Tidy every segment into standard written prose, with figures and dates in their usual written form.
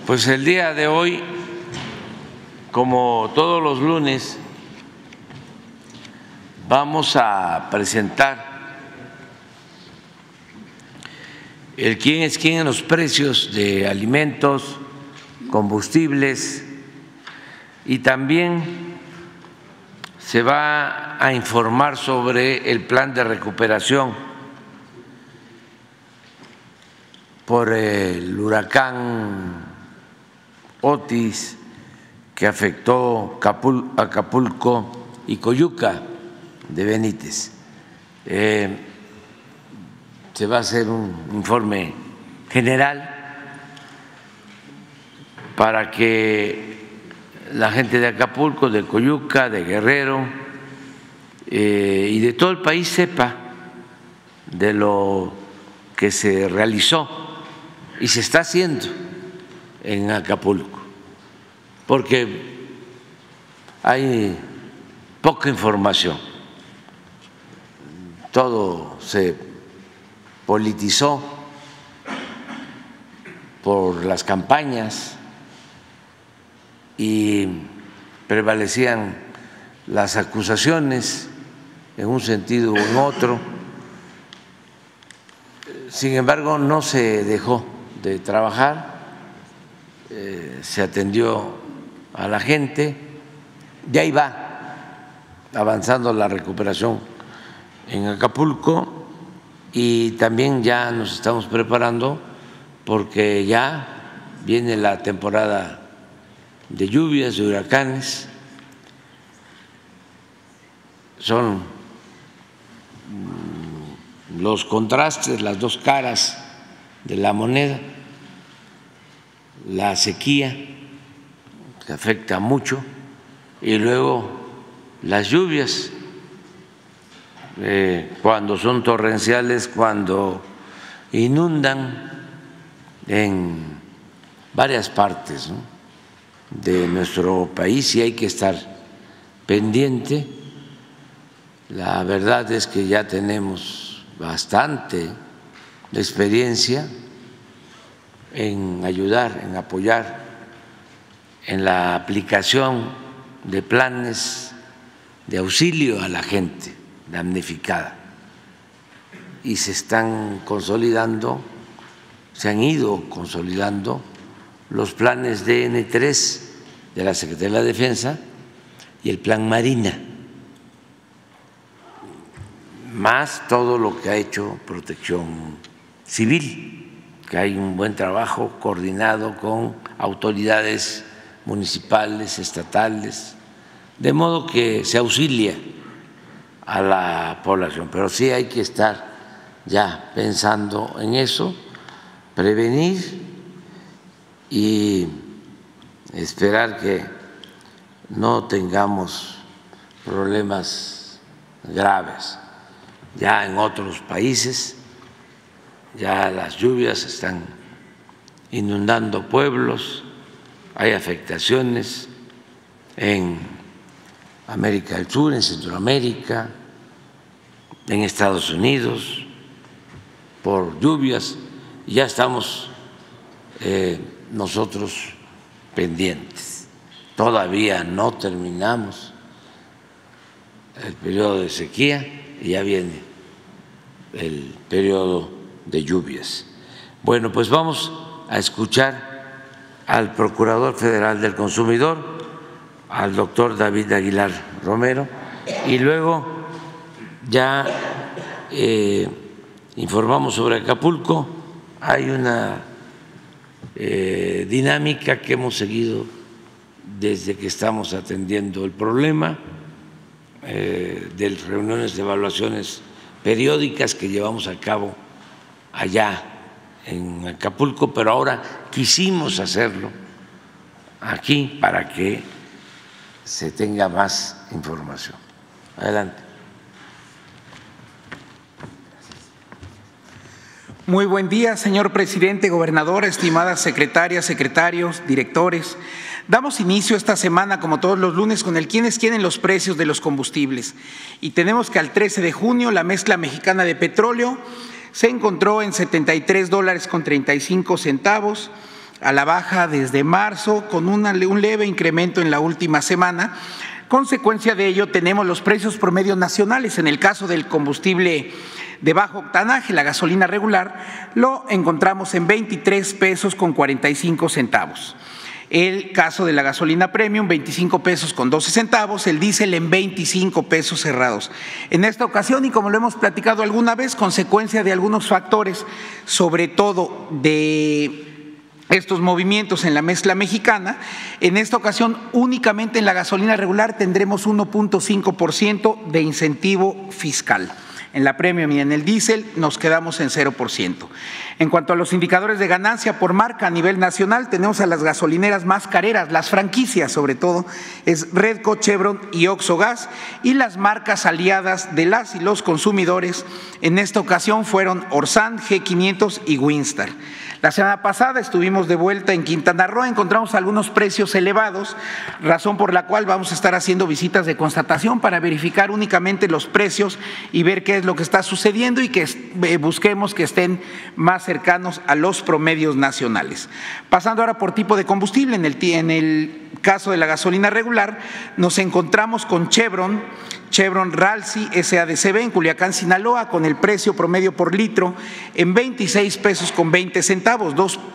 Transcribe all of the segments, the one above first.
Pues el día de hoy, como todos los lunes, vamos a presentar el quién es quién en los precios de alimentos, combustibles, y también se va a informar sobre el plan de recuperación por el huracán Otis que afectó Acapulco y Coyuca de Benítez. Se va a hacer un informe general para que la gente de Acapulco, de Coyuca, de Guerrero y de todo el país sepa de lo que se realizó y se está haciendo en Acapulco, porque hay poca información, todo se politizó por las campañas y prevalecían las acusaciones en un sentido u en otro. Sin embargo, no se dejó de trabajar, se atendió a la gente, ya ahí va avanzando la recuperación en Acapulco y también ya nos estamos preparando porque ya viene la temporada de lluvias, de huracanes. Son los contrastes, las dos caras de la moneda, la sequía que afecta mucho y luego las lluvias cuando son torrenciales, cuando inundan en varias partes, ¿no?, de nuestro país, y hay que estar pendiente. La verdad es que ya tenemos bastante experiencia en ayudar, en apoyar en la aplicación de planes de auxilio a la gente damnificada, y se están consolidando, se han ido consolidando los planes DN3 de la Secretaría de la Defensa y el Plan Marina, más todo lo que ha hecho Protección Civil, que hay un buen trabajo coordinado con autoridades municipales, estatales, de modo que se auxilia a la población. Pero sí hay que estar ya pensando en eso, prevenir y esperar que no tengamos problemas graves. Ya en otros países ya las lluvias están inundando pueblos, hay afectaciones en América del Sur, en Centroamérica, en Estados Unidos por lluvias, y ya estamos nosotros pendientes. Todavía no terminamos el periodo de sequía y ya viene el periodo de lluvias. Bueno, pues vamos a escuchar al Procurador Federal del Consumidor, al doctor David Aguilar Romero, y luego ya informamos sobre Acapulco. Hay una dinámica que hemos seguido desde que estamos atendiendo el problema, de reuniones de evaluaciones periódicas que llevamos a cabo allá en Acapulco, pero ahora quisimos hacerlo aquí para que se tenga más información. Adelante. Muy buen día, señor presidente, gobernador, estimadas secretarias, secretarios, directores. Damos inicio esta semana, como todos los lunes, con el quién es quién en los precios de los combustibles. Y tenemos que al 13 de junio la mezcla mexicana de petróleo se encontró en $73.35, a la baja desde marzo, con un leve incremento en la última semana. Consecuencia de ello, tenemos los precios promedios nacionales. En el caso del combustible de bajo octanaje, la gasolina regular, lo encontramos en 23 pesos con 45 centavos. El caso de la gasolina premium, 25 pesos con 12 centavos, el diésel en 25 pesos cerrados. En esta ocasión, y como lo hemos platicado alguna vez, consecuencia de algunos factores, sobre todo de estos movimientos en la mezcla mexicana, en esta ocasión únicamente en la gasolina regular tendremos 1.5% de incentivo fiscal. En la premium y en el diésel nos quedamos en 0%. En cuanto a los indicadores de ganancia por marca a nivel nacional, tenemos a las gasolineras más careras, las franquicias sobre todo, es Redco, Chevron y Oxxo Gas, y las marcas aliadas de las y los consumidores en esta ocasión fueron Orsan, G500 y Winstar. La semana pasada estuvimos de vuelta en Quintana Roo, encontramos algunos precios elevados, razón por la cual vamos a estar haciendo visitas de constatación para verificar únicamente los precios y ver qué es lo que está sucediendo y que busquemos que estén más cercanos a los promedios nacionales. Pasando ahora por tipo de combustible, en el caso de la gasolina regular nos encontramos con Chevron Ralsy SADCB en Culiacán, Sinaloa, con el precio promedio por litro en 26 pesos con 20 centavos,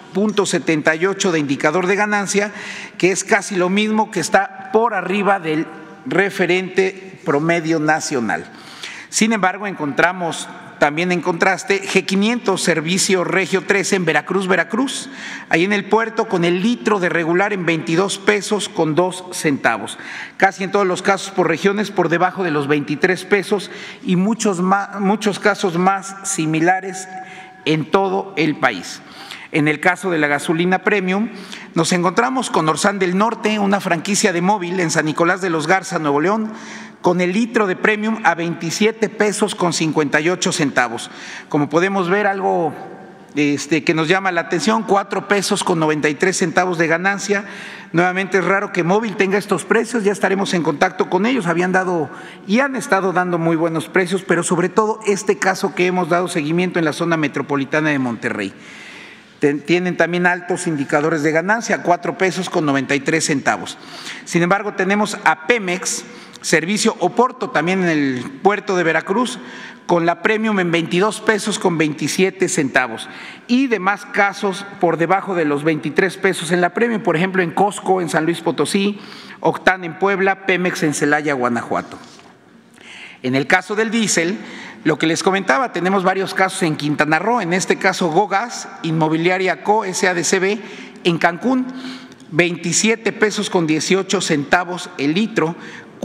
2.78 de indicador de ganancia, que es casi lo mismo, que está por arriba del referente promedio nacional. Sin embargo, encontramos también en contraste G500 Servicio Regio 13 en Veracruz, ahí en el puerto, con el litro de regular en 22 pesos con 2 centavos. Casi en todos los casos por regiones por debajo de los 23 pesos y muchos casos más similares en todo el país. En el caso de la gasolina premium, nos encontramos con Orsan del Norte, una franquicia de móvil en San Nicolás de los Garza, Nuevo León, con el litro de premium a 27 pesos con 58 centavos. Como podemos ver, algo que nos llama la atención, 4 pesos con 93 centavos de ganancia. Nuevamente es raro que móvil tenga estos precios, ya estaremos en contacto con ellos, habían dado y han estado dando muy buenos precios, pero sobre todo este caso que hemos dado seguimiento en la zona metropolitana de Monterrey. Tienen también altos indicadores de ganancia, 4 pesos con 93 centavos. Sin embargo, tenemos a Pemex, Servicio Oporto, también en el puerto de Veracruz, con la premium en 22 pesos con 27 centavos. Y demás casos por debajo de los 23 pesos en la premium, por ejemplo en Costco, en San Luis Potosí, Octan en Puebla, Pemex en Celaya, Guanajuato. En el caso del diésel, lo que les comentaba, tenemos varios casos en Quintana Roo, en este caso GoGas, Inmobiliaria Co. SADCB, en Cancún, 27 pesos con 18 centavos el litro,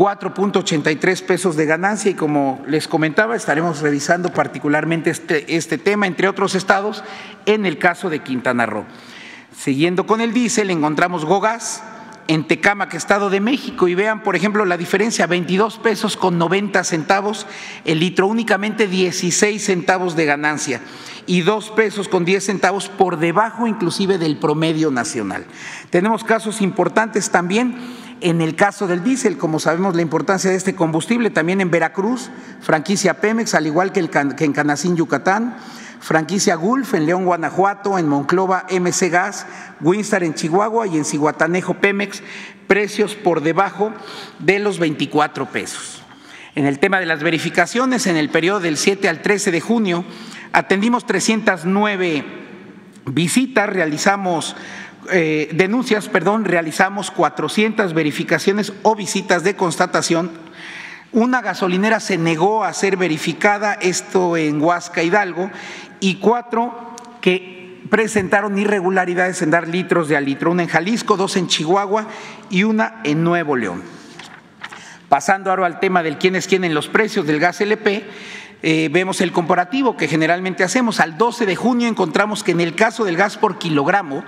4.83 pesos de ganancia, y como les comentaba, estaremos revisando particularmente este tema, entre otros estados, en el caso de Quintana Roo. Siguiendo con el diésel, encontramos GoGas en Tecámac, Estado de México, y vean, por ejemplo, la diferencia, 22 pesos con 90 centavos el litro, únicamente 16 centavos de ganancia y 2 pesos con 10 centavos por debajo inclusive del promedio nacional. Tenemos casos importantes también en el caso del diésel, como sabemos la importancia de este combustible, también en Veracruz, franquicia Pemex, al igual que en Canacín, Yucatán, franquicia Gulf en León, Guanajuato, en Monclova MC Gas, Winstar en Chihuahua y en Zihuatanejo Pemex, precios por debajo de los 24 pesos. En el tema de las verificaciones, en el periodo del 7 al 13 de junio, atendimos 309 visitas, realizamos 400 verificaciones o visitas de constatación. Una gasolinera se negó a ser verificada, esto en Huasca, Hidalgo, y 4 que presentaron irregularidades en dar litros de a litro, una en Jalisco, 2 en Chihuahua y una en Nuevo León. Pasando ahora al tema del quién es quién en los precios del gas LP, vemos el comparativo que generalmente hacemos. Al 12 de junio encontramos que en el caso del gas por kilogramo,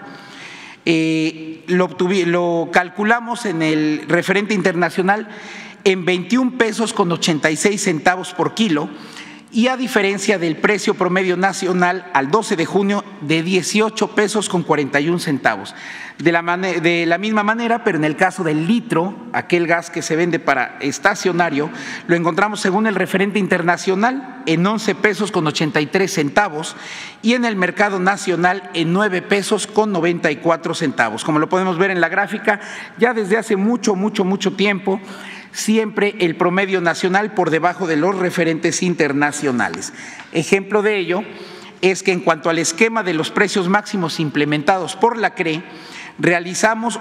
lo calculamos en el referente internacional en 21 pesos con 86 centavos por kilo, y a diferencia del precio promedio nacional al 12 de junio de 18 pesos con 41 centavos. De la misma manera, pero en el caso del litro, aquel gas que se vende para estacionario, lo encontramos según el referente internacional en 11 pesos con 83 centavos y en el mercado nacional en 9 pesos con 94 centavos. Como lo podemos ver en la gráfica, ya desde hace mucho tiempo, siempre el promedio nacional por debajo de los referentes internacionales. Ejemplo de ello es que en cuanto al esquema de los precios máximos implementados por la CRE, realizamos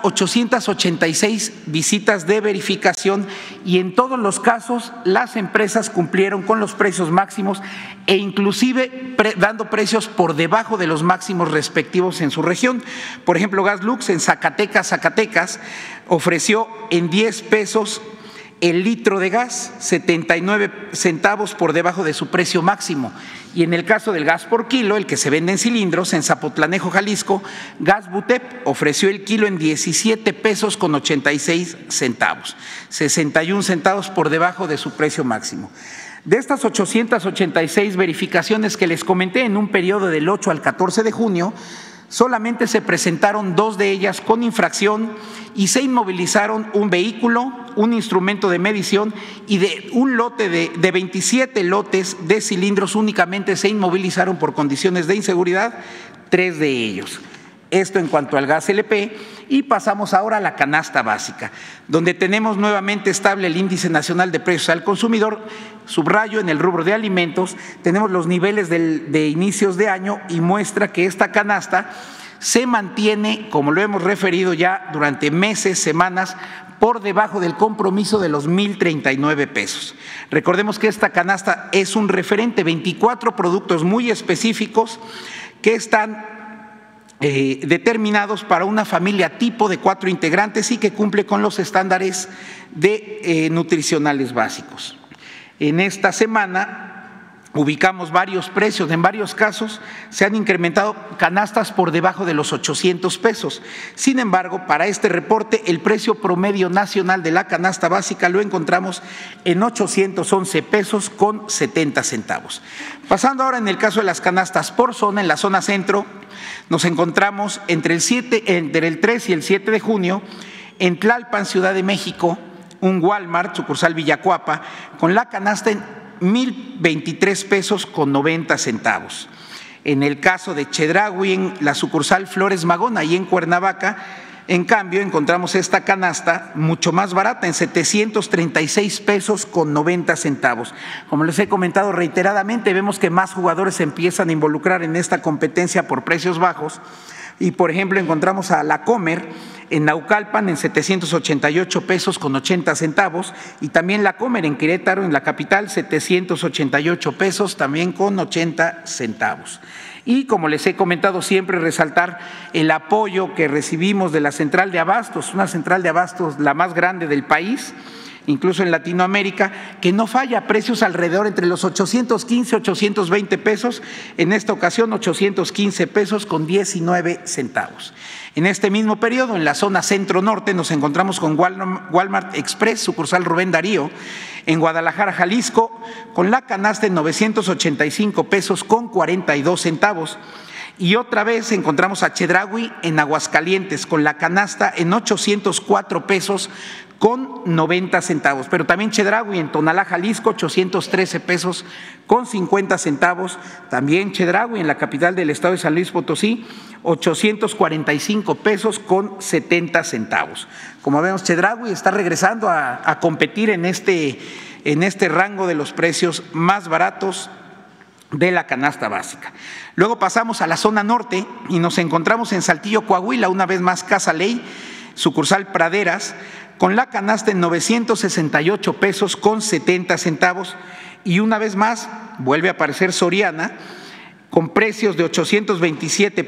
886 visitas de verificación y en todos los casos las empresas cumplieron con los precios máximos e inclusive dando precios por debajo de los máximos respectivos en su región. Por ejemplo, Gaslux en Zacatecas, ofreció en 10 pesos el litro de gas, 79 centavos por debajo de su precio máximo. Y en el caso del gas por kilo, el que se vende en cilindros, en Zapotlanejo, Jalisco, Gas Butep ofreció el kilo en 17 pesos con 86 centavos, 61 centavos por debajo de su precio máximo. De estas 886 verificaciones que les comenté en un periodo del 8 al 14 de junio, solamente se presentaron 2 de ellas con infracción y se inmovilizaron un vehículo, un instrumento de medición y de un lote de 27 lotes de cilindros únicamente se inmovilizaron por condiciones de inseguridad, 3 de ellos. Esto en cuanto al gas LP, y pasamos ahora a la canasta básica, donde tenemos nuevamente estable el índice nacional de precios al consumidor. Subrayo en el rubro de alimentos, tenemos los niveles de inicios de año y muestra que esta canasta se mantiene, como lo hemos referido ya durante meses, semanas, por debajo del compromiso de los 1,039 pesos. Recordemos que esta canasta es un referente, 24 productos muy específicos que están determinados para una familia tipo de 4 integrantes y que cumple con los estándares nutricionales básicos. En esta semana ubicamos varios precios, en varios casos se han incrementado canastas por debajo de los 800 pesos. Sin embargo, para este reporte el precio promedio nacional de la canasta básica lo encontramos en 811 pesos con 70 centavos. Pasando ahora en el caso de las canastas por zona, en la zona centro nos encontramos entre el 3 y el 7 de junio en Tlalpan, Ciudad de México, un Walmart, sucursal Villacuapa, con la canasta en 1,023 pesos con 90 centavos. En el caso de Chedraui, en la sucursal Flores Magón, ahí en Cuernavaca, en cambio encontramos esta canasta mucho más barata, en 736 pesos con 90 centavos. Como les he comentado reiteradamente, vemos que más jugadores se empiezan a involucrar en esta competencia por precios bajos. Y por ejemplo encontramos a La Comer en Naucalpan en 788 pesos con 80 centavos y también La Comer en Querétaro, en la capital, 788 pesos también con 80 centavos. Y como les he comentado siempre, resaltar el apoyo que recibimos de la central de abastos, una central de abastos la más grande del país, incluso en Latinoamérica, que no falla, precios alrededor entre los 815 y 820 pesos, en esta ocasión 815 pesos con 19 centavos. En este mismo periodo, en la zona centro-norte, nos encontramos con Walmart Express, sucursal Rubén Darío, en Guadalajara, Jalisco, con la canasta en 985 pesos con 42 centavos. Y otra vez encontramos a Chedraui en Aguascalientes, con la canasta en 804 pesos con 90 centavos. Pero también Chedraui en Tonalá, Jalisco, 813 pesos con 50 centavos. También Chedraui en la capital del estado de San Luis Potosí, 845 pesos con 70 centavos. Como vemos, Chedraui está regresando a competir en este rango de los precios más baratos de la canasta básica. Luego pasamos a la zona norte y nos encontramos en Saltillo, Coahuila, una vez más Casa Ley, sucursal Praderas, con la canasta en 968 pesos con 70 centavos y una vez más vuelve a aparecer Soriana con precios de 827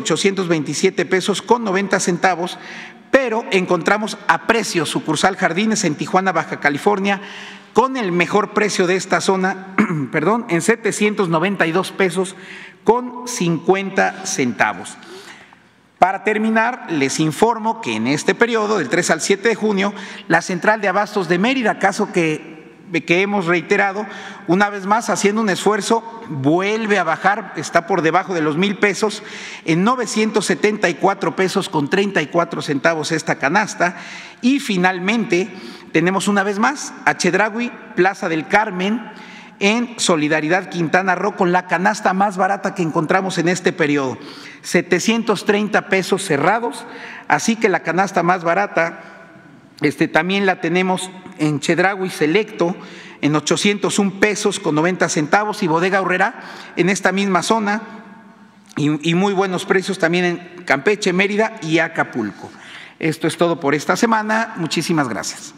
pesos con 90 centavos, pero encontramos a precios sucursal Jardines en Tijuana, Baja California, con el mejor precio de esta zona, en 792 pesos con 50 centavos. Para terminar, les informo que en este periodo, del 3 al 7 de junio, la Central de Abastos de Mérida, caso que que hemos reiterado, una vez más haciendo un esfuerzo, vuelve a bajar, está por debajo de los 1,000 pesos, en 974 pesos con 34 centavos esta canasta. Y finalmente tenemos una vez más a Chedraui, Plaza del Carmen, en Solidaridad Quintana Roo, con la canasta más barata que encontramos en este periodo, 730 pesos cerrados, así que la canasta más barata también la tenemos en Chedraui Selecto, en 801 pesos con 90 centavos, y Bodega Aurrerá en esta misma zona, y muy buenos precios también en Campeche, Mérida y Acapulco. Esto es todo por esta semana. Muchísimas gracias.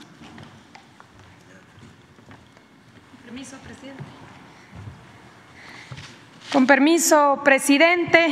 Con permiso, presidente.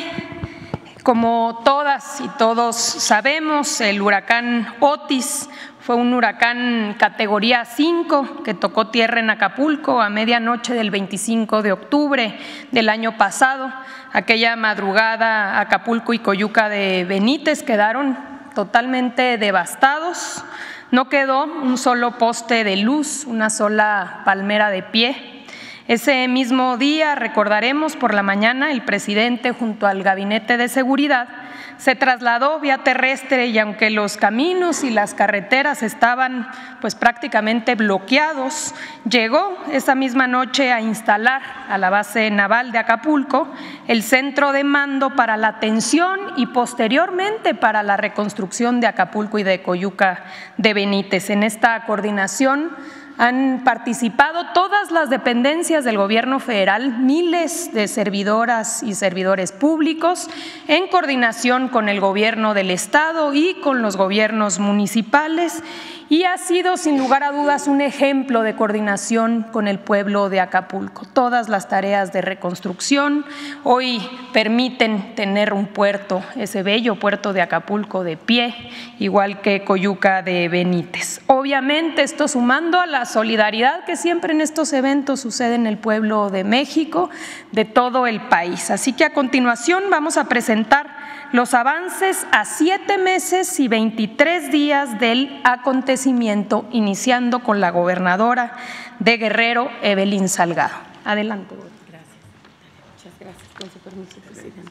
Como todas y todos sabemos, el huracán Otis fue un huracán categoría 5 que tocó tierra en Acapulco a medianoche del 25 de octubre del año pasado. Aquella madrugada, Acapulco y Coyuca de Benítez quedaron totalmente devastados. No quedó un solo poste de luz, una sola palmera de pie. Ese mismo día, recordaremos, por la mañana, el presidente, junto al Gabinete de Seguridad, se trasladó vía terrestre, y aunque los caminos y las carreteras estaban pues prácticamente bloqueados, llegó esa misma noche a instalar a la base naval de Acapulco el centro de mando para la atención y posteriormente para la reconstrucción de Acapulco y de Coyuca de Benítez. En esta coordinación han participado todas las dependencias del gobierno federal, miles de servidoras y servidores públicos, en coordinación con el gobierno del estado y con los gobiernos municipales, y ha sido sin lugar a dudas un ejemplo de coordinación con el pueblo de Acapulco. Todas las tareas de reconstrucción hoy permiten tener un puerto, ese bello puerto de Acapulco, de pie, igual que Coyuca de Benítez. Obviamente esto sumando a la solidaridad que siempre en estos eventos sucede en el pueblo de México, de todo el país. Así que a continuación vamos a presentar los avances a 7 meses y 23 días del acontecimiento, iniciando con la gobernadora de Guerrero, Evelyn Salgado. Adelante. Gracias. Muchas gracias. Con su permiso, presidente.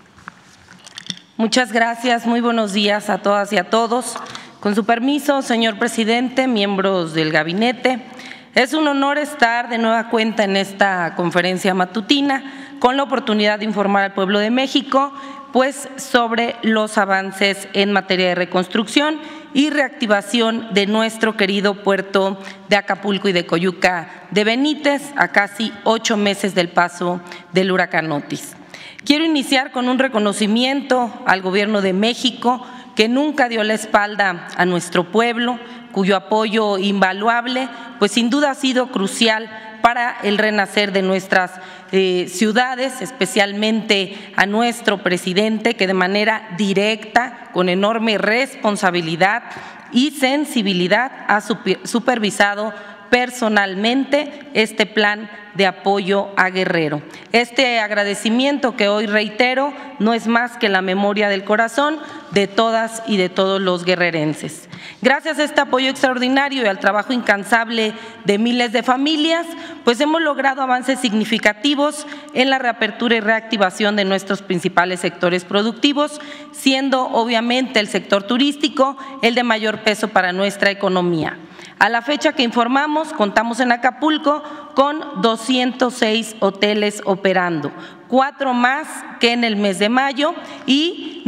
Muchas gracias. Muy buenos días a todas y a todos. Con su permiso, señor presidente, miembros del gabinete, es un honor estar de nueva cuenta en esta conferencia matutina con la oportunidad de informar al pueblo de México pues sobre los avances en materia de reconstrucción y reactivación de nuestro querido puerto de Acapulco y de Coyuca de Benítez a casi 8 meses del paso del huracán Otis. Quiero iniciar con un reconocimiento al Gobierno de México, que nunca dio la espalda a nuestro pueblo, cuyo apoyo invaluable pues sin duda ha sido crucial para el renacer de nuestras ciudades, especialmente a nuestro presidente, que de manera directa, con enorme responsabilidad y sensibilidad, ha supervisado personalmente este plan de apoyo a Guerrero. Este agradecimiento que hoy reitero no es más que la memoria del corazón de todas y de todos los guerrerenses. Gracias a este apoyo extraordinario y al trabajo incansable de miles de familias, pues hemos logrado avances significativos en la reapertura y reactivación de nuestros principales sectores productivos, siendo obviamente el sector turístico el de mayor peso para nuestra economía. A la fecha que informamos, contamos en Acapulco con 206 hoteles operando, 4 más que en el mes de mayo y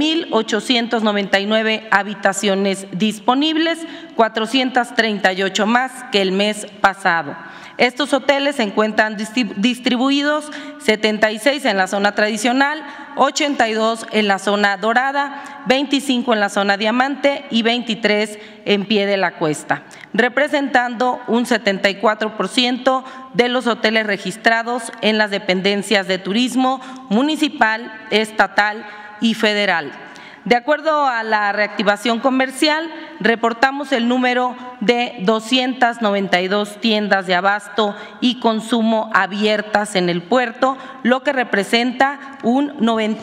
9,899 habitaciones disponibles, 438 más que el mes pasado. Estos hoteles se encuentran distribuidos 76 en la zona tradicional, 82 en la zona dorada, 25 en la zona diamante y 23 en pie de la cuesta, representando un 74% de los hoteles registrados en las dependencias de turismo municipal, estatal y federal. De acuerdo a la reactivación comercial, reportamos el número de 292 tiendas de abasto y consumo abiertas en el puerto, lo que representa un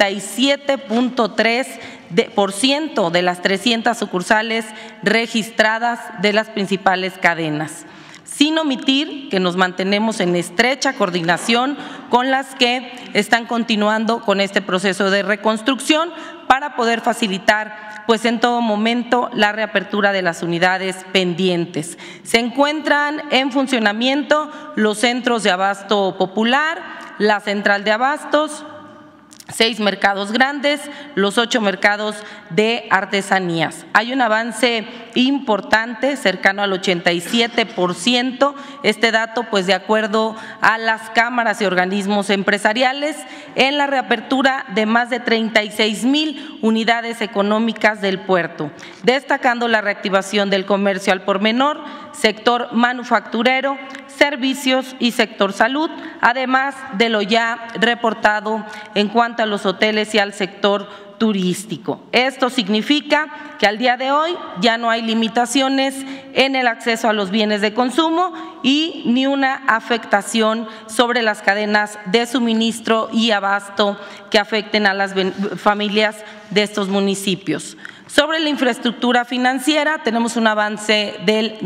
97.3% de las 300 sucursales registradas de las principales cadenas. sin omitir que nos mantenemos en estrecha coordinación con las que están continuando con este proceso de reconstrucción para poder facilitar pues en todo momento la reapertura de las unidades pendientes. Se encuentran en funcionamiento los centros de abasto popular, la central de abastos, 6 mercados grandes, los 8 mercados de artesanías. Hay un avance importante, cercano al 87%, este dato pues de acuerdo a las cámaras y organismos empresariales, en la reapertura de más de 36,000 unidades económicas del puerto, destacando la reactivación del comercio al por menor, sector manufacturero, servicios y sector salud, además de lo ya reportado en cuanto a los hoteles y al sector turístico. Esto significa que al día de hoy ya no hay limitaciones en el acceso a los bienes de consumo y ni una afectación sobre las cadenas de suministro y abasto que afecten a las familias de estos municipios. Sobre la infraestructura financiera, tenemos un avance del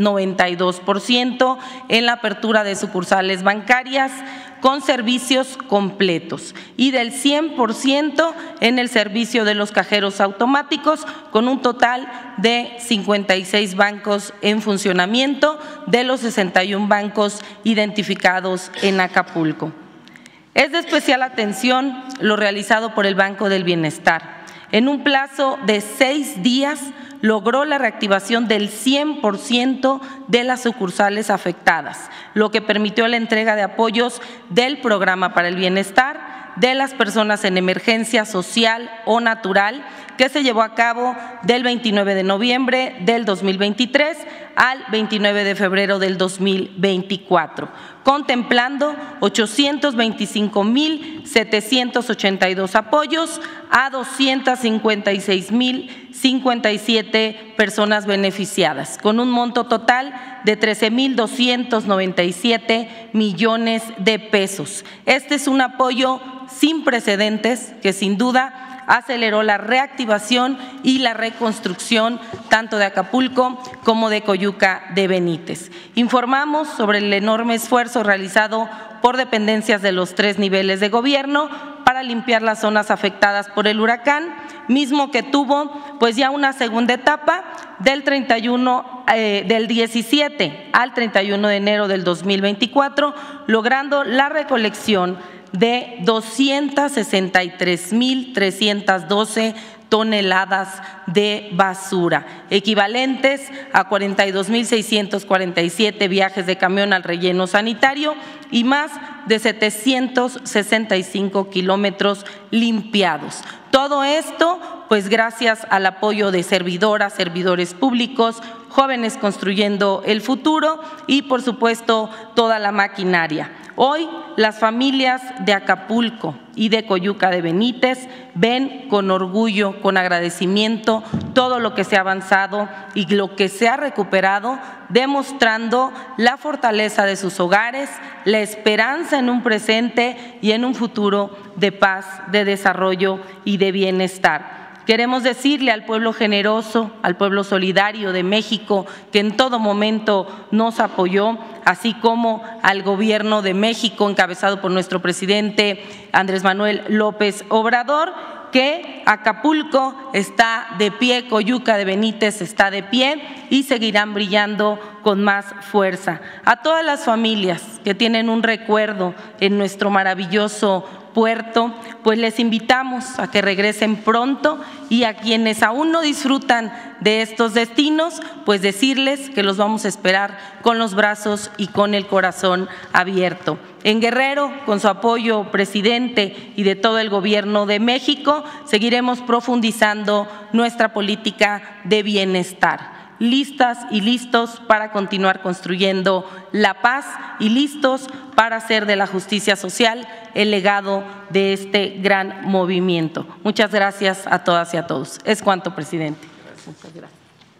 92% en la apertura de sucursales bancarias con servicios completos y del 100% en el servicio de los cajeros automáticos, con un total de 56 bancos en funcionamiento de los 61 bancos identificados en Acapulco. Es de especial atención lo realizado por el Banco del Bienestar. En un plazo de 6 días logró la reactivación del 100% de las sucursales afectadas, lo que permitió la entrega de apoyos del Programa para el Bienestar de las personas en emergencia social o natural, que se llevó a cabo del 29 de noviembre del 2023 al 29 de febrero del 2024, contemplando 825,782 apoyos a 256,057 personas beneficiadas, con un monto total de 13,297 millones de pesos. Este es un apoyo sin precedentes que sin duda aceleró la reactivación y la reconstrucción tanto de Acapulco como de Coyuca de Benítez. Informamos sobre el enorme esfuerzo realizado por dependencias de los 3 niveles de gobierno para limpiar las zonas afectadas por el huracán, mismo que tuvo pues ya una segunda etapa del 17 al 31 de enero del 2024, logrando la recolección de 263,312 toneladas de basura, equivalentes a 42,647 viajes de camión al relleno sanitario y más de 765 kilómetros limpiados. Todo esto, pues gracias al apoyo de servidoras, servidores públicos, Jóvenes Construyendo el Futuro y, por supuesto, toda la maquinaria. Hoy, las familias de Acapulco y de Coyuca de Benítez ven con orgullo, con agradecimiento, todo lo que se ha avanzado y lo que se ha recuperado, demostrando la fortaleza de sus hogares, la esperanza en un presente y en un futuro de paz, de desarrollo y de bienestar. Queremos decirle al pueblo generoso, al pueblo solidario de México, que en todo momento nos apoyó, así como al Gobierno de México, encabezado por nuestro presidente Andrés Manuel López Obrador, que Acapulco está de pie, Coyuca de Benítez está de pie y seguirán brillando con más fuerza. A todas las familias que tienen un recuerdo en nuestro maravilloso puerto, pues les invitamos a que regresen pronto, y a quienes aún no disfrutan de estos destinos, pues decirles que los vamos a esperar con los brazos y con el corazón abierto. En Guerrero, con su apoyo, presidente, y de todo el Gobierno de México, seguiremos profundizando nuestra política de bienestar. Listas y listos para continuar construyendo la paz y listos para hacer de la justicia social el legado de este gran movimiento. Muchas gracias a todas y a todos. Es cuanto, presidente. Muchas gracias.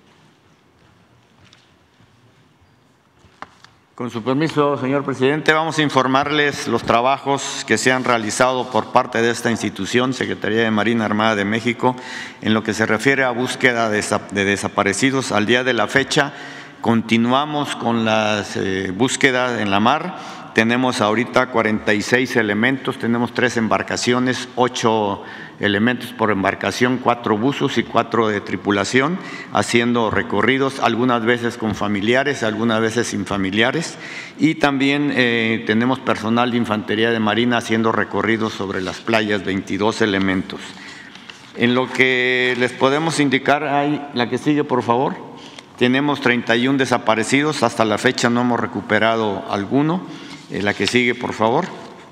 Con su permiso, señor presidente, vamos a informarles los trabajos que se han realizado por parte de esta institución, Secretaría de Marina Armada de México, en lo que se refiere a búsqueda de desaparecidos. Al día de la fecha Continuamos con las búsquedas en la mar. Tenemos ahorita 46 elementos, tenemos 3 embarcaciones, 8 elementos por embarcación, 4 buzos y 4 de tripulación, haciendo recorridos, algunas veces con familiares, algunas veces sin familiares. Y también tenemos personal de Infantería de Marina haciendo recorridos sobre las playas, 22 elementos. En lo que les podemos indicar, la que sigue, por favor. Tenemos 31 desaparecidos, hasta la fecha no hemos recuperado alguno. La que sigue, por favor.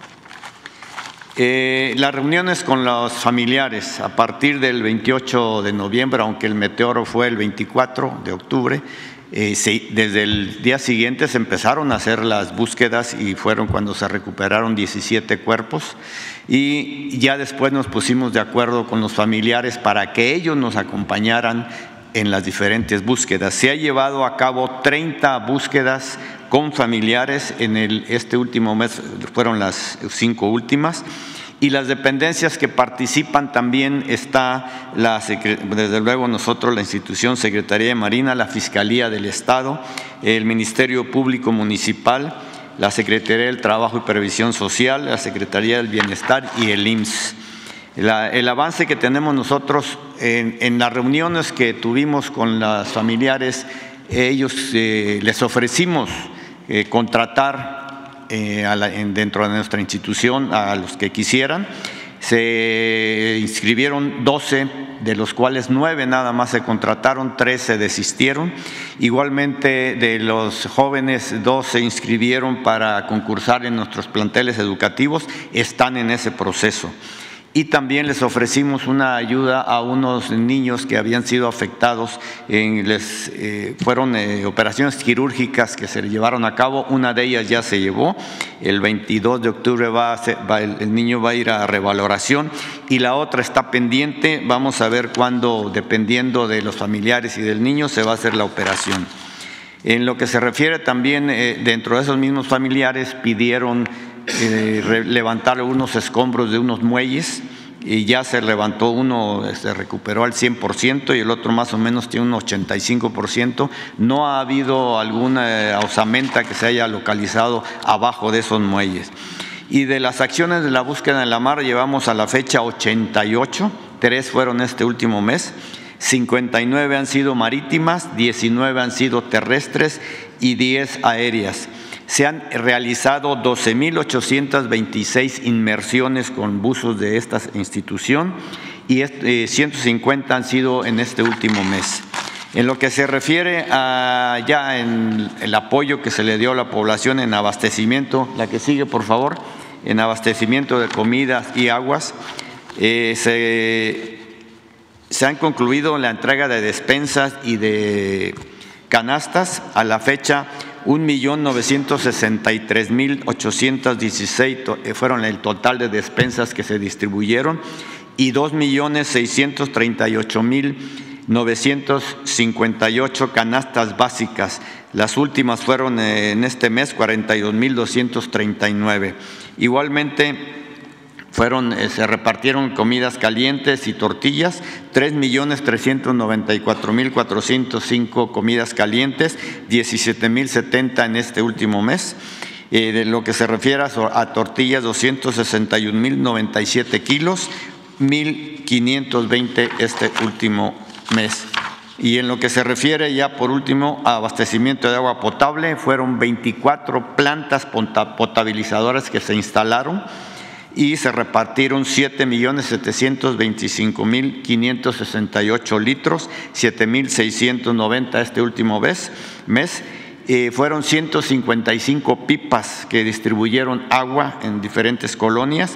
Las reuniones con los familiares a partir del 28 de noviembre, aunque el meteoro fue el 24 de octubre, desde el día siguiente se empezaron a hacer las búsquedas y fueron cuando se recuperaron 17 cuerpos, y ya después nos pusimos de acuerdo con los familiares para que ellos nos acompañaran en las diferentes búsquedas. Se ha llevado a cabo 30 búsquedas con familiares en este último mes, fueron las 5 últimas, y las dependencias que participan también está, desde luego nosotros, la institución Secretaría de Marina, la Fiscalía del Estado, el Ministerio Público Municipal, la Secretaría del Trabajo y Previsión Social, la Secretaría del Bienestar y el IMSS. El avance que tenemos nosotros en las reuniones que tuvimos con los familiares, ellos les ofrecimos contratar dentro de nuestra institución a los que quisieran. Se inscribieron 12, de los cuales 9 nada más se contrataron, 3 se desistieron. Igualmente, de los jóvenes, 2 se inscribieron para concursar en nuestros planteles educativos, están en ese proceso. Y también les ofrecimos una ayuda a unos niños que habían sido afectados, fueron operaciones quirúrgicas que se llevaron a cabo. Una de ellas ya se llevó, el 22 de octubre el niño va a ir a revaloración, y la otra está pendiente. Vamos a ver cuándo, dependiendo de los familiares y del niño, se va a hacer la operación. En lo que se refiere también, dentro de esos mismos familiares pidieron levantar unos escombros de unos muelles, y ya se levantó uno, se recuperó al 100% y el otro más o menos tiene un 85%. No ha habido alguna osamenta que se haya localizado abajo de esos muelles. Y de las acciones de la búsqueda en la mar llevamos a la fecha 88, 3 fueron este último mes, 59 han sido marítimas, 19 han sido terrestres y 10 aéreas. Se han realizado 12.826 inmersiones con buzos de esta institución y 150 han sido en este último mes. En lo que se refiere a ya en el apoyo que se le dio a la población en abastecimiento, la que sigue, por favor, en abastecimiento de comidas y aguas, se han concluido la entrega de despensas y de canastas. A la fecha, 1.963.816 fueron el total de despensas que se distribuyeron, y 2.638.958 canastas básicas. Las últimas fueron en este mes 42.239. Igualmente, se repartieron comidas calientes y tortillas, 3.394.405 comidas calientes, 17.070 en este último mes. De lo que se refiere a tortillas, 261.097 kilos, 1.520 este último mes. Y en lo que se refiere ya por último a abastecimiento de agua potable, fueron 24 plantas potabilizadoras que se instalaron, y se repartieron 7.725.568 litros, 7.690 este último mes. Fueron 155 pipas que distribuyeron agua en diferentes colonias,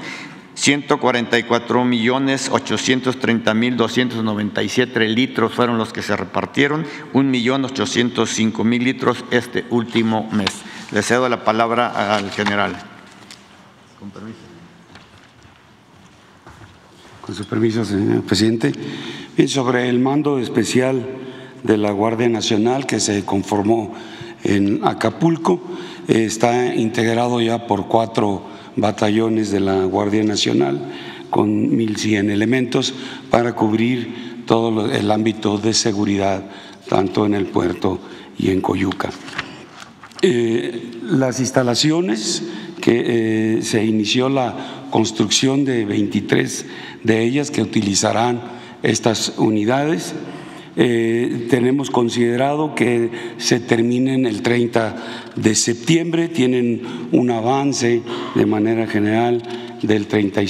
144.830.297 litros fueron los que se repartieron, 1.805.000 litros este último mes. Le cedo la palabra al general. Con permiso. Con su permiso, señor presidente. Bien, sobre el mando especial de la Guardia Nacional que se conformó en Acapulco, está integrado ya por 4 batallones de la Guardia Nacional con 1.100 elementos para cubrir todo el ámbito de seguridad, tanto en el puerto y en Coyuca. Las instalaciones que se inició la construcción de 23 de ellas que utilizarán estas unidades. Tenemos considerado que se terminen el 30 de septiembre, tienen un avance de manera general del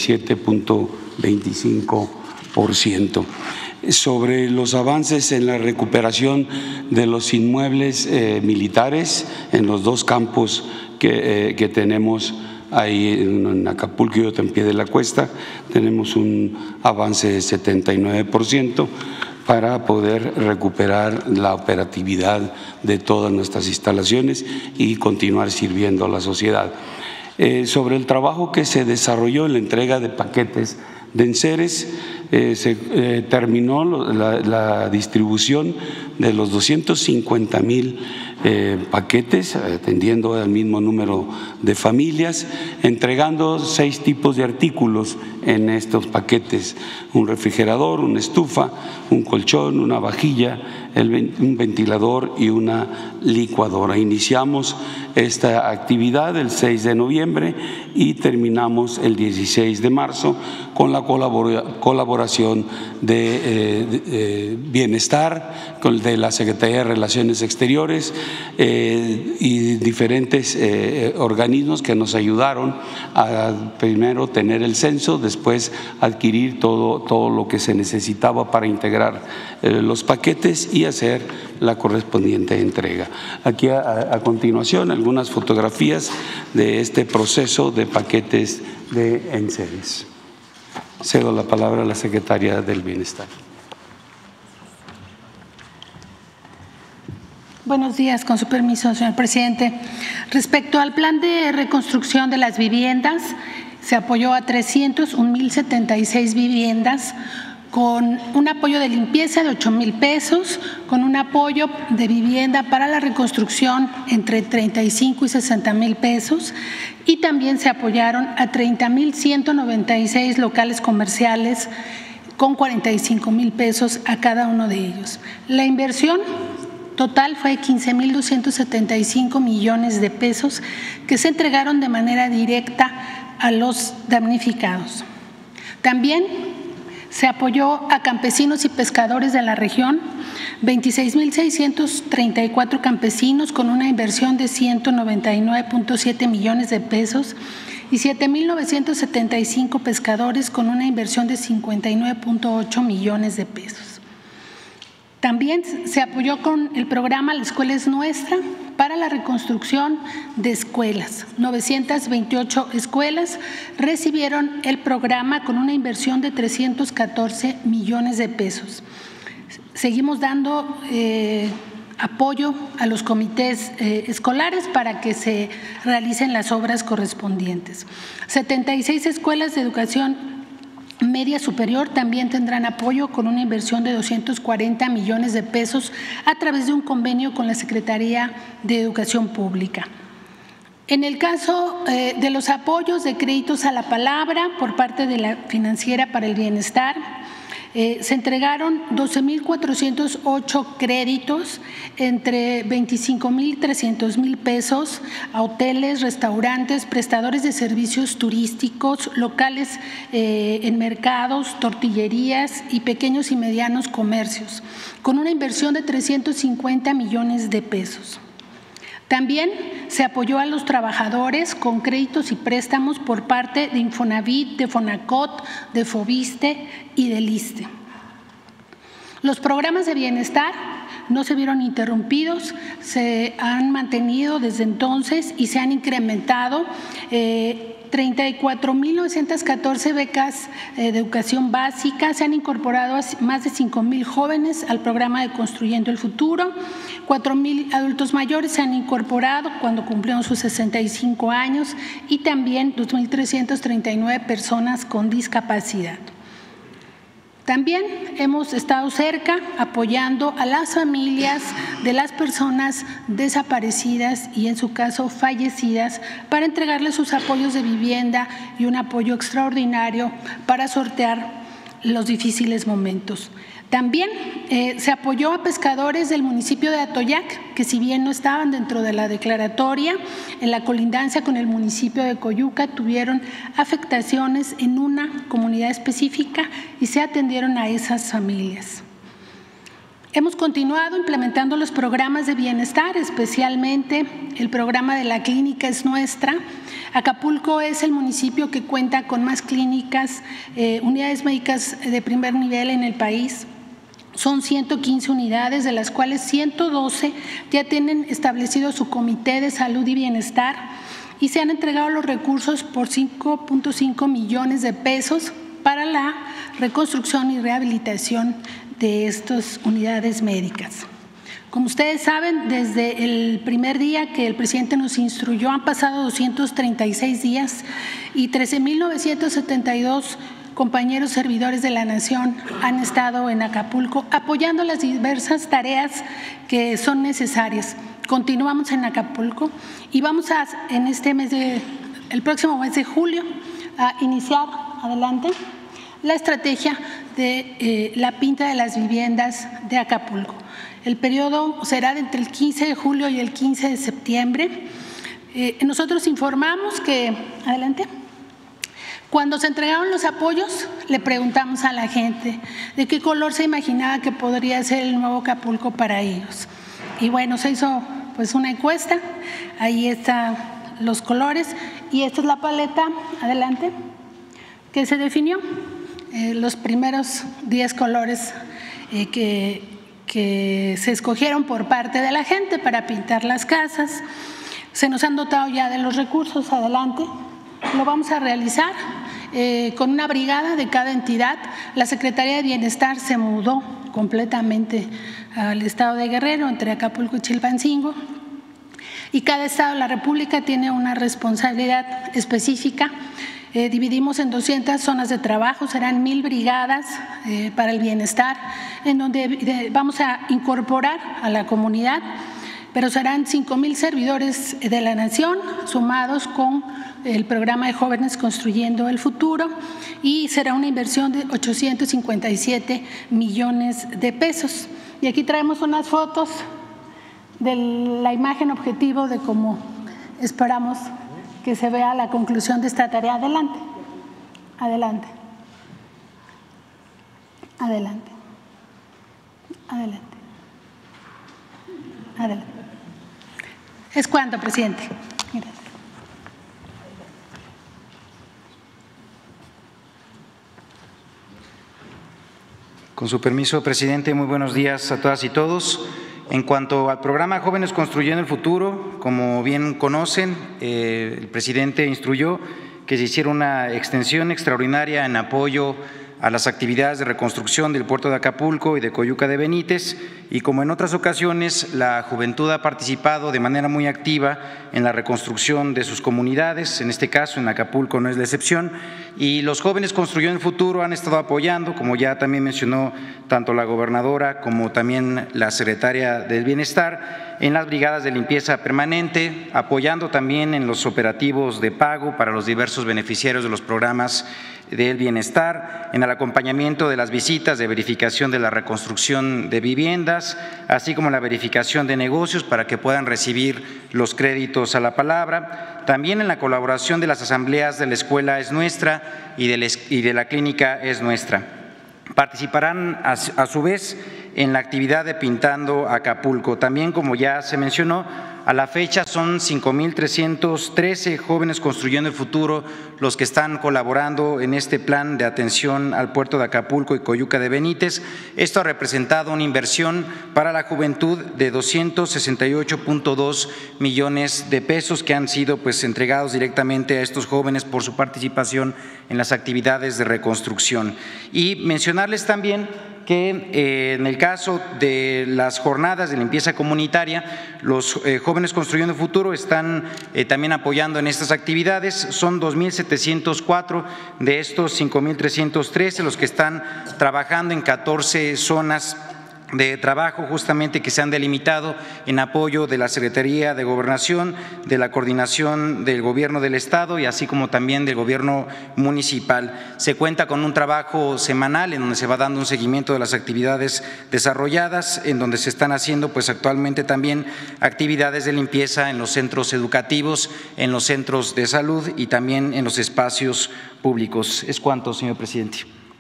37.25%. Sobre los avances en la recuperación de los inmuebles militares en los dos campos que tenemos ahí en Acapulco y otro en Pie de la Cuesta, tenemos un avance de 79% para poder recuperar la operatividad de todas nuestras instalaciones y continuar sirviendo a la sociedad. Sobre el trabajo que se desarrolló en la entrega de paquetes de enseres, se terminó la distribución de los 250,000 paquetes, atendiendo al mismo número de familias, entregando 6 tipos de artículos en estos paquetes: un refrigerador, una estufa, un colchón, una vajilla, un ventilador y una licuadora. Iniciamos esta actividad el 6 de noviembre y terminamos el 16 de marzo con la colaboración de Bienestar, de la Secretaría de Relaciones Exteriores y diferentes organismos que nos ayudaron a primero tener el censo, después adquirir todo lo que se necesitaba para integrar los paquetes y hacer la correspondiente entrega. Aquí a continuación algunas fotografías de este proceso de paquetes de enseres. Cedo la palabra a la Secretaria del Bienestar. Buenos días, con su permiso, señor presidente. Respecto al plan de reconstrucción de las viviendas, se apoyó a 301,076 viviendas con un apoyo de limpieza de 8,000 pesos, con un apoyo de vivienda para la reconstrucción entre 35 y 60,000 pesos, y también se apoyaron a 30,196 locales comerciales con 45,000 pesos a cada uno de ellos. La inversión total fue 15,275 millones de pesos que se entregaron de manera directa a los damnificados. También se apoyó a campesinos y pescadores de la región, 26,634 campesinos con una inversión de 199.7 millones de pesos y 7,975 pescadores con una inversión de 59.8 millones de pesos. También se apoyó con el programa La Escuela es Nuestra para la reconstrucción de escuelas. 928 escuelas recibieron el programa con una inversión de 314 millones de pesos. Seguimos dando apoyo a los comités escolares para que se realicen las obras correspondientes. 76 escuelas de educación media superior también tendrán apoyo con una inversión de 240 millones de pesos a través de un convenio con la Secretaría de Educación Pública. En el caso de los apoyos de créditos a la palabra por parte de la Financiera para el Bienestar, se entregaron 12,408 créditos entre 25,000 y 300,000 pesos a hoteles, restaurantes, prestadores de servicios turísticos, locales en mercados, tortillerías y pequeños y medianos comercios, con una inversión de 350 millones de pesos. También se apoyó a los trabajadores con créditos y préstamos por parte de Infonavit, de Fonacot, de Fobiste y del ISSSTE. Los programas de bienestar no se vieron interrumpidos, se han mantenido desde entonces y se han incrementado 34,914 becas de educación básica, se han incorporado más de 5,000 jóvenes al programa de Construyendo el Futuro, 4,000 adultos mayores se han incorporado cuando cumplieron sus 65 años y también 2,339 personas con discapacidad. También hemos estado cerca apoyando a las familias de las personas desaparecidas y en su caso fallecidas para entregarles sus apoyos de vivienda y un apoyo extraordinario para sortear los difíciles momentos. También se apoyó a pescadores del municipio de Atoyac, que si bien no estaban dentro de la declaratoria, en la colindancia con el municipio de Coyuca tuvieron afectaciones en una comunidad específica y se atendieron a esas familias. Hemos continuado implementando los programas de bienestar, especialmente el programa de La Clínica es Nuestra. Acapulco es el municipio que cuenta con más clínicas, unidades médicas de primer nivel en el país. Son 115 unidades, de las cuales 112 ya tienen establecido su comité de salud y bienestar y se han entregado los recursos por 5.5 millones de pesos para la reconstrucción y rehabilitación de estas unidades médicas. Como ustedes saben, desde el primer día que el presidente nos instruyó han pasado 236 días y 13,972 compañeros servidores de la Nación han estado en Acapulco apoyando las diversas tareas que son necesarias. Continuamos en Acapulco y vamos a, en este mes el próximo mes de julio, a iniciar, adelante, la estrategia de la pinta de las viviendas de Acapulco. El periodo será entre el 15 de julio y el 15 de septiembre. Nosotros informamos que, adelante, cuando se entregaron los apoyos, le preguntamos a la gente de qué color se imaginaba que podría ser el nuevo Acapulco para ellos. Y bueno, se hizo pues una encuesta, ahí están los colores y esta es la paleta, adelante, que se definió. Los primeros 10 colores que se escogieron por parte de la gente para pintar las casas. Se nos han dotado ya de los recursos, adelante. Lo vamos a realizar con una brigada de cada entidad. La Secretaría de Bienestar se mudó completamente al estado de Guerrero, entre Acapulco y Chilpancingo, y cada estado de la República tiene una responsabilidad específica. Dividimos en 200 zonas de trabajo, serán 1,000 brigadas para el bienestar, en donde vamos a incorporar a la comunidad, pero serán 5,000 servidores de la Nación sumados con el programa de Jóvenes Construyendo el Futuro y será una inversión de 857 millones de pesos. Y aquí traemos unas fotos de la imagen objetivo de cómo esperamos que se vea la conclusión de esta tarea. Adelante, adelante, adelante, adelante, adelante. ¿Es cuánto, presidente? Gracias. Con su permiso, presidente, muy buenos días a todas y todos. En cuanto al programa Jóvenes Construyendo el Futuro, como bien conocen, el presidente instruyó que se hiciera una extensión extraordinaria en apoyo a las actividades de reconstrucción del puerto de Acapulco y de Coyuca de Benítez, y como en otras ocasiones, la juventud ha participado de manera muy activa en la reconstrucción de sus comunidades, en este caso en Acapulco no es la excepción, y los Jóvenes Construyendo el Futuro han estado apoyando, como ya también mencionó tanto la gobernadora como también la secretaria del Bienestar, en las brigadas de limpieza permanente, apoyando también en los operativos de pago para los diversos beneficiarios de los programas del bienestar, en el acompañamiento de las visitas de verificación de la reconstrucción de viviendas, así como la verificación de negocios para que puedan recibir los créditos a la palabra, también en la colaboración de las asambleas de la Escuela es Nuestra y de la Clínica es Nuestra. Participarán a su vez en la actividad de Pintando Acapulco. También, como ya se mencionó, a la fecha son 5,313 jóvenes construyendo el futuro los que están colaborando en este plan de atención al puerto de Acapulco y Coyuca de Benítez. Esto ha representado una inversión para la juventud de 268.2 millones de pesos que han sido entregados directamente a estos jóvenes por su participación en las actividades de reconstrucción. Y mencionarles también que en el caso de las jornadas de limpieza comunitaria, los Jóvenes Construyendo el Futuro están también apoyando en estas actividades. Son 2,704 de estos 5,313 los que están trabajando en 14 zonas de trabajo justamente que se han delimitado en apoyo de la Secretaría de Gobernación, de la Coordinación del Gobierno del Estado y así como también del Gobierno municipal. Se cuenta con un trabajo semanal en donde se va dando un seguimiento de las actividades desarrolladas, en donde se están haciendo pues actualmente también actividades de limpieza en los centros educativos, en los centros de salud y también en los espacios públicos. Es cuanto, señor presidente.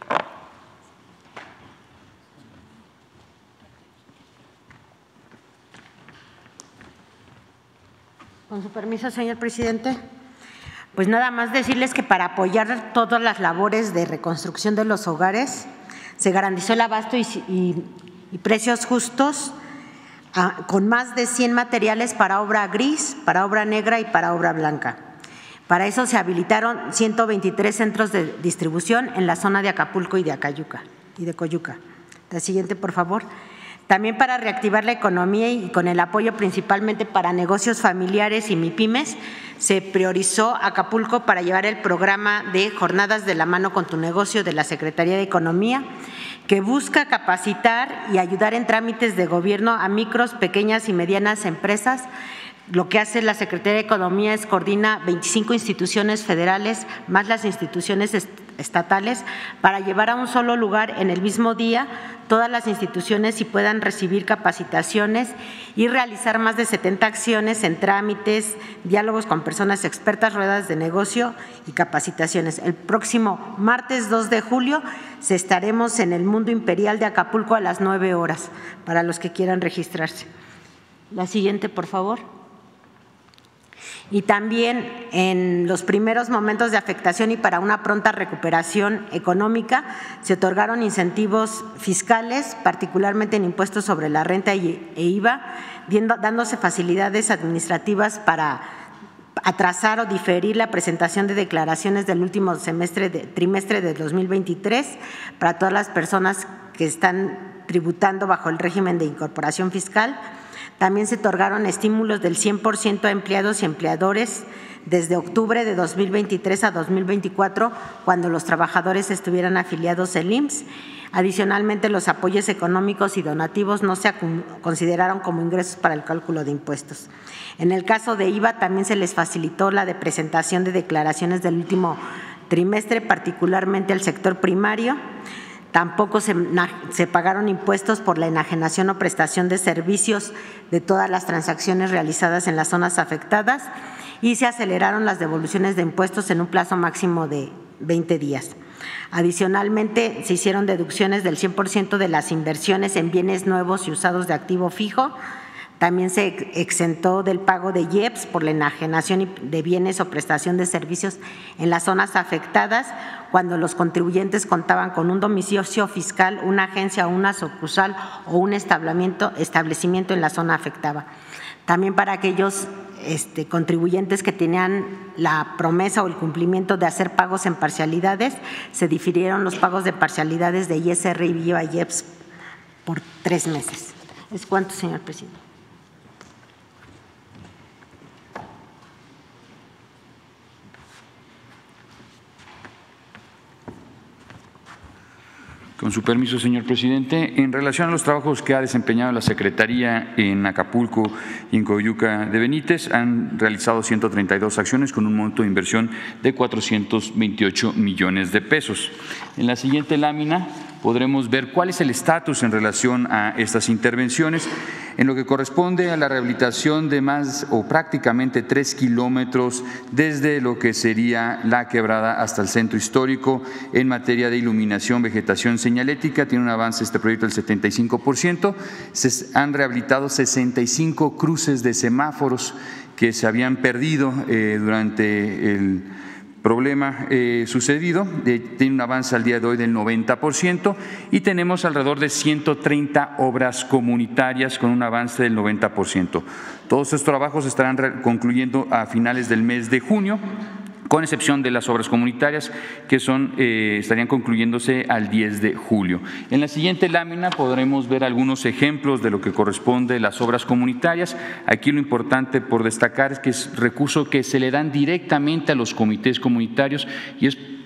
Con su permiso, señor presidente. Pues nada más decirles que para apoyar todas las labores de reconstrucción de los hogares se garantizó el abasto y precios justos con más de 100 materiales para obra gris, para obra negra y para obra blanca. Para eso se habilitaron 123 centros de distribución en la zona de Acapulco y de Coyuca. La siguiente, por favor. También para reactivar la economía y con el apoyo principalmente para negocios familiares y MIPYMES, se priorizó Acapulco para llevar el programa de Jornadas de la Mano con tu Negocio de la Secretaría de Economía, que busca capacitar y ayudar en trámites de gobierno a micros, pequeñas y medianas empresas. Lo que hace la Secretaría de Economía es coordina 25 instituciones federales más las instituciones estatales para llevar a un solo lugar en el mismo día todas las instituciones y puedan recibir capacitaciones y realizar más de 70 acciones en trámites, diálogos con personas expertas, ruedas de negocio y capacitaciones. El próximo martes 2 de julio estaremos en el Mundo Imperial de Acapulco a las 9 horas para los que quieran registrarse. La siguiente, por favor. Y también en los primeros momentos de afectación y para una pronta recuperación económica se otorgaron incentivos fiscales, particularmente en impuestos sobre la renta e IVA, dándose facilidades administrativas para atrasar o diferir la presentación de declaraciones del último trimestre de 2023 para todas las personas que están tributando bajo el régimen de incorporación fiscal. También se otorgaron estímulos del 100% a empleados y empleadores desde octubre de 2023 a 2024, cuando los trabajadores estuvieran afiliados al IMSS. Adicionalmente, los apoyos económicos y donativos no se consideraron como ingresos para el cálculo de impuestos. En el caso de IVA, también se les facilitó la de presentación de declaraciones del último trimestre, particularmente al sector primario. Tampoco se pagaron impuestos por la enajenación o prestación de servicios de todas las transacciones realizadas en las zonas afectadas y se aceleraron las devoluciones de impuestos en un plazo máximo de 20 días. Adicionalmente, se hicieron deducciones del 100% de las inversiones en bienes nuevos y usados de activo fijo. También se exentó del pago de IEPS por la enajenación de bienes o prestación de servicios en las zonas afectadas cuando los contribuyentes contaban con un domicilio fiscal, una agencia o una sucursal o un establecimiento en la zona afectada. También para aquellos contribuyentes que tenían la promesa o el cumplimiento de hacer pagos en parcialidades, se difirieron los pagos de parcialidades de ISR y IVA y IEPS por 3 meses. ¿Es cuánto, señor presidente? Con su permiso, señor presidente, en relación a los trabajos que ha desempeñado la Secretaría en Acapulco y en Coyuca de Benítez, han realizado 132 acciones con un monto de inversión de 428 millones de pesos. En la siguiente lámina podremos ver cuál es el estatus en relación a estas intervenciones. En lo que corresponde a la rehabilitación de más o prácticamente 3 kilómetros desde lo que sería la quebrada hasta el centro histórico en materia de iluminación, vegetación señalética, tiene un avance este proyecto del 75%. Se han rehabilitado 65 cruces de semáforos que se habían perdido durante el problema sucedido, tiene un avance al día de hoy del 90% y tenemos alrededor de 130 obras comunitarias con un avance del 90%. Todos estos trabajos estarán concluyendo a finales del mes de junio, con excepción de las obras comunitarias que estarían concluyéndose al 10 de julio. En la siguiente lámina podremos ver algunos ejemplos de lo que corresponde a las obras comunitarias. Aquí lo importante por destacar es que es recurso que se le dan directamente a los comités comunitarios y es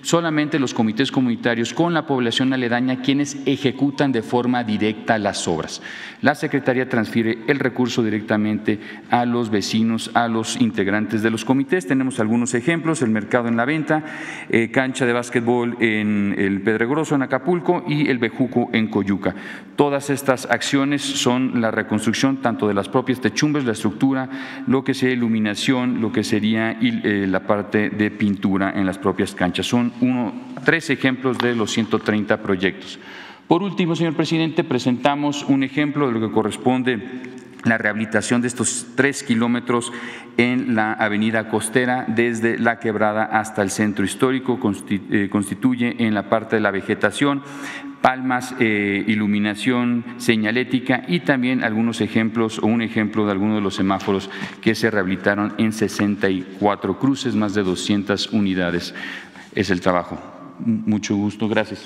solamente los comités comunitarios con la población aledaña quienes ejecutan de forma directa las obras. La Secretaría transfiere el recurso directamente a los vecinos, a los integrantes de los comités. Tenemos algunos ejemplos: el mercado en La Venta, cancha de básquetbol en el Pedregoso, en Acapulco, y el Bejuco en Coyuca. Todas estas acciones son la reconstrucción tanto de las propias techumbres, la estructura, lo que sería iluminación, lo que sería la parte de pintura en las propias canchas. Son 3 ejemplos de los 130 proyectos. Por último, señor presidente, presentamos un ejemplo de lo que corresponde la rehabilitación de estos 3 kilómetros en la avenida costera desde La Quebrada hasta el centro histórico. Constituye en la parte de la vegetación, palmas, iluminación señalética y también algunos ejemplos o un ejemplo de algunos de los semáforos que se rehabilitaron en 64 cruces, más de 200 unidades. Es el trabajo. Mucho gusto. Gracias.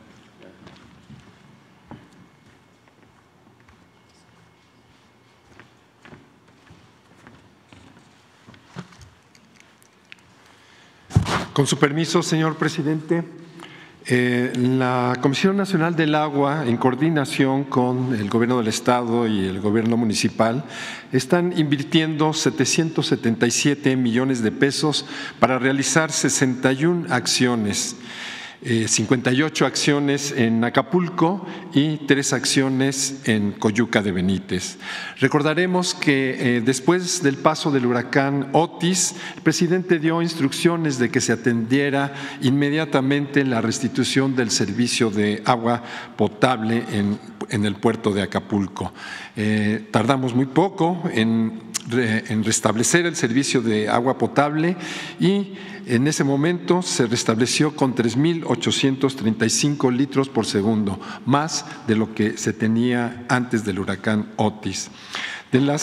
Con su permiso, señor presidente, la Comisión Nacional del Agua, en coordinación con el Gobierno del Estado y el Gobierno municipal, están invirtiendo 777 millones de pesos para realizar 61 acciones. 58 acciones en Acapulco y 3 acciones en Coyuca de Benítez. Recordaremos que después del paso del huracán Otis, el presidente dio instrucciones de que se atendiera inmediatamente la restitución del servicio de agua potable en el puerto de Acapulco. Tardamos muy poco en restablecer el servicio de agua potable y en ese momento se restableció con 3.835 litros por segundo, más de lo que se tenía antes del huracán Otis. De las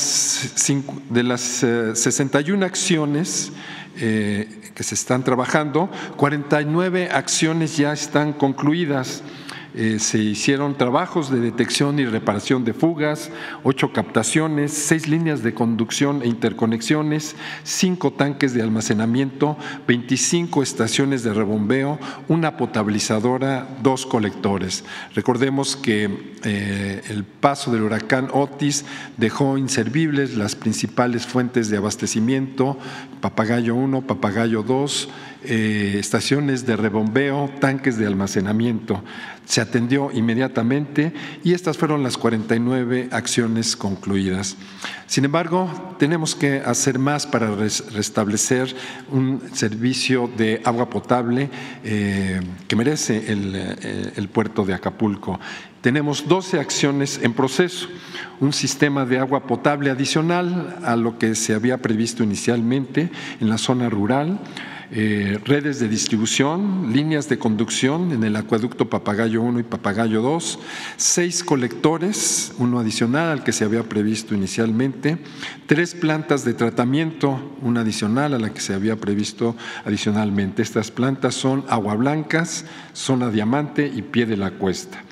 61 acciones que se están trabajando, 49 acciones ya están concluidas. Se hicieron trabajos de detección y reparación de fugas, 8 captaciones, 6 líneas de conducción e interconexiones, 5 tanques de almacenamiento, 25 estaciones de rebombeo, una potabilizadora, 2 colectores. Recordemos que el paso del huracán Otis dejó inservibles las principales fuentes de abastecimiento: Papagayo 1, Papagayo 2, estaciones de rebombeo, tanques de almacenamiento. Se atendió inmediatamente y estas fueron las 49 acciones concluidas. Sin embargo, tenemos que hacer más para restablecer un servicio de agua potable que merece el puerto de Acapulco. Tenemos 12 acciones en proceso: un sistema de agua potable adicional a lo que se había previsto inicialmente en la zona rural, redes de distribución, líneas de conducción en el acueducto Papagayo 1 y Papagayo 2, 6 colectores, uno adicional al que se había previsto inicialmente, 3 plantas de tratamiento, una adicional a la que se había previsto adicionalmente. Estas plantas son Agua Blancas, Zona Diamante y Pie de la Cuesta.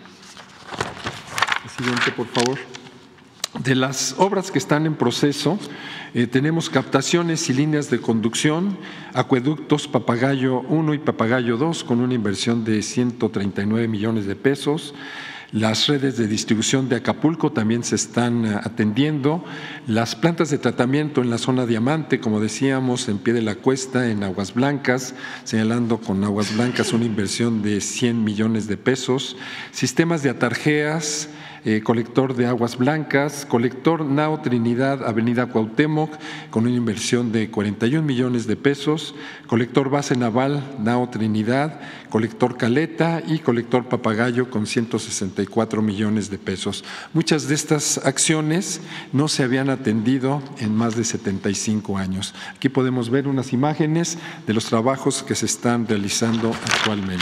Siguiente, por favor. De las obras que están en proceso, tenemos captaciones y líneas de conducción, acueductos Papagayo 1 y Papagayo 2 con una inversión de 139 millones de pesos. Las redes de distribución de Acapulco también se están atendiendo. Las plantas de tratamiento en la zona Diamante, como decíamos, en Pie de la Cuesta, en Aguas Blancas, señalando con Aguas Blancas una inversión de 100 millones de pesos. Sistemas de atarjeas, colector de Aguas Blancas, colector Nao Trinidad, Avenida Cuauhtémoc, con una inversión de 41 millones de pesos, colector Base Naval Nao Trinidad, colector Caleta y colector Papagayo con 164 millones de pesos. Muchas de estas acciones no se habían atendido en más de 75 años. Aquí podemos ver unas imágenes de los trabajos que se están realizando actualmente.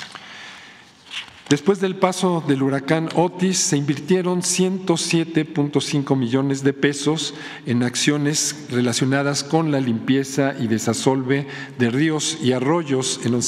Después del paso del huracán Otis, se invirtieron 107.5 millones de pesos en acciones relacionadas con la limpieza y desasolve de ríos y arroyos en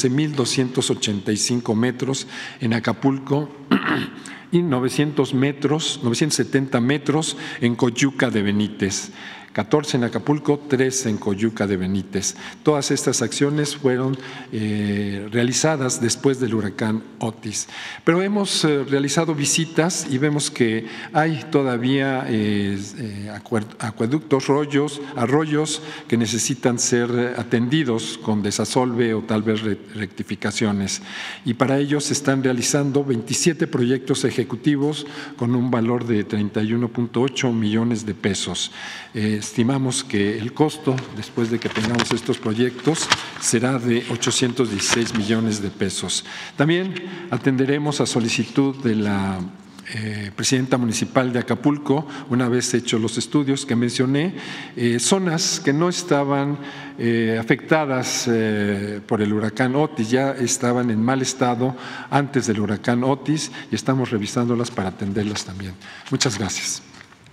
11.285 metros en Acapulco y 970 metros en Coyuca de Benítez. 14 en Acapulco, 3 en Coyuca de Benítez. Todas estas acciones fueron realizadas después del huracán Otis. Pero hemos realizado visitas y vemos que hay todavía acueductos, arroyos que necesitan ser atendidos con desasolve o tal vez rectificaciones. Y para ello se están realizando 27 proyectos ejecutivos con un valor de 31.8 millones de pesos. Estimamos que el costo, después de que tengamos estos proyectos, será de 816 millones de pesos. También atenderemos a solicitud de la presidenta municipal de Acapulco, una vez hechos los estudios que mencioné, zonas que no estaban afectadas por el huracán Otis, ya estaban en mal estado antes del huracán Otis y estamos revisándolas para atenderlas también. Muchas gracias.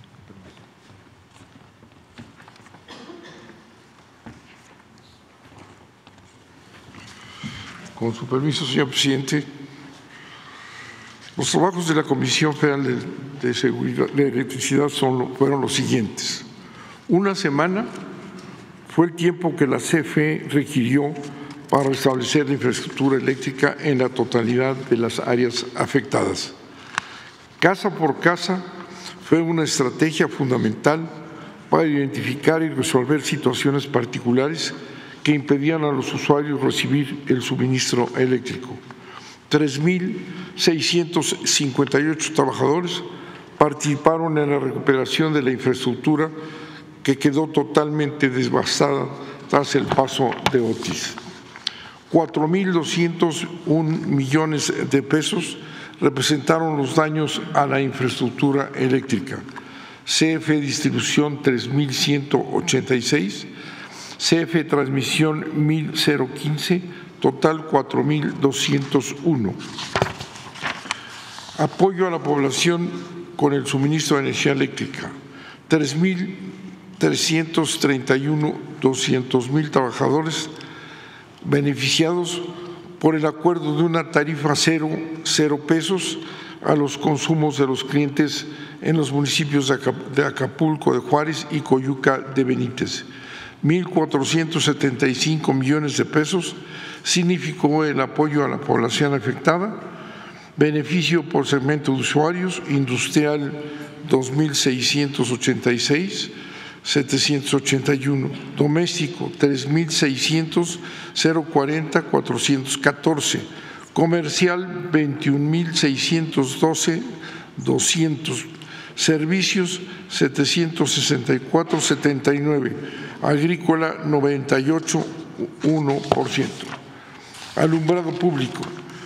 Con su permiso, señor presidente. Los trabajos de la Comisión Federal de Electricidad fueron los siguientes. Una semana fue el tiempo que la CFE requirió para restablecer la infraestructura eléctrica en la totalidad de las áreas afectadas. Casa por casa fue una estrategia fundamental para identificar y resolver situaciones particulares que impedían a los usuarios recibir el suministro eléctrico. 3.658 trabajadores participaron en la recuperación de la infraestructura que quedó totalmente devastada tras el paso de Otis. 4.201 millones de pesos representaron los daños a la infraestructura eléctrica. CFE Distribución 3.186, CFE Transmisión 1.015, total 4.201. Apoyo a la población con el suministro de energía eléctrica. 3.331, 200.000 trabajadores beneficiados por el acuerdo de una tarifa cero pesos a los consumos de los clientes en los municipios de Acapulco de Juárez y Coyuca de Benítez. 1.475 millones de pesos significó el apoyo a la población afectada, beneficio por segmento de usuarios, industrial 2.686, 781, doméstico 3.600, 040, 414, comercial 21.612, 200, servicios 764, 79, agrícola 98, 1%. Alumbrado público,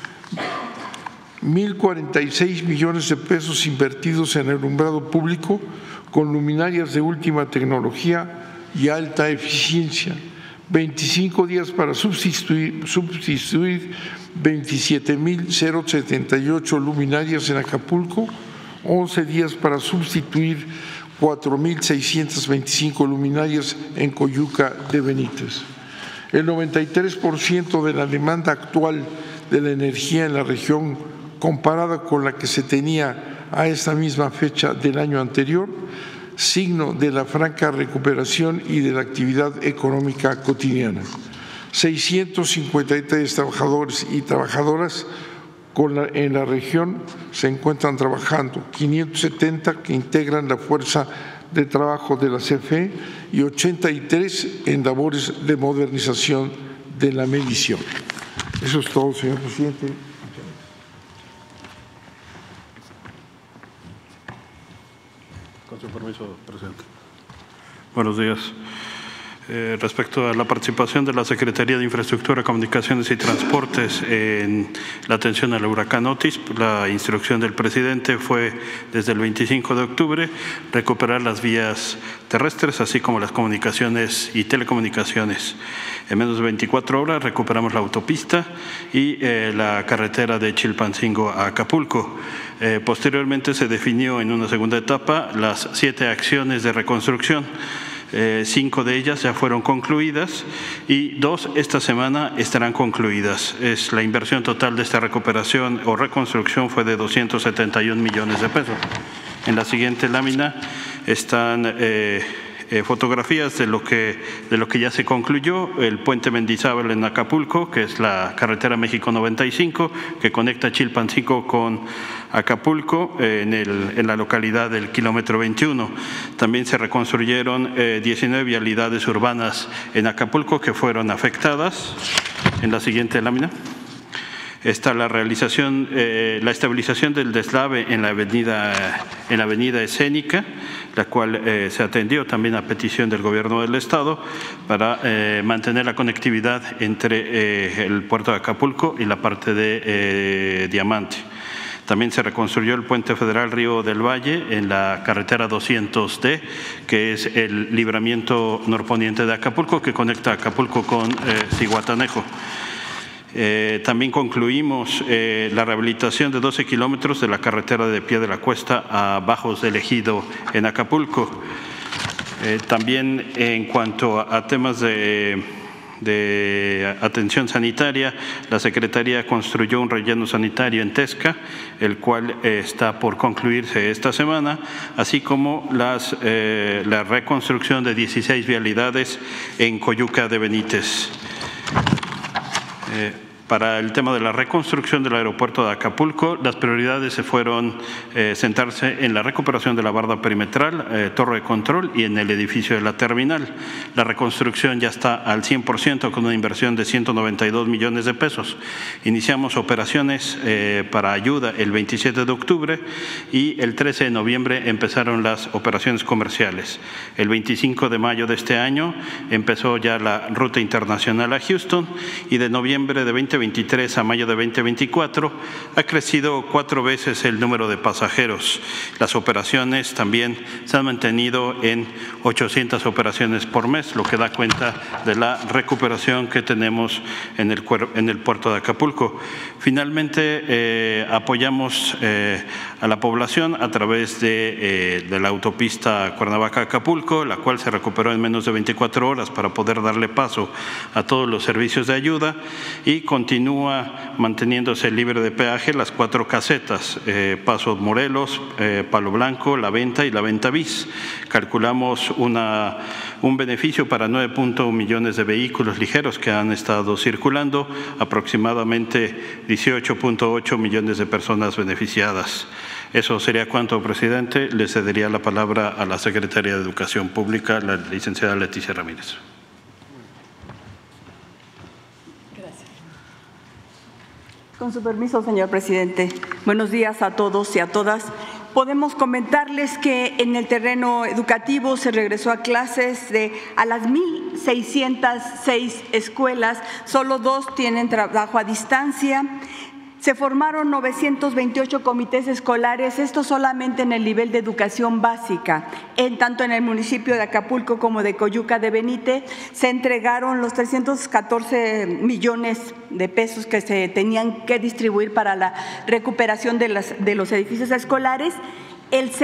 1.046 millones de pesos invertidos en alumbrado público con luminarias de última tecnología y alta eficiencia, 25 días para sustituir 27.078 luminarias en Acapulco, 11 días para sustituir 4.625 luminarias en Coyuca de Benítez. El 93% de la demanda actual de la energía en la región, comparada con la que se tenía a esta misma fecha del año anterior, signo de la franca recuperación y de la actividad económica cotidiana. 653 trabajadores y trabajadoras en la región se encuentran trabajando, 570 que integran la fuerza de trabajo de la CFE y 83 en labores de modernización de la medición. Eso es todo, señor presidente. Con su permiso, presidente. Buenos días. Respecto a la participación de la Secretaría de Infraestructura, Comunicaciones y Transportes en la atención al huracán Otis, la instrucción del presidente fue desde el 25 de octubre recuperar las vías terrestres, así como las comunicaciones y telecomunicaciones. En menos de 24 horas recuperamos la autopista y la carretera de Chilpancingo a Acapulco. Posteriormente se definió en una segunda etapa las 7 acciones de reconstrucción. 5 de ellas ya fueron concluidas y 2 esta semana estarán concluidas. La inversión total de esta recuperación o reconstrucción fue de 271 millones de pesos. En la siguiente lámina están fotografías de lo que ya se concluyó: el puente Mendizábal en Acapulco, que es la carretera México 95, que conecta Chilpancingo con Acapulco en la localidad del kilómetro 21. También se reconstruyeron 19 vialidades urbanas en Acapulco que fueron afectadas. En la siguiente lámina está la realización, la estabilización del deslave en la avenida Escénica, la cual se atendió también a petición del Gobierno del Estado para mantener la conectividad entre el puerto de Acapulco y la parte de Diamante. También se reconstruyó el puente federal Río del Valle en la carretera 200D, que es el libramiento norponiente de Acapulco, que conecta Acapulco con Zihuatanejo. También concluimos la rehabilitación de 12 kilómetros de la carretera de Pie de la Cuesta a Bajos del Ejido en Acapulco. También en cuanto a temas de atención sanitaria, la Secretaría construyó un relleno sanitario en Tesca, el cual está por concluirse esta semana, así como la reconstrucción de 16 vialidades en Coyuca de Benítez. Para el tema de la reconstrucción del aeropuerto de Acapulco, las prioridades se fueron centrarse en la recuperación de la barda perimetral, torre de control y en el edificio de la terminal. La reconstrucción ya está al 100% con una inversión de 192 millones de pesos. Iniciamos operaciones para ayuda el 27 de octubre y el 13 de noviembre empezaron las operaciones comerciales. El 25 de mayo de este año empezó ya la ruta internacional a Houston y de noviembre de 2023 a mayo de 2024 ha crecido 4 veces el número de pasajeros. Las operaciones también se han mantenido en 800 operaciones por mes, lo que da cuenta de la recuperación que tenemos en el puerto de Acapulco. Finalmente, apoyamos a la población a través de la autopista Cuernavaca-Acapulco, la cual se recuperó en menos de 24 horas para poder darle paso a todos los servicios de ayuda, y continúa manteniéndose libre de peaje las 4 casetas, Paso Morelos, Palo Blanco, La Venta y La Venta Bis. Calculamos un beneficio para 9.1 millones de vehículos ligeros que han estado circulando, aproximadamente 18.8 millones de personas beneficiadas. Eso sería cuanto, presidente. Le cedería la palabra a la secretaria de Educación Pública, la licenciada Leticia Ramírez. Con su permiso, señor presidente. Buenos días a todos y a todas. Podemos comentarles que en el terreno educativo se regresó a clases a las 1.606 escuelas, solo 2 tienen trabajo a distancia. Se formaron 928 comités escolares, esto solamente en el nivel de educación básica. Tanto en el municipio de Acapulco como de Coyuca de Benítez se entregaron los 314 millones de pesos que se tenían que distribuir para la recuperación de los edificios escolares. El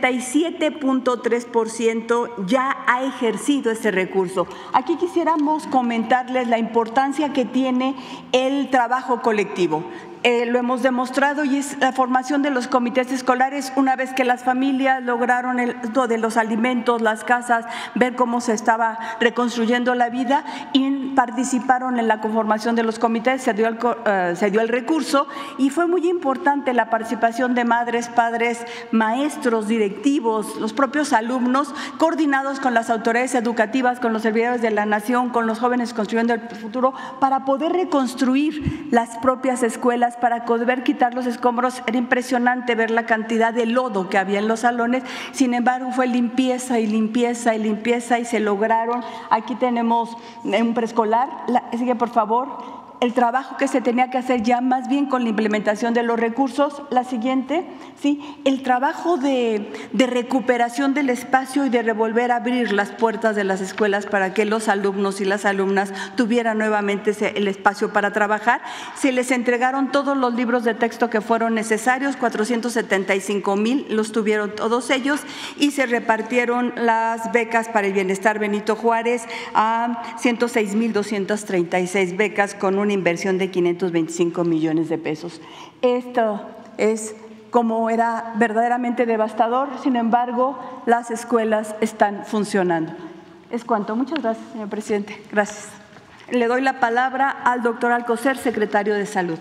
77.3% ya ha ejercido ese recurso. Aquí quisiéramos comentarles la importancia que tiene el trabajo colectivo. Lo hemos demostrado, y es la formación de los comités escolares. Una vez que las familias lograron lo de los alimentos, las casas, ver cómo se estaba reconstruyendo la vida, y participaron en la conformación de los comités, se dio el recurso, y fue muy importante la participación de madres, padres, maestros, directivos, los propios alumnos, coordinados con las autoridades educativas, con los servidores de la nación, con los jóvenes construyendo el futuro, para poder reconstruir las propias escuelas, para poder quitar los escombros. Era impresionante ver la cantidad de lodo que había en los salones. Sin embargo, fue limpieza y limpieza y limpieza, y se lograron. Aquí tenemos un preescolar. Sigue, por favor. El trabajo que se tenía que hacer ya más bien con la implementación de los recursos. La siguiente, sí, el trabajo de recuperación del espacio y de revolver a abrir las puertas de las escuelas para que los alumnos y las alumnas tuvieran nuevamente el espacio para trabajar. Se les entregaron todos los libros de texto que fueron necesarios, 475,000 los tuvieron todos ellos, y se repartieron las becas para el bienestar Benito Juárez a 106,236 becas con una inversión de 525 millones de pesos. Esto es como era verdaderamente devastador. Sin embargo, las escuelas están funcionando. Es cuanto. Muchas gracias, señor presidente. Gracias. Le doy la palabra al doctor Alcocer, secretario de Salud.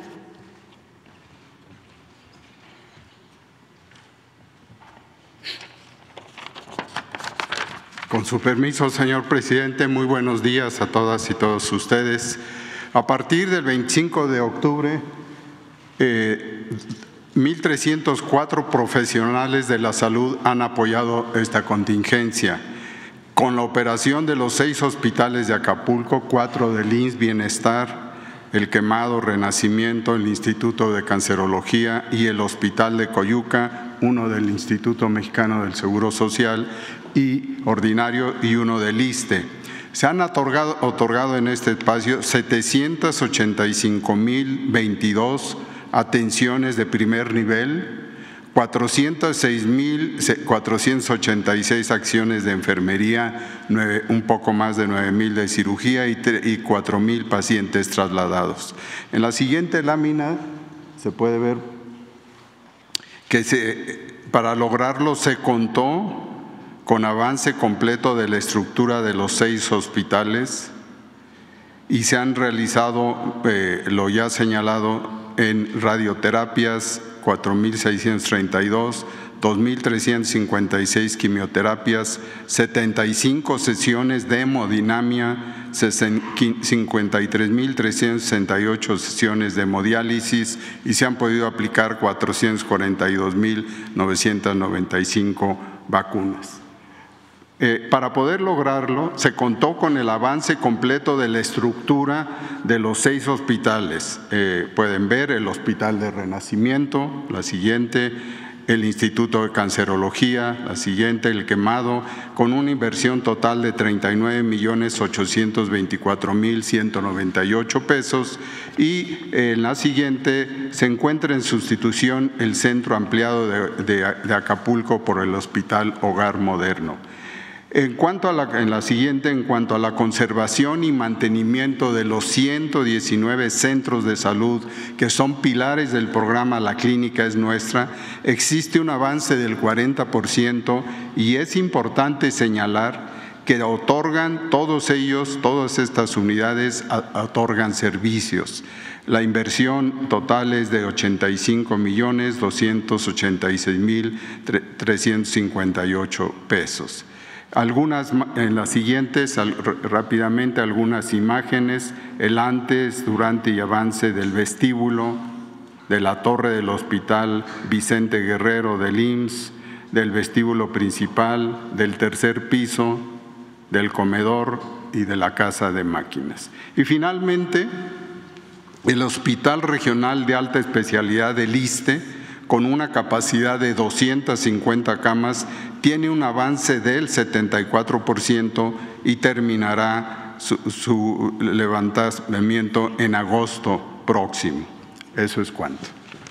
Con su permiso, señor presidente, muy buenos días a todas y todos ustedes. A partir del 25 de octubre, 1.304 profesionales de la salud han apoyado esta contingencia. Con la operación de los 6 hospitales de Acapulco, 4 del IMSS Bienestar, el Quemado, Renacimiento, el Instituto de Cancerología y el Hospital de Coyuca, 1 del Instituto Mexicano del Seguro Social y ordinario y 1 del ISSSTE. Se han otorgado en este espacio 785.022 atenciones de primer nivel, 406.486 acciones de enfermería, un poco más de 9.000 de cirugía y 4.000 pacientes trasladados. En la siguiente lámina se puede ver que para lograrlo se contó con avance completo de la estructura de los 6 hospitales y se han realizado, lo ya señalado, en radioterapias 4.632, 2.356 quimioterapias, 75 sesiones de hemodinamia, 53.368 sesiones de hemodiálisis y se han podido aplicar 442.995 vacunas. Para poder lograrlo, se contó con el avance completo de la estructura de los 6 hospitales. Pueden ver el Hospital de Renacimiento, la siguiente, el Instituto de Cancerología, la siguiente, el Quemado, con una inversión total de 39.824.198 pesos y en la siguiente se encuentra en sustitución el Centro Ampliado de Acapulco por el Hospital Hogar Moderno. En la siguiente, en cuanto a la conservación y mantenimiento de los 119 centros de salud que son pilares del programa La Clínica es Nuestra, existe un avance del 40% y es importante señalar que otorgan todos ellos, todas estas unidades otorgan servicios. La inversión total es de 85.286.358 pesos. En las siguientes, rápidamente, algunas imágenes, el antes, durante y avance del vestíbulo, de la torre del Hospital Vicente Guerrero del IMSS, del vestíbulo principal, del tercer piso, del comedor y de la casa de máquinas. Y finalmente, el Hospital Regional de Alta Especialidad del ISSSTE, con una capacidad de 250 camas, tiene un avance del 74% y terminará su levantamiento en agosto próximo. Eso es cuanto.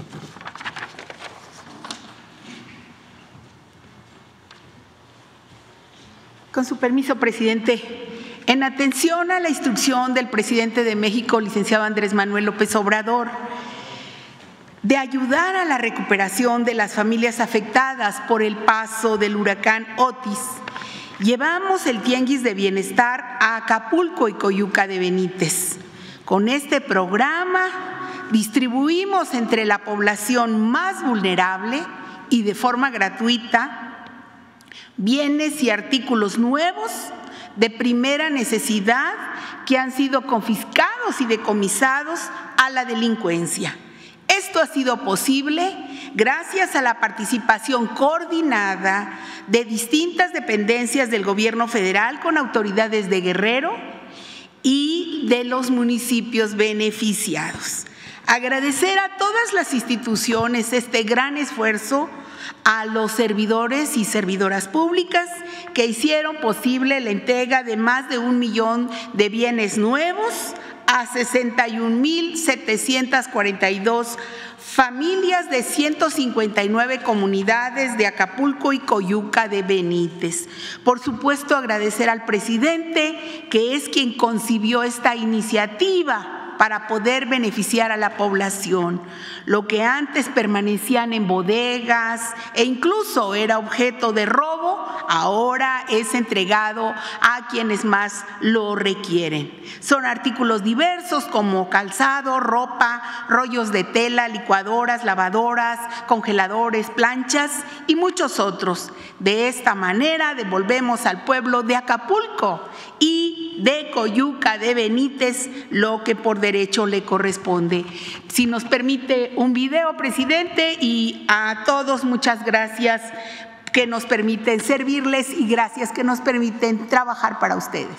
Con su permiso, presidente. En atención a la instrucción del presidente de México, licenciado Andrés Manuel López Obrador, de ayudar a la recuperación de las familias afectadas por el paso del huracán Otis, llevamos el Tianguis de Bienestar a Acapulco y Coyuca de Benítez. Con este programa distribuimos entre la población más vulnerable y de forma gratuita bienes y artículos nuevos de primera necesidad que han sido confiscados y decomisados a la delincuencia. Esto ha sido posible gracias a la participación coordinada de distintas dependencias del Gobierno federal con autoridades de Guerrero y de los municipios beneficiados. Agradecer a todas las instituciones este gran esfuerzo, a los servidores y servidoras públicas que hicieron posible la entrega de más de 1 millón de bienes nuevos a 61.742 familias de 159 comunidades de Acapulco y Coyuca de Benítez. Por supuesto, agradecer al presidente, que es quien concibió esta iniciativa para poder beneficiar a la población. Lo que antes permanecían en bodegas e incluso era objeto de robo, ahora es entregado a quienes más lo requieren. Son artículos diversos como calzado, ropa, rollos de tela, licuadoras, lavadoras, congeladores, planchas y muchos otros. De esta manera devolvemos al pueblo de Acapulco y de Coyuca de Benítez lo que por derecho le corresponde. Si nos permite un video, presidente, y a todos muchas gracias que nos permiten servirles y gracias que nos permiten trabajar para ustedes.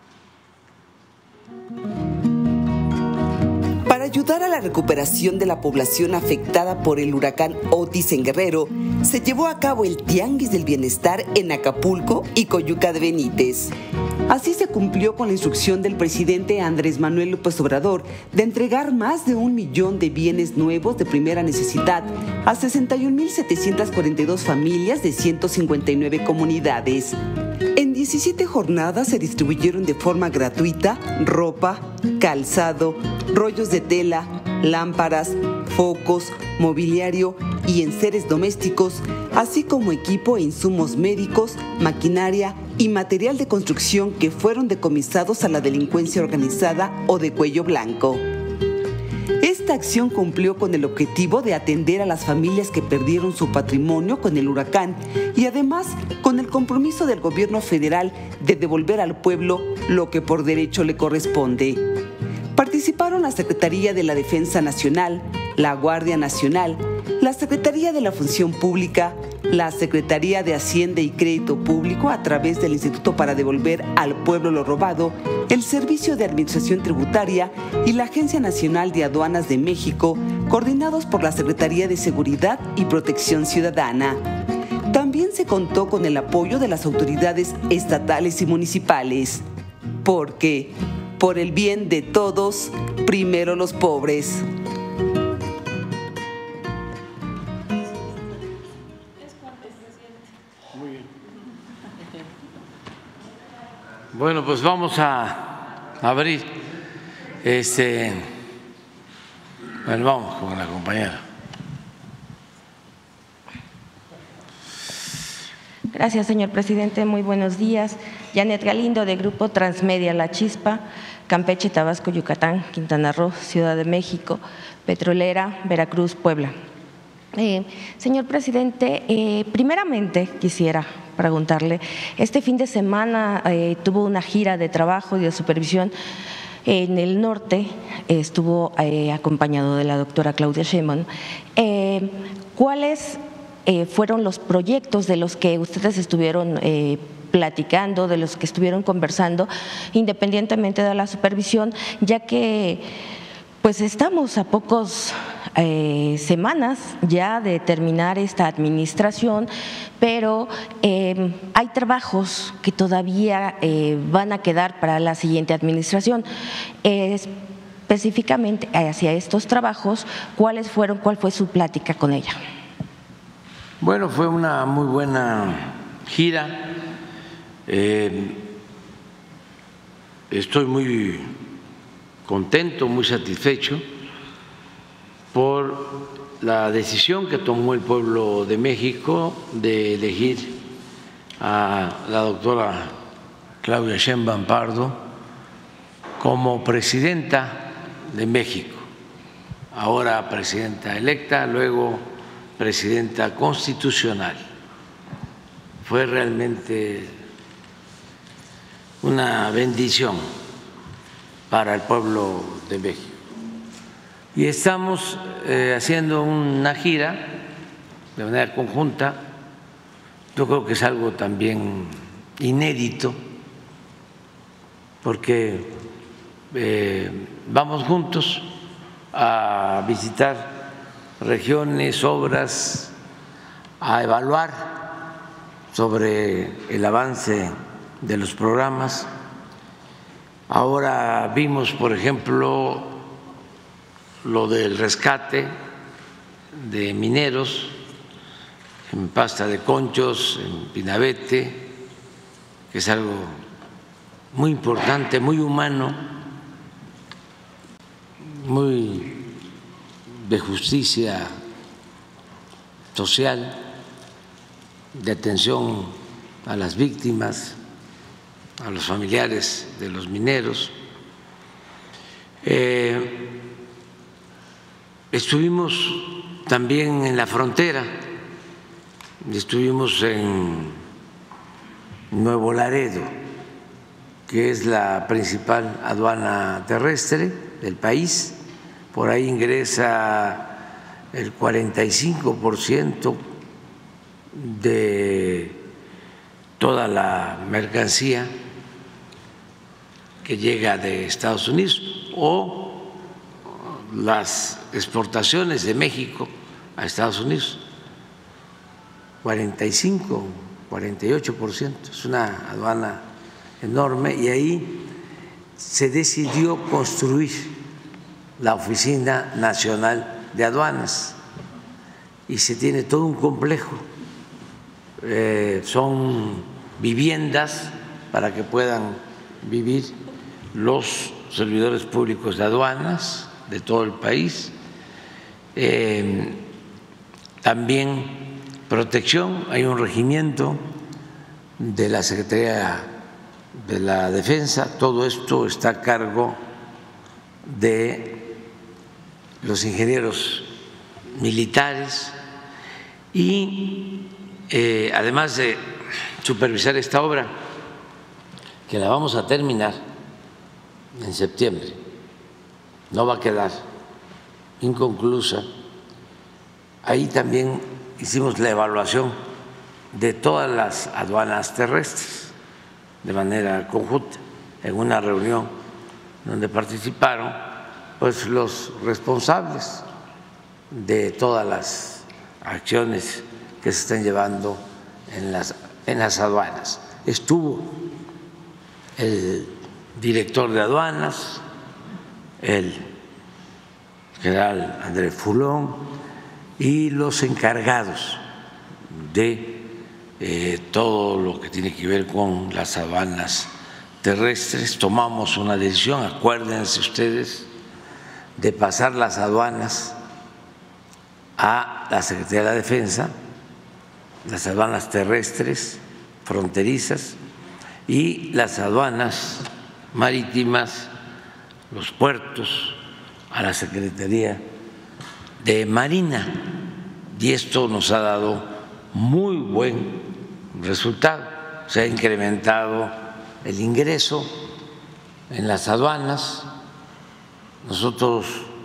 Para ayudar a la recuperación de la población afectada por el huracán Otis en Guerrero, se llevó a cabo el Tianguis del Bienestar en Acapulco y Coyuca de Benítez. Así se cumplió con la instrucción del presidente Andrés Manuel López Obrador de entregar más de 1 millón de bienes nuevos de primera necesidad a 61,742 familias de 159 comunidades. En 17 jornadas se distribuyeron de forma gratuita ropa, calzado, rollos de tela, lámparas, focos, mobiliario y enseres domésticos, así como equipo e insumos médicos, maquinaria y material de construcción que fueron decomisados a la delincuencia organizada o de cuello blanco. Esta acción cumplió con el objetivo de atender a las familias que perdieron su patrimonio con el huracán y además con el compromiso del gobierno federal de devolver al pueblo lo que por derecho le corresponde. Participaron la Secretaría de la Defensa Nacional, la Guardia Nacional, la Secretaría de la Función Pública, la Secretaría de Hacienda y Crédito Público a través del Instituto para Devolver al Pueblo lo Robado, el Servicio de Administración Tributaria y la Agencia Nacional de Aduanas de México, coordinados por la Secretaría de Seguridad y Protección Ciudadana. También se contó con el apoyo de las autoridades estatales y municipales, porque por el bien de todos, primero los pobres. Bueno, pues vamos a abrir. Bueno, vamos con la compañera. Gracias, señor presidente. Muy buenos días. Janet Galindo, de Grupo Transmedia La Chispa, Campeche, Tabasco, Yucatán, Quintana Roo, Ciudad de México, Petrolera, Veracruz, Puebla. Señor presidente, primeramente quisiera preguntarle, este fin de semana tuvo una gira de trabajo y de supervisión en el norte, estuvo acompañado de la doctora Claudia Sheinbaum. ¿Cuáles fueron los proyectos de los que ustedes estuvieron platicando, de los que estuvieron conversando, independientemente de la supervisión, ya que pues estamos a pocos semanas ya de terminar esta administración, pero hay trabajos que todavía van a quedar para la siguiente administración. Específicamente hacia estos trabajos, ¿cuál fue su plática con ella? Bueno, fue una muy buena gira. Estoy muy contento, muy satisfecho por la decisión que tomó el pueblo de México de elegir a la doctora Claudia Sheinbaum Pardo como presidenta de México, ahora presidenta electa, luego presidenta constitucional. Fue realmente una bendición para el pueblo de México. Y estamos haciendo una gira de manera conjunta. Yo creo que es algo también inédito, porque vamos juntos a visitar regiones, obras, a evaluar sobre el avance de los programas. Ahora vimos, por ejemplo, lo del rescate de mineros en Pasta de Conchos, en Pinabete, que es algo muy importante, muy humano, muy de justicia social, de atención a las víctimas, a los familiares de los mineros. Estuvimos también en la frontera, estuvimos en Nuevo Laredo, que es la principal aduana terrestre del país. Por ahí ingresa el 45% de toda la mercancía que llega de Estados Unidos o las exportaciones de México a Estados Unidos, 45, 48%, es una aduana enorme, y ahí se decidió construir la Oficina Nacional de Aduanas y se tiene todo un complejo, son viviendas para que puedan vivir los servidores públicos de aduanas de todo el país, también protección, hay un regimiento de la Secretaría de la Defensa, todo esto está a cargo de los ingenieros militares y además de supervisar esta obra, que la vamos a terminar en septiembre, no va a quedar inconclusa. Ahí también hicimos la evaluación de todas las aduanas terrestres de manera conjunta en una reunión donde participaron pues los responsables de todas las acciones que se están llevando en las aduanas. Estuvo el director de aduanas, el general Andrés Fulón, y los encargados de todo lo que tiene que ver con las aduanas terrestres. Tomamos una decisión, acuérdense ustedes, de pasar las aduanas a la Secretaría de la Defensa, las aduanas terrestres, fronterizas, y las aduanas marítimas, los puertos, a la Secretaría de Marina, y esto nos ha dado muy buen resultado. Se ha incrementado el ingreso en las aduanas. Nosotros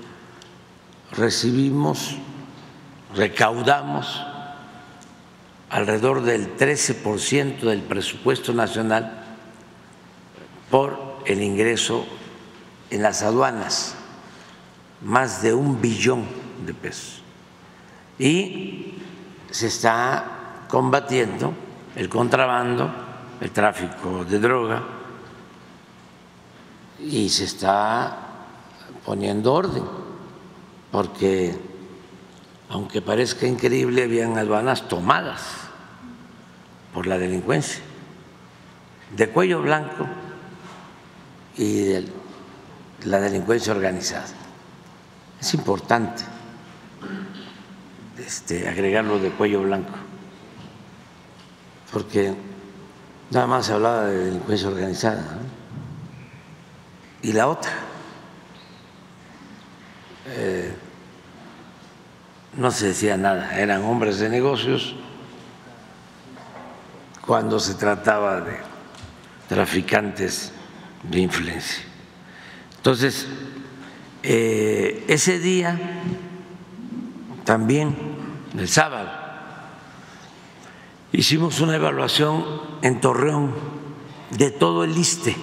recaudamos alrededor del 13% del presupuesto nacional por el ingreso en las aduanas, más de 1 billón de pesos. Y se está combatiendo el contrabando, el tráfico de droga, y se está poniendo orden, porque aunque parezca increíble, habían aduanas tomadas por la delincuencia de cuello blanco y de la delincuencia organizada. Es importante agregarlo de cuello blanco, porque nada más se hablaba de delincuencia organizada, ¿no? Y la otra, no se decía nada, eran hombres de negocios cuando se trataba de traficantes de influencia. Entonces, ese día también, el sábado, hicimos una evaluación en Torreón de todo el ISSSTE.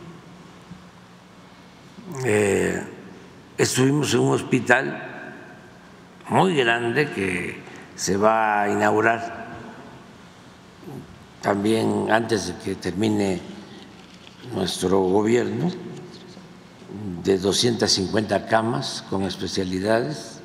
Estuvimos en un hospital muy grande que se va a inaugurar también antes de que termine nuestro gobierno, de 250 camas con especialidades,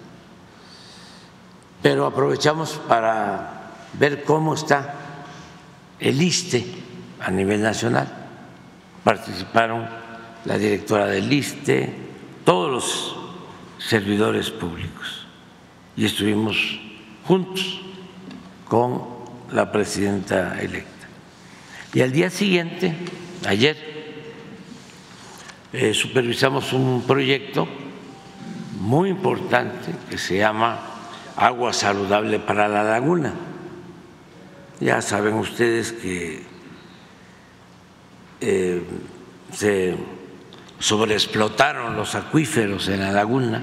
pero aprovechamos para ver cómo está el ISSSTE a nivel nacional. Participaron la directora del ISSSTE, todos los servidores públicos y estuvimos juntos con la presidenta electa. Y al día siguiente, ayer, supervisamos un proyecto muy importante que se llama Agua Saludable para la Laguna. Ya saben ustedes que se sobreexplotaron los acuíferos en la laguna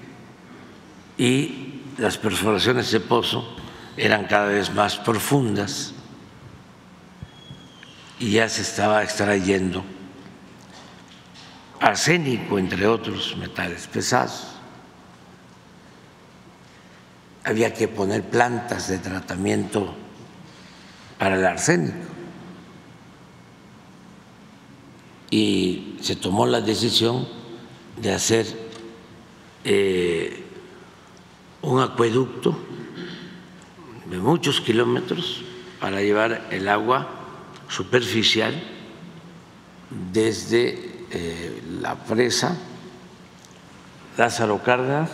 y las perforaciones de pozo eran cada vez más profundas y ya se estaba extrayendo arsénico, entre otros metales pesados. Había que poner plantas de tratamiento para el arsénico y se tomó la decisión de hacer un acueducto de muchos kilómetros para llevar el agua superficial desde la presa Lázaro Cárdenas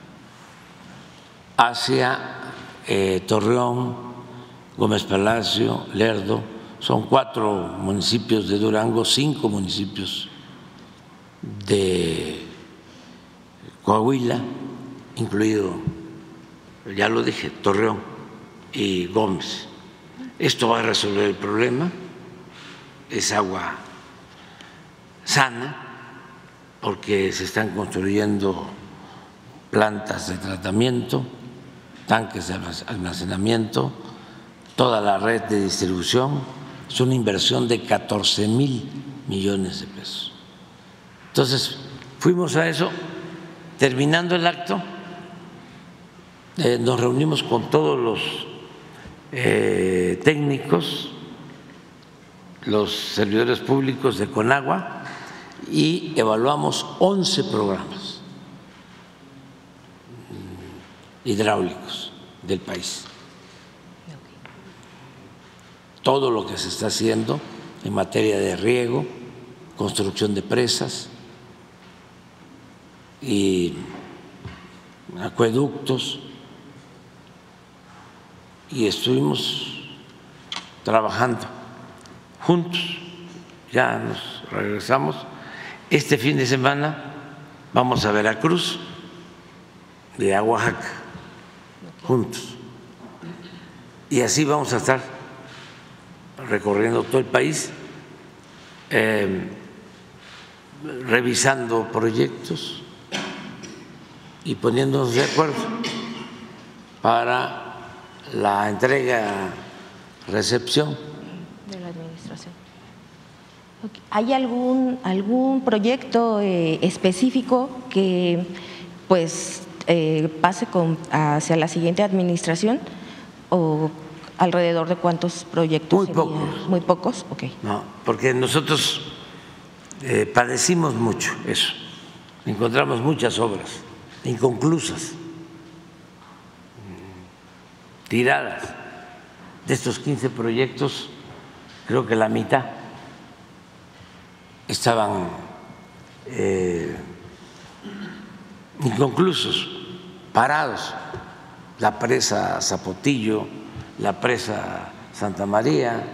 hacia Torreón, Gómez Palacio, Lerdo. Son 4 municipios de Durango, 5 municipios de Coahuila, incluido, ya lo dije, Torreón y Gómez. Esto va a resolver el problema, es agua sana, porque se están construyendo plantas de tratamiento, tanques de almacenamiento, toda la red de distribución. Es una inversión de 14,000 millones de pesos. Entonces, fuimos a eso. Terminando el acto, nos reunimos con todos los técnicos, los servidores públicos de Conagua y evaluamos 11 programas hidráulicos del país. Todo lo que se está haciendo en materia de riego, construcción de presas y acueductos, y estuvimos trabajando juntos. Ya nos regresamos. Este fin de semana vamos a Veracruz y a Oaxaca juntos, y así vamos a estar recorriendo todo el país, revisando proyectos y poniéndonos de acuerdo para la entrega-recepción de la administración. ¿Hay algún proyecto específico que pues pase hacia la siguiente administración, o alrededor de cuántos proyectos? Muy pocos. Muy pocos, ok. No, porque nosotros padecimos mucho eso. Encontramos muchas obras inconclusas, tiradas. De estos 15 proyectos, creo que la mitad estaban inconclusos, parados. La presa Zapotillo, la presa Santa María,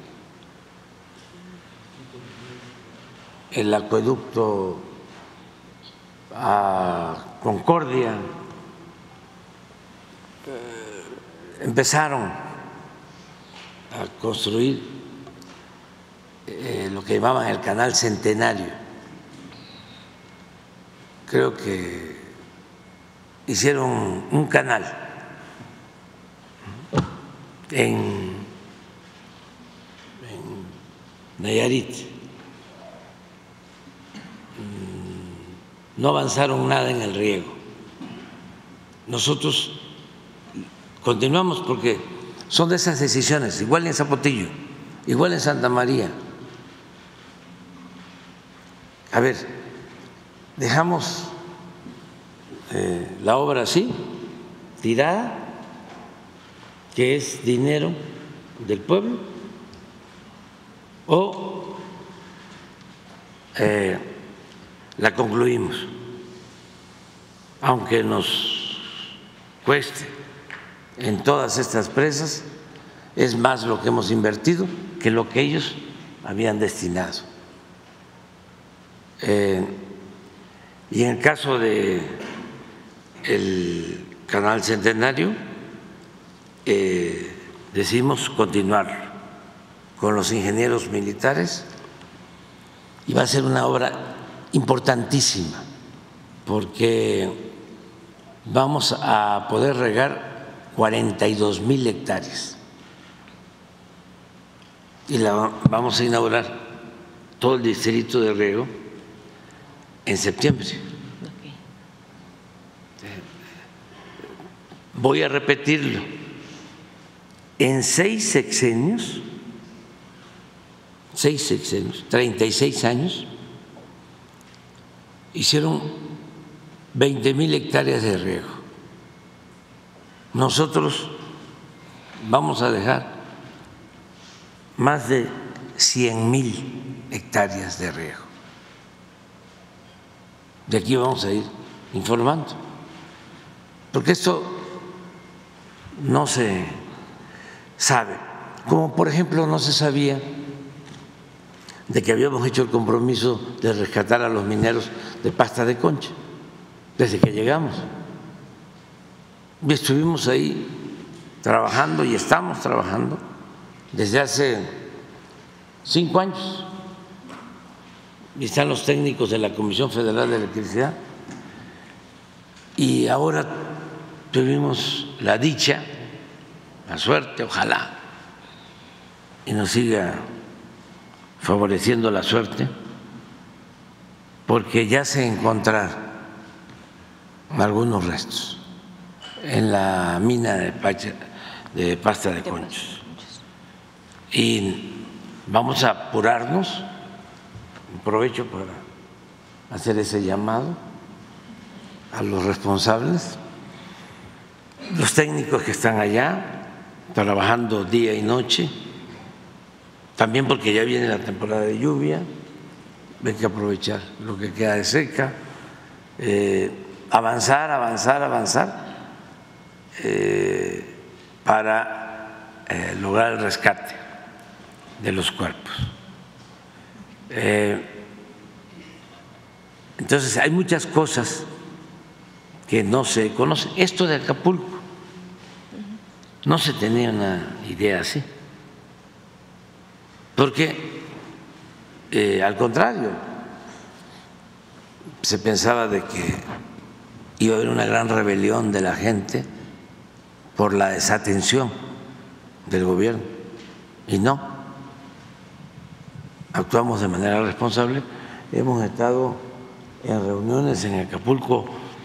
el acueducto a Concordia. Empezaron a construir lo que llamaban el Canal Centenario. Creo que hicieron un canal en Nayarit. No avanzaron nada en el riego. Nosotros continuamos porque son de esas decisiones, igual en Zapotillo, igual en Santa María. A ver, dejamos la obra así, tirada, que es dinero del pueblo, o la concluimos. aunque nos cueste en todas estas presas, es más lo que hemos invertido que lo que ellos habían destinado. Y en el caso de el Canal Centenario, decidimos continuar con los ingenieros militares y va a ser una obra importantísima porque vamos a poder regar 42,000 hectáreas y la vamos a inaugurar todo el distrito de riego en septiembre. Voy a repetirlo. En 6 sexenios, 36 años, hicieron 20,000 hectáreas de riego. Nosotros vamos a dejar más de 100,000 hectáreas de riego. De aquí vamos a ir informando, porque esto no se sabe, como por ejemplo no se sabía de que habíamos hecho el compromiso de rescatar a los mineros de Pasta de Concha desde que llegamos. Y estuvimos ahí trabajando y estamos trabajando desde hace 5 años. Y están los técnicos de la Comisión Federal de Electricidad. Y ahora tuvimos la dicha, la suerte, ojalá, y nos siga favoreciendo la suerte, porque ya se encontraron algunos restos en la mina de Pasta de Conchos. Y vamos a apurarnos, aprovecho para hacer ese llamado a los responsables, los técnicos que están allá trabajando día y noche, también porque ya viene la temporada de lluvia, hay que aprovechar lo que queda de seca, avanzar para lograr el rescate de los cuerpos. Entonces hay muchas cosas que no se conocen. Esto de Acapulco no se tenía una idea así, porque al contrario, se pensaba de que iba a haber una gran rebelión de la gente por la desatención del gobierno, y no, actuamos de manera responsable. Hemos estado en reuniones en Acapulco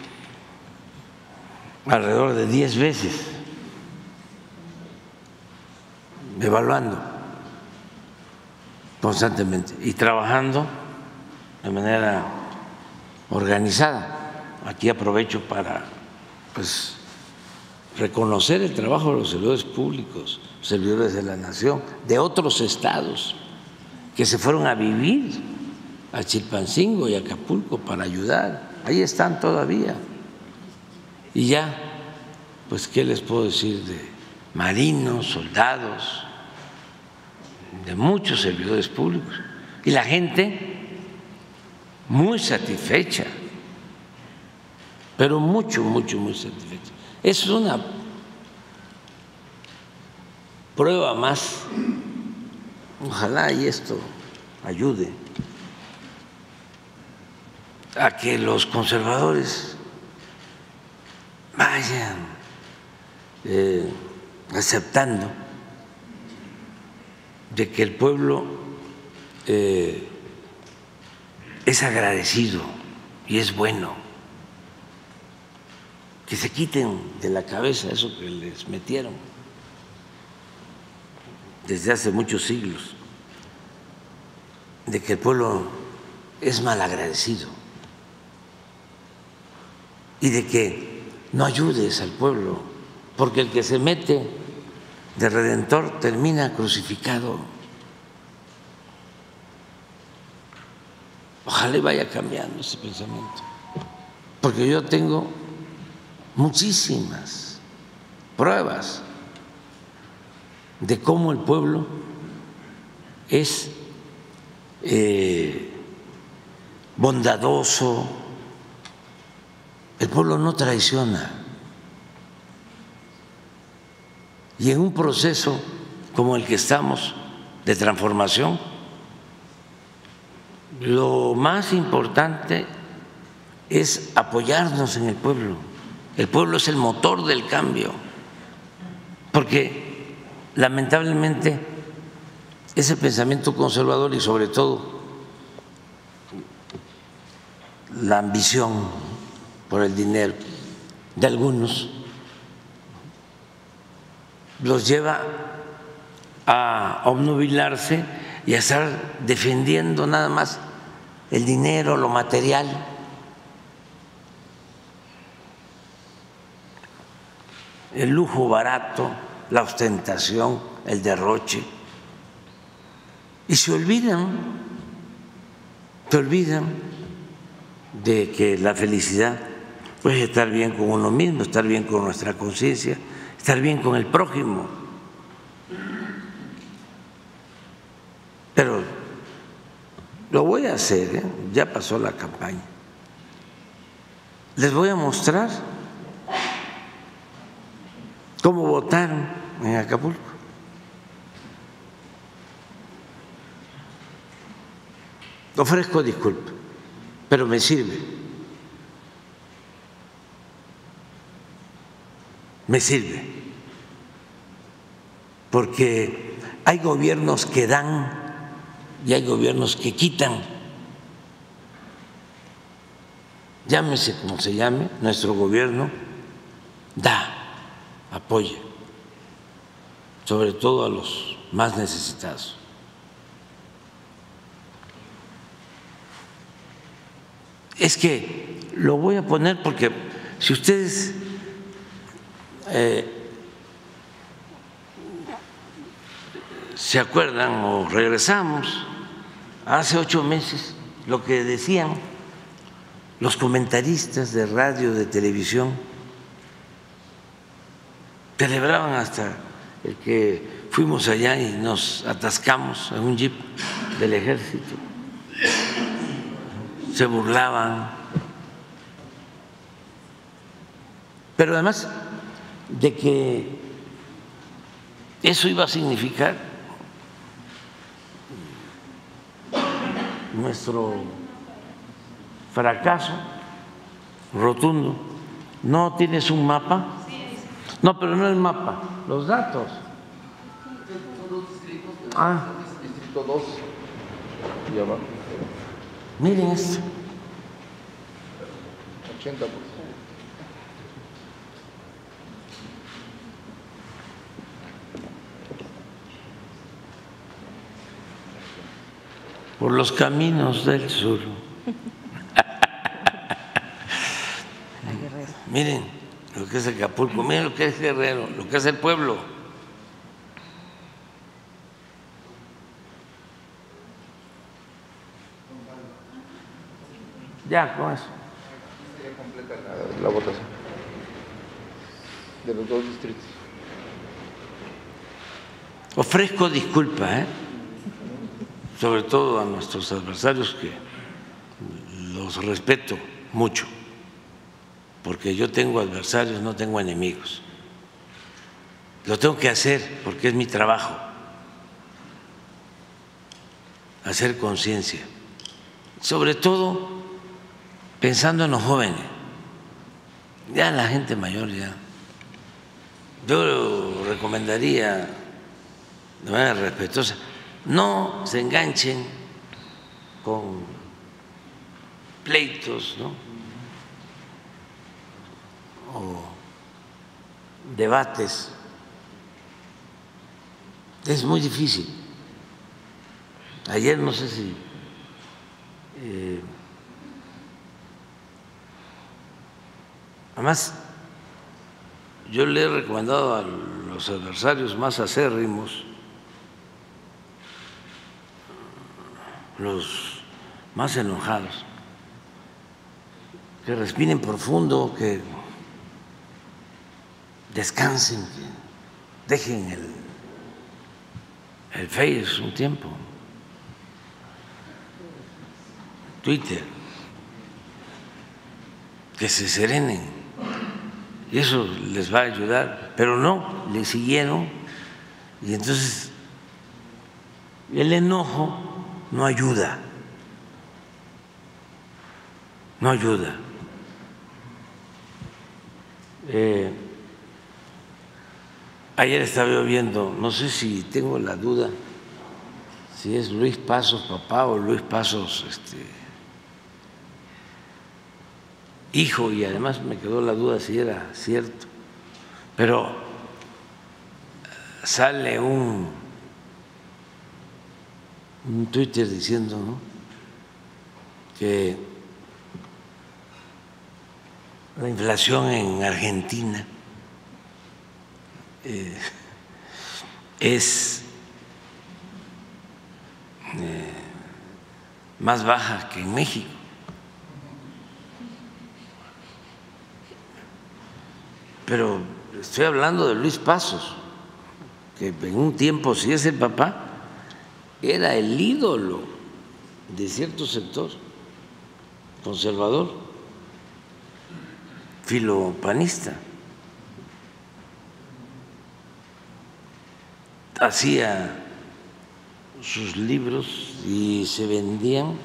alrededor de 10 veces, evaluando constantemente y trabajando de manera organizada. Aquí aprovecho para reconocer el trabajo de los servidores públicos, servidores de la nación, de otros estados que se fueron a vivir a Chilpancingo y Acapulco para ayudar. Ahí están todavía. Y ya, pues, ¿qué les puedo decir de marinos, soldados, de muchos servidores públicos? Y la gente muy satisfecha, pero muy satisfecha. Es una prueba más. Ojalá y esto ayude a que los conservadores vayan aceptando de que el pueblo es agradecido y es bueno, que se quiten de la cabeza eso que les metieron desde hace muchos siglos, de que el pueblo es malagradecido y de que no ayudes al pueblo, porque el que se mete de redentor termina crucificado. Ojalá vaya cambiando ese pensamiento, porque yo tengo muchísimas pruebas de cómo el pueblo es bondadoso, el pueblo no traiciona. Y en un proceso como el que estamos de transformación, lo más importante es apoyarnos en el pueblo. El pueblo es el motor del cambio, porque lamentablemente ese pensamiento conservador y sobre todo la ambición por el dinero de algunos los lleva a obnubilarse y a estar defendiendo nada más el dinero, lo material. El lujo barato, la ostentación, el derroche. Y se olvidan de que la felicidad pues es estar bien con uno mismo, estar bien con nuestra conciencia, estar bien con el prójimo. Pero lo voy a hacer, ya pasó la campaña. Les voy a mostrar cómo votaron en Acapulco. Ofrezco disculpas, pero me sirve. Me sirve. Porque hay gobiernos que dan y hay gobiernos que quitan. Llámese como se llame, nuestro gobierno da, apoya, sobre todo a los más necesitados. Es que lo voy a poner porque si ustedes se acuerdan o regresamos hace 8 meses, lo que decían los comentaristas de radio, de televisión, celebraban hasta el que fuimos allá y nos atascamos en un jeep del ejército. Se burlaban, pero además de que eso iba a significar nuestro fracaso rotundo. ¿No tienes un mapa? No, pero no el mapa, los datos. Ah, Distrito 2 y abajo. Miren esto. 80%. Por los caminos del sur. Miren lo que es Acapulco, miren lo que es Guerrero, lo que es el pueblo. Ya, con eso. Ya completa la votación de los 2 distritos. Ofrezco disculpas, sobre todo a nuestros adversarios, que los respeto mucho, porque yo tengo adversarios, no tengo enemigos. Lo tengo que hacer porque es mi trabajo, hacer conciencia, sobre todo pensando en los jóvenes. Ya la gente mayor, ya yo recomendaría de manera respetuosa, no se enganchen con pleitos, ¿no? O debates. Es muy difícil. Ayer no sé si además yo le he recomendado a los adversarios más acérrimos, los más enojados, que respiren profundo, que descansen, que dejen el Face un tiempo, Twitter, que se serenen, y eso les va a ayudar, pero no, le siguieron, y entonces el enojo no ayuda, no ayuda. Ayer estaba yo viendo, no sé si tengo la duda, si es Luis Pasos papá o Luis Pasos hijo, y además me quedó la duda si era cierto, pero sale un Twitter diciendo, ¿no?, que la inflación en Argentina es más baja que en México. Pero estoy hablando de Luis Pasos, que en un tiempo, si es el papá, era el ídolo de cierto sector conservador, filopanista. Hacía sus libros y se vendían,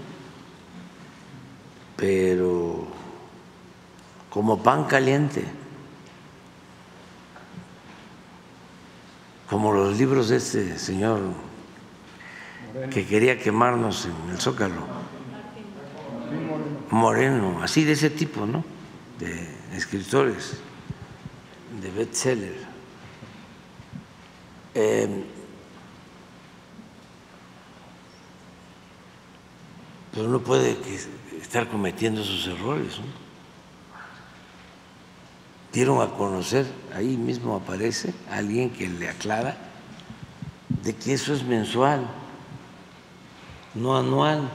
pero como pan caliente, como los libros de este señor que quería quemarnos en el Zócalo, Moreno, así de ese tipo, ¿no?, de escritores, de bestseller. Pero no puede estar cometiendo esos errores, ¿no? Dieron a conocer, ahí mismo aparece alguien que le aclara de que eso es mensual, no anual.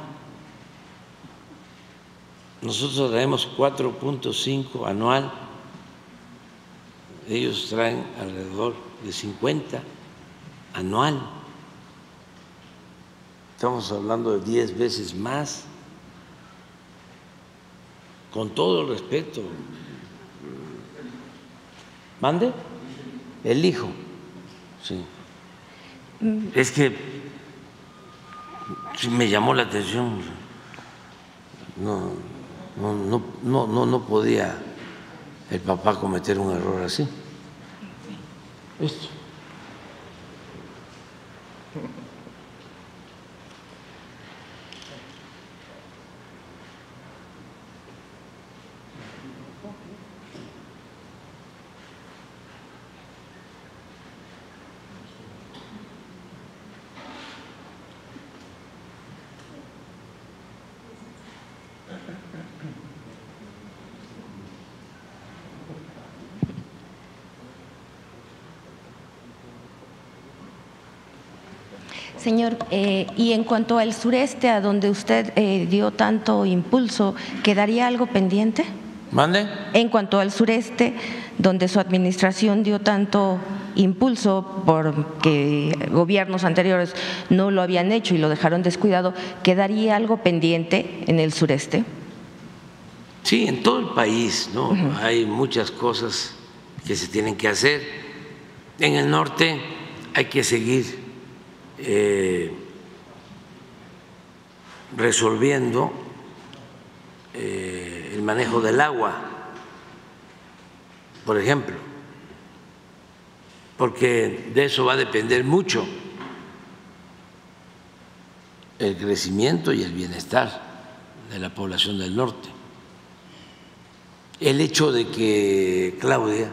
Nosotros traemos 4.5 anual, ellos traen alrededor de 50 anual. Estamos hablando de 10 veces más, con todo el respeto. ¿Mande? El hijo, sí. Es que me llamó la atención, no podía el papá cometer un error así. Esto. Señor, y en cuanto al sureste, a donde usted dio tanto impulso, ¿quedaría algo pendiente? ¿Mande? En cuanto al sureste, donde su administración dio tanto impulso porque gobiernos anteriores no lo habían hecho y lo dejaron descuidado, ¿quedaría algo pendiente en el sureste? Sí, en todo el país, ¿no? Hay muchas cosas que se tienen que hacer. En el norte hay que seguir resolviendo el manejo del agua, por ejemplo, porque de eso va a depender mucho el crecimiento y el bienestar de la población del norte. El hecho de que Claudia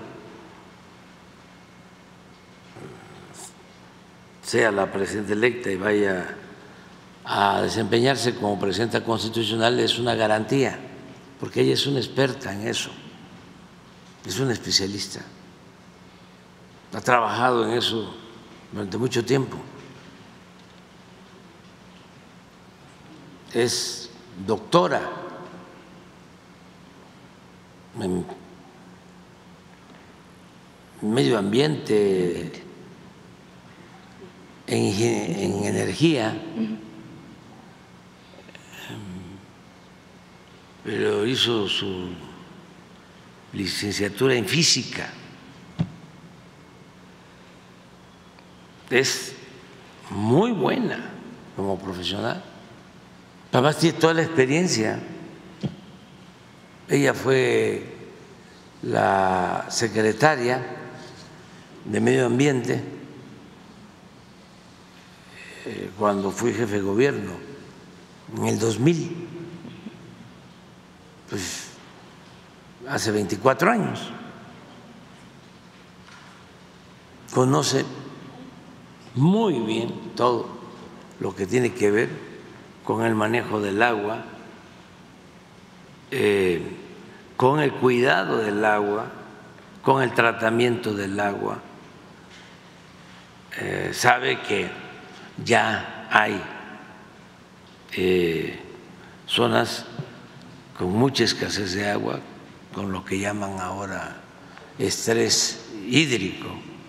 sea la presidenta electa y vaya a desempeñarse como presidenta constitucional es una garantía, porque ella es una experta en eso, es una especialista, ha trabajado en eso durante mucho tiempo, es doctora en medio ambiente, en energía, pero hizo su licenciatura en física. Es muy buena como profesional. Además tiene toda la experiencia. Ella fue la secretaria de Medio Ambiente cuando fui jefe de gobierno en el 2000, pues hace 24 años. Conoce muy bien todo lo que tiene que ver con el manejo del agua, con el cuidado del agua, con el tratamiento del agua. Sabe que ya hay zonas con mucha escasez de agua, con lo que llaman ahora estrés hídrico,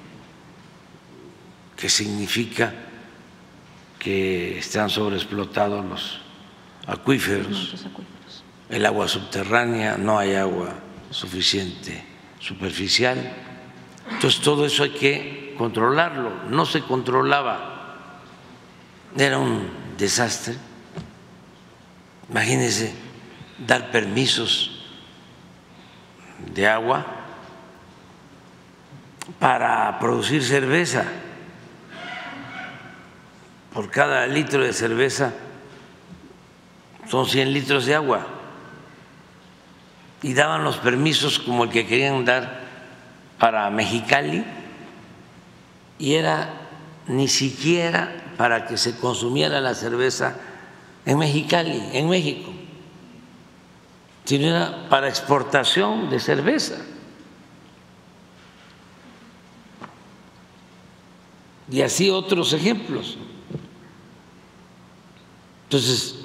que significa que están sobreexplotados los acuíferos, el agua subterránea, no hay agua suficiente superficial. Entonces todo eso hay que controlarlo. No se controlaba, era un desastre. Imagínense dar permisos de agua para producir cerveza. Por cada litro de cerveza son 100 litros de agua. Y daban los permisos como el que querían dar para Mexicali, y era ni siquiera para que se consumiera la cerveza en Mexicali, en México, sino era para exportación de cerveza. Y así otros ejemplos. Entonces,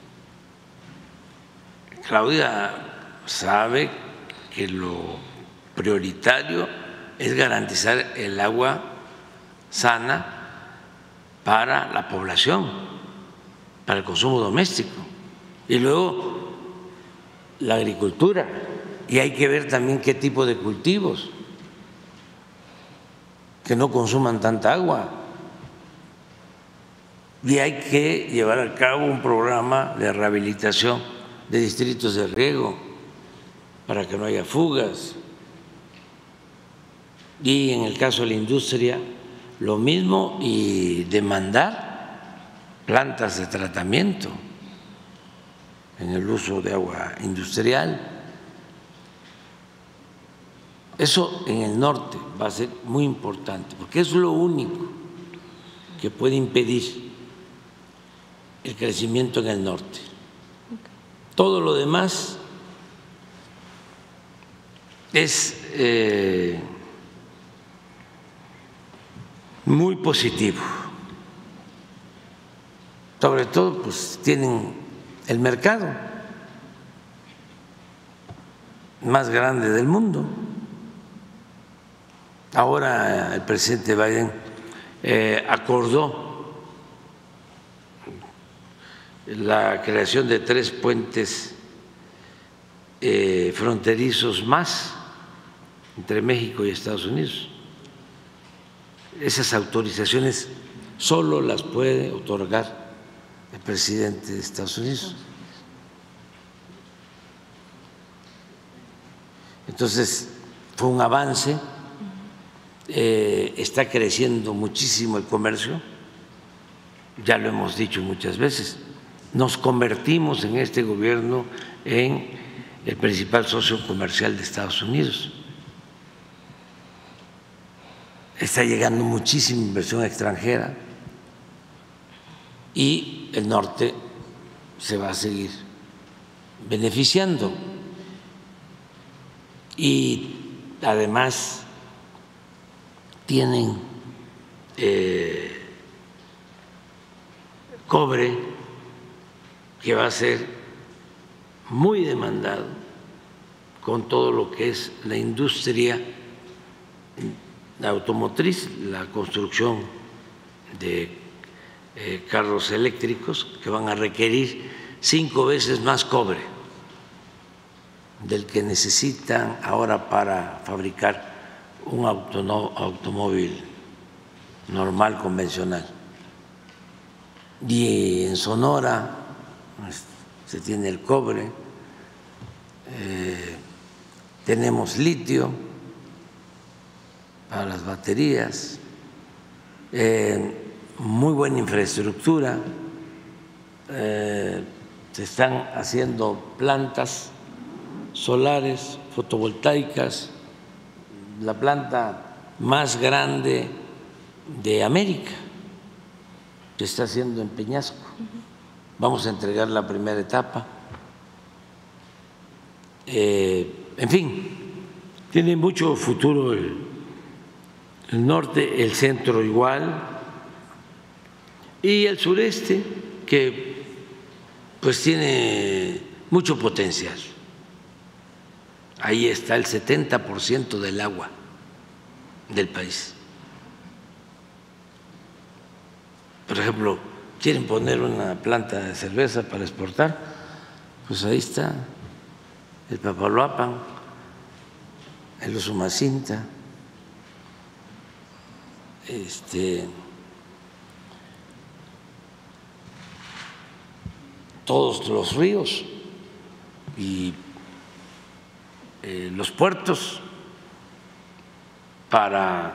Claudia sabe que lo prioritario es garantizar el agua sana para la población, para el consumo doméstico, y luego la agricultura, y hay que ver también qué tipo de cultivos que no consuman tanta agua. Y hay que llevar a cabo un programa de rehabilitación de distritos de riego para que no haya fugas. Y en el caso de la industria, lo mismo, y demandar plantas de tratamiento en el uso de agua industrial. Eso en el norte va a ser muy importante, porque es lo único que puede impedir el crecimiento en el norte. Todo lo demás es muy positivo. Sobre todo, pues tienen el mercado más grande del mundo. Ahora el presidente Biden acordó la creación de 3 puentes fronterizos más entre México y Estados Unidos. Esas autorizaciones solo las puede otorgar el presidente de Estados Unidos. Entonces, fue un avance, está creciendo muchísimo el comercio, ya lo hemos dicho muchas veces. Nos convertimos en este gobierno en el principal socio comercial de Estados Unidos. Está llegando muchísima inversión extranjera y el norte se va a seguir beneficiando. Y además tienen cobre, que va a ser muy demandado con todo lo que es la industria automotriz, la construcción de carros eléctricos que van a requerir 5 veces más cobre del que necesitan ahora para fabricar un automóvil normal, convencional. Y en Sonora se tiene el cobre, tenemos litio para las baterías, muy buena infraestructura, se están haciendo plantas solares, fotovoltaicas, la planta más grande de América se está haciendo en Peñasco. Vamos a entregar la primera etapa. En fin, tiene mucho futuro el norte, el centro igual, y el sureste, que pues tiene mucho potencial. Ahí está el 70% del agua del país. Por ejemplo, quieren poner una planta de cerveza para exportar, pues ahí está el Papaloapan, el Usumacinta, todos los ríos y los puertos para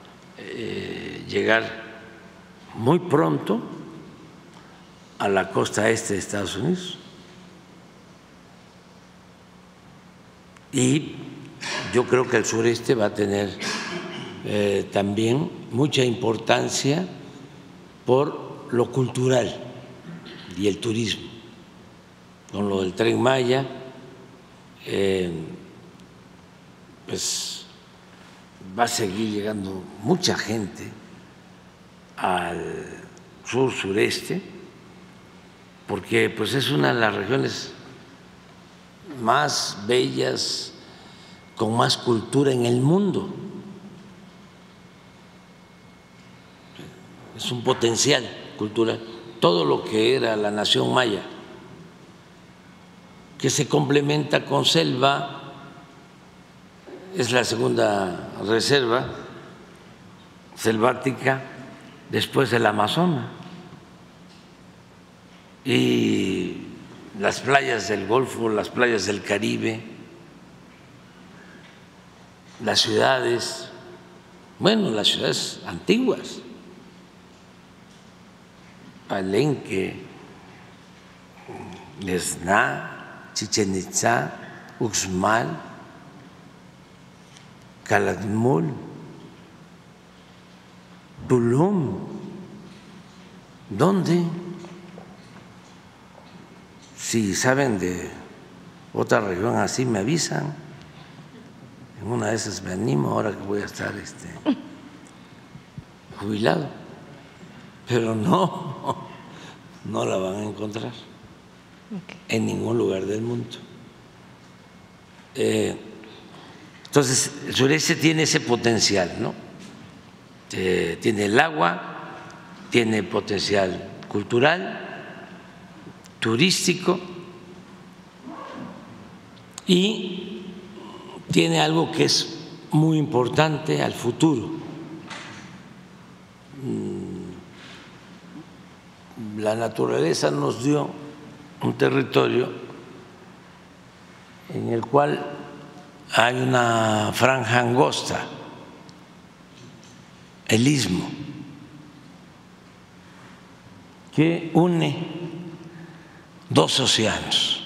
llegar muy pronto a la costa este de Estados Unidos. Y yo creo que el sureste va a tener también mucha importancia por lo cultural y el turismo. Con lo del Tren Maya, pues va a seguir llegando mucha gente al sur-sureste, porque pues es una de las regiones más bellas, con más cultura en el mundo. Es un potencial cultural, todo lo que era la nación maya, que se complementa con selva, es la segunda reserva selvática después del Amazonas, y las playas del Golfo, las playas del Caribe, las ciudades, bueno, las ciudades antiguas, Palenque, Lesná, Chichén Itzá, Uxmal, Calakmul, Tulum. ¿Dónde? Si saben de otra región así, me avisan. En una de esas me animo ahora que voy a estar jubilado. Pero no la van a encontrar en ningún lugar del mundo. Entonces, el sureste tiene ese potencial, ¿no? Tiene el agua, tiene potencial cultural, turístico, y tiene algo que es muy importante al futuro. La naturaleza nos dio un territorio en el cual hay una franja angosta, el istmo, que une 2 océanos,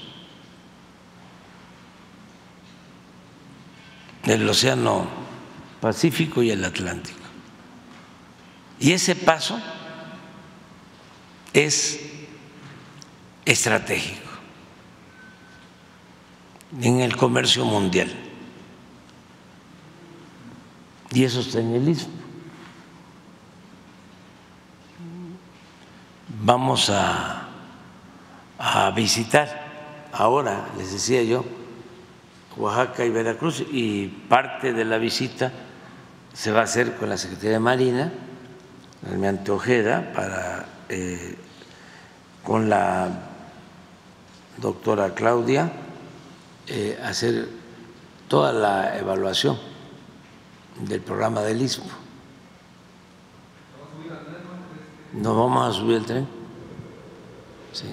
el Océano Pacífico y el Atlántico. Y ese paso es estratégico en el comercio mundial, y eso está en el istmo. Vamos a visitar ahora, les decía yo, Oaxaca y Veracruz, y parte de la visita se va a hacer con la Secretaría de Marina, Almirante Ojeda, con la doctora Claudia, hacer toda la evaluación del programa del Istmo. ¿Nos vamos a subir al tren? Sí.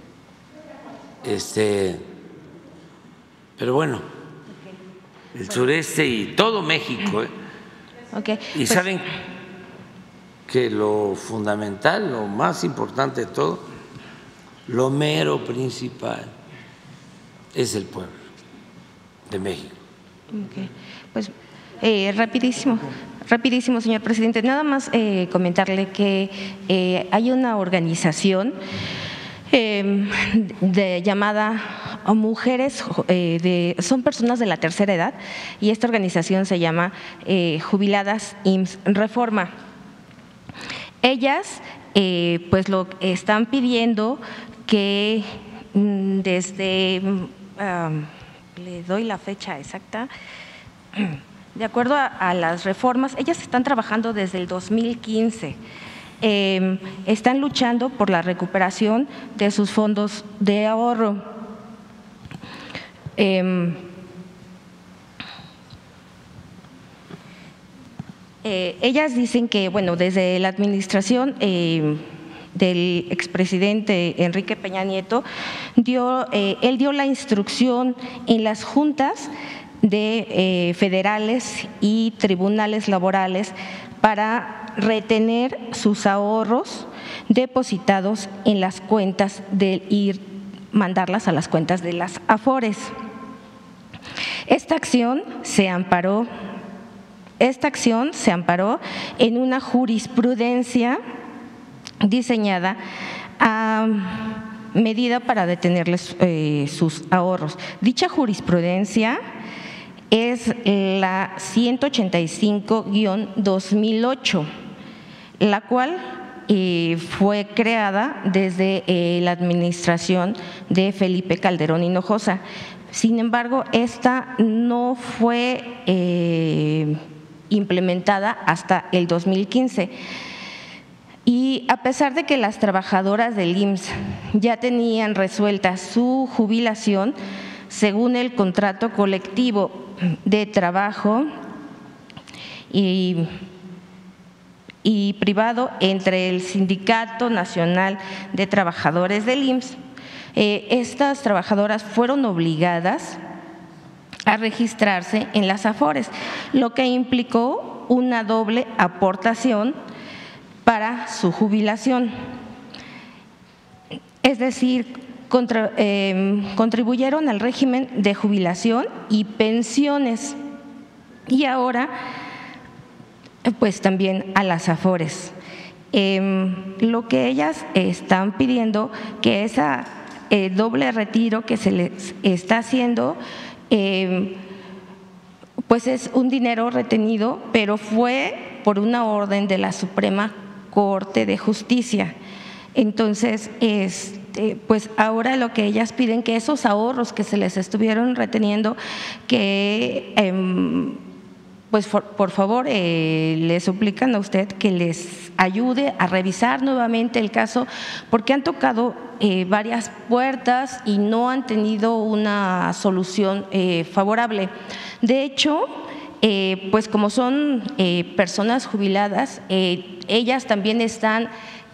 Pero bueno, el sureste y todo México. Y saben que lo fundamental, lo más importante de todo, lo mero principal es el pueblo de México. Pues rapidísimo, señor presidente. Nada más comentarle que hay una organización llamada Mujeres, son personas de la tercera edad, y esta organización se llama Jubiladas IMSS Reforma. Ellas pues lo están pidiendo que desde, le doy la fecha exacta, de acuerdo a las reformas, ellas están trabajando desde el 2015. Están luchando por la recuperación de sus fondos de ahorro. Ellas dicen que, bueno, desde la administración del expresidente Enrique Peña Nieto, él dio la instrucción en las juntas de federales y tribunales laborales para retener sus ahorros depositados en las cuentas y mandarlas a las cuentas de las AFORES. Esta acción se amparó en una jurisprudencia diseñada a medida para detenerles sus ahorros. Dicha jurisprudencia es la 185-2008, la cual fue creada desde la administración de Felipe Calderón Hinojosa. Sin embargo, esta no fue implementada hasta el 2015. Y a pesar de que las trabajadoras del IMSS ya tenían resuelta su jubilación, según el contrato colectivo de trabajo y privado entre el Sindicato Nacional de Trabajadores del IMSS, estas trabajadoras fueron obligadas a registrarse en las AFORES, lo que implicó una doble aportación para su jubilación. Es decir, contribuyeron al régimen de jubilación y pensiones, y ahora pues también a las AFORES. Lo que ellas están pidiendo, que esa doble retiro que se les está haciendo, pues es un dinero retenido, pero fue por una orden de la Suprema Corte de Justicia. Entonces, pues ahora lo que ellas piden, que esos ahorros que se les estuvieron reteniendo, que pues por favor le suplican a usted que les ayude a revisar nuevamente el caso, porque han tocado varias puertas y no han tenido una solución favorable. De hecho, pues como son personas jubiladas, ellas también están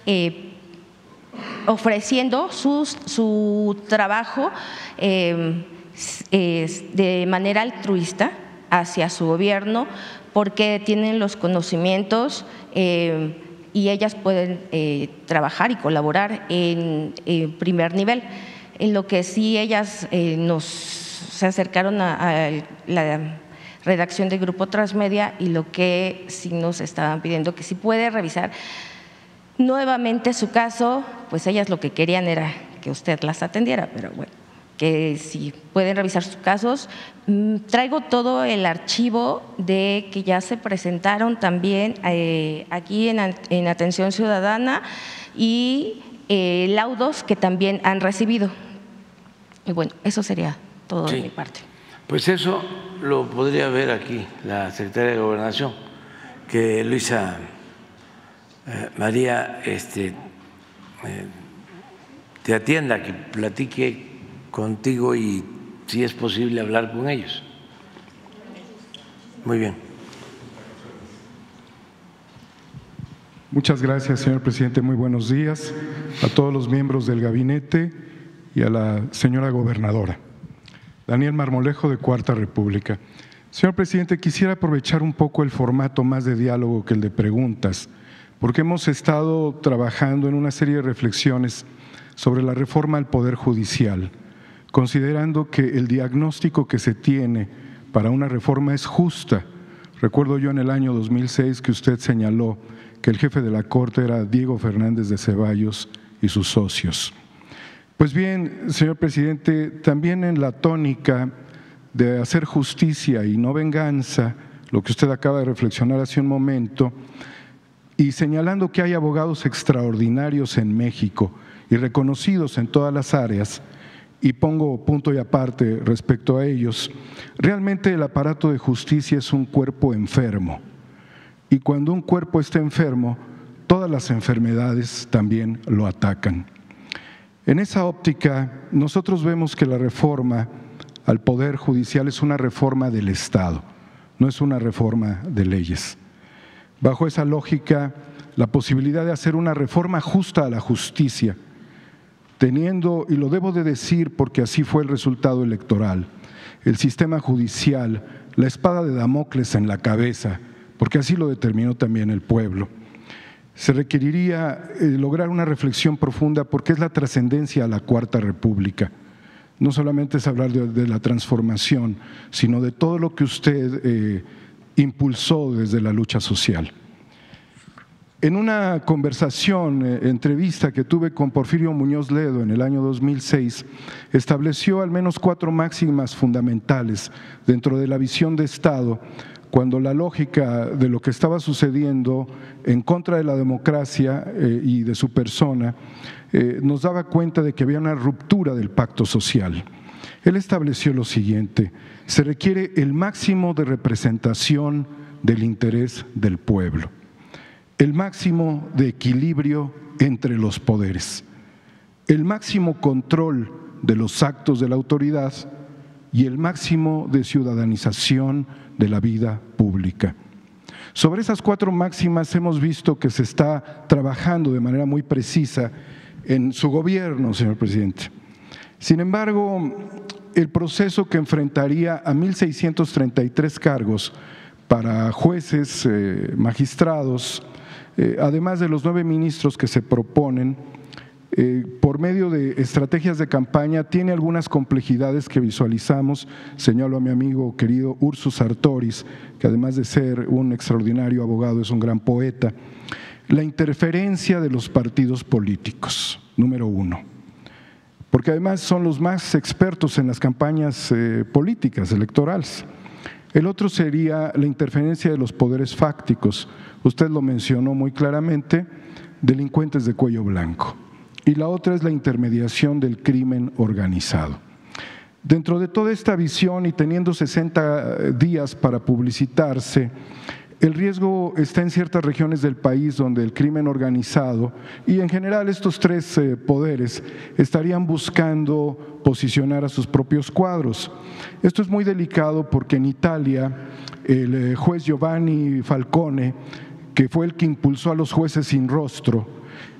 ofreciendo su trabajo de manera altruista hacia su gobierno, porque tienen los conocimientos y ellas pueden trabajar y colaborar en primer nivel. En lo que sí ellas se acercaron a la redacción del Grupo Transmedia, y lo que sí nos estaban pidiendo, que si puede revisar nuevamente su caso, pues ellas lo que querían era que usted las atendiera, pero bueno, que si pueden revisar sus casos. Traigo todo el archivo de que ya se presentaron también aquí en Atención Ciudadana, y laudos que también han recibido. Y bueno, eso sería todo de mi parte. Pues eso lo podría ver aquí la Secretaría de Gobernación, que Luisa María te atienda, que platique contigo y si es posible hablar con ellos. Muy bien. Muchas gracias, señor presidente. Muy buenos días a todos los miembros del gabinete y a la señora gobernadora. Daniel Marmolejo, de Cuarta República. Señor presidente, quisiera aprovechar un poco el formato más de diálogo que el de preguntas, porque hemos estado trabajando en una serie de reflexiones sobre la reforma al Poder Judicial, considerando que el diagnóstico que se tiene para una reforma es justa. Recuerdo yo en el año 2006 que usted señaló que el jefe de la Corte era Diego Fernández de Ceballos y sus socios. Pues bien, señor presidente, también en la tónica de hacer justicia y no venganza, lo que usted acaba de reflexionar hace un momento, y señalando que hay abogados extraordinarios en México y reconocidos en todas las áreas, y pongo punto y aparte respecto a ellos, realmente el aparato de justicia es un cuerpo enfermo. Y cuando un cuerpo está enfermo, todas las enfermedades también lo atacan. En esa óptica, nosotros vemos que la reforma al Poder Judicial es una reforma del Estado, no es una reforma de leyes. Bajo esa lógica, la posibilidad de hacer una reforma justa a la justicia, teniendo, y lo debo de decir porque así fue el resultado electoral, el sistema judicial, la espada de Damocles en la cabeza, porque así lo determinó también el pueblo. Se requeriría lograr una reflexión profunda porque es la trascendencia a la Cuarta República. No solamente es hablar de la transformación, sino de todo lo que usted impulsó desde la lucha social. En una conversación, entrevista que tuve con Porfirio Muñoz Ledo en el año 2006, estableció al menos 4 máximas fundamentales dentro de la visión de Estado, cuando la lógica de lo que estaba sucediendo en contra de la democracia y de su persona nos daba cuenta de que había una ruptura del pacto social. Él estableció lo siguiente: se requiere el máximo de representación del interés del pueblo, el máximo de equilibrio entre los poderes, el máximo control de los actos de la autoridad y el máximo de ciudadanización de la vida pública. Sobre esas 4 máximas hemos visto que se está trabajando de manera muy precisa en su gobierno, señor presidente. Sin embargo, el proceso que enfrentaría a 1.633 cargos para jueces, magistrados, además de los 9 ministros que se proponen, por medio de estrategias de campaña, tiene algunas complejidades que visualizamos. Señalo a mi amigo querido Ursus Sartoris, que además de ser un extraordinario abogado, es un gran poeta. La interferencia de los partidos políticos, número 1, porque además son los más expertos en las campañas políticas, electorales. El otro sería la interferencia de los poderes fácticos. Usted lo mencionó muy claramente, delincuentes de cuello blanco. Y la otra es la intermediación del crimen organizado. Dentro de toda esta visión y teniendo 60 días para publicitarse, el riesgo está en ciertas regiones del país donde el crimen organizado y en general estos 3 poderes estarían buscando posicionar a sus propios cuadros. Esto es muy delicado porque en Italia el juez Giovanni Falcone, que fue el que impulsó a los jueces sin rostro,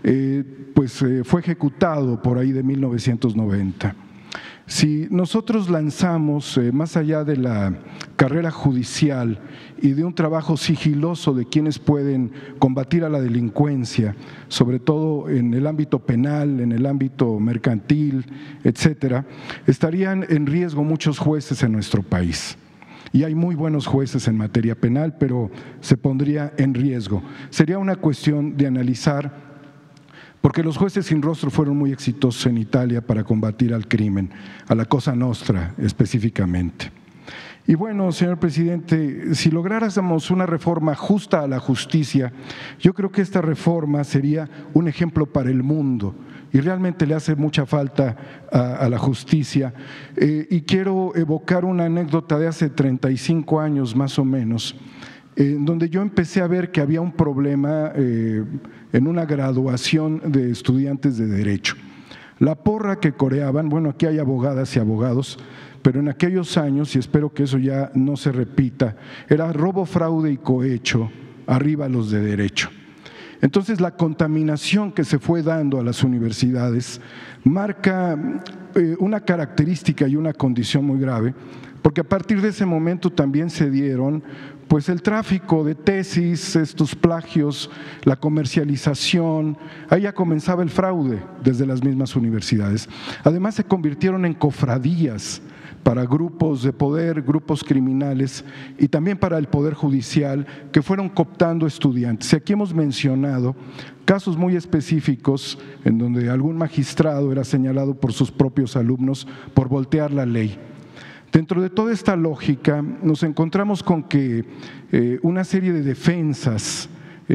fue ejecutado por ahí de 1990. Si nosotros lanzamos, más allá de la carrera judicial y de un trabajo sigiloso de quienes pueden combatir a la delincuencia, sobre todo en el ámbito penal, en el ámbito mercantil, etcétera, estarían en riesgo muchos jueces en nuestro país. Y hay muy buenos jueces en materia penal, pero se pondría en riesgo. Sería una cuestión de analizar, porque los jueces sin rostro fueron muy exitosos en Italia para combatir al crimen, a la Cosa Nostra específicamente. Y bueno, señor presidente, si lográramos una reforma justa a la justicia, yo creo que esta reforma sería un ejemplo para el mundo y realmente le hace mucha falta a la justicia. Y quiero evocar una anécdota de hace 35 años más o menos, en donde yo empecé a ver que había un problema en una graduación de estudiantes de Derecho. La porra que coreaban, bueno, aquí hay abogadas y abogados, pero en aquellos años, y espero que eso ya no se repita, era robo, fraude y cohecho, arriba los de Derecho. Entonces, la contaminación que se fue dando a las universidades marca una característica y una condición muy grave, porque a partir de ese momento también se dieron pues el tráfico de tesis, estos plagios, la comercialización, ahí ya comenzaba el fraude desde las mismas universidades. Además se convirtieron en cofradías para grupos de poder, grupos criminales y también para el Poder Judicial que fueron cooptando estudiantes. Y aquí hemos mencionado casos muy específicos en donde algún magistrado era señalado por sus propios alumnos por voltear la ley. Dentro de toda esta lógica nos encontramos con que una serie de defensas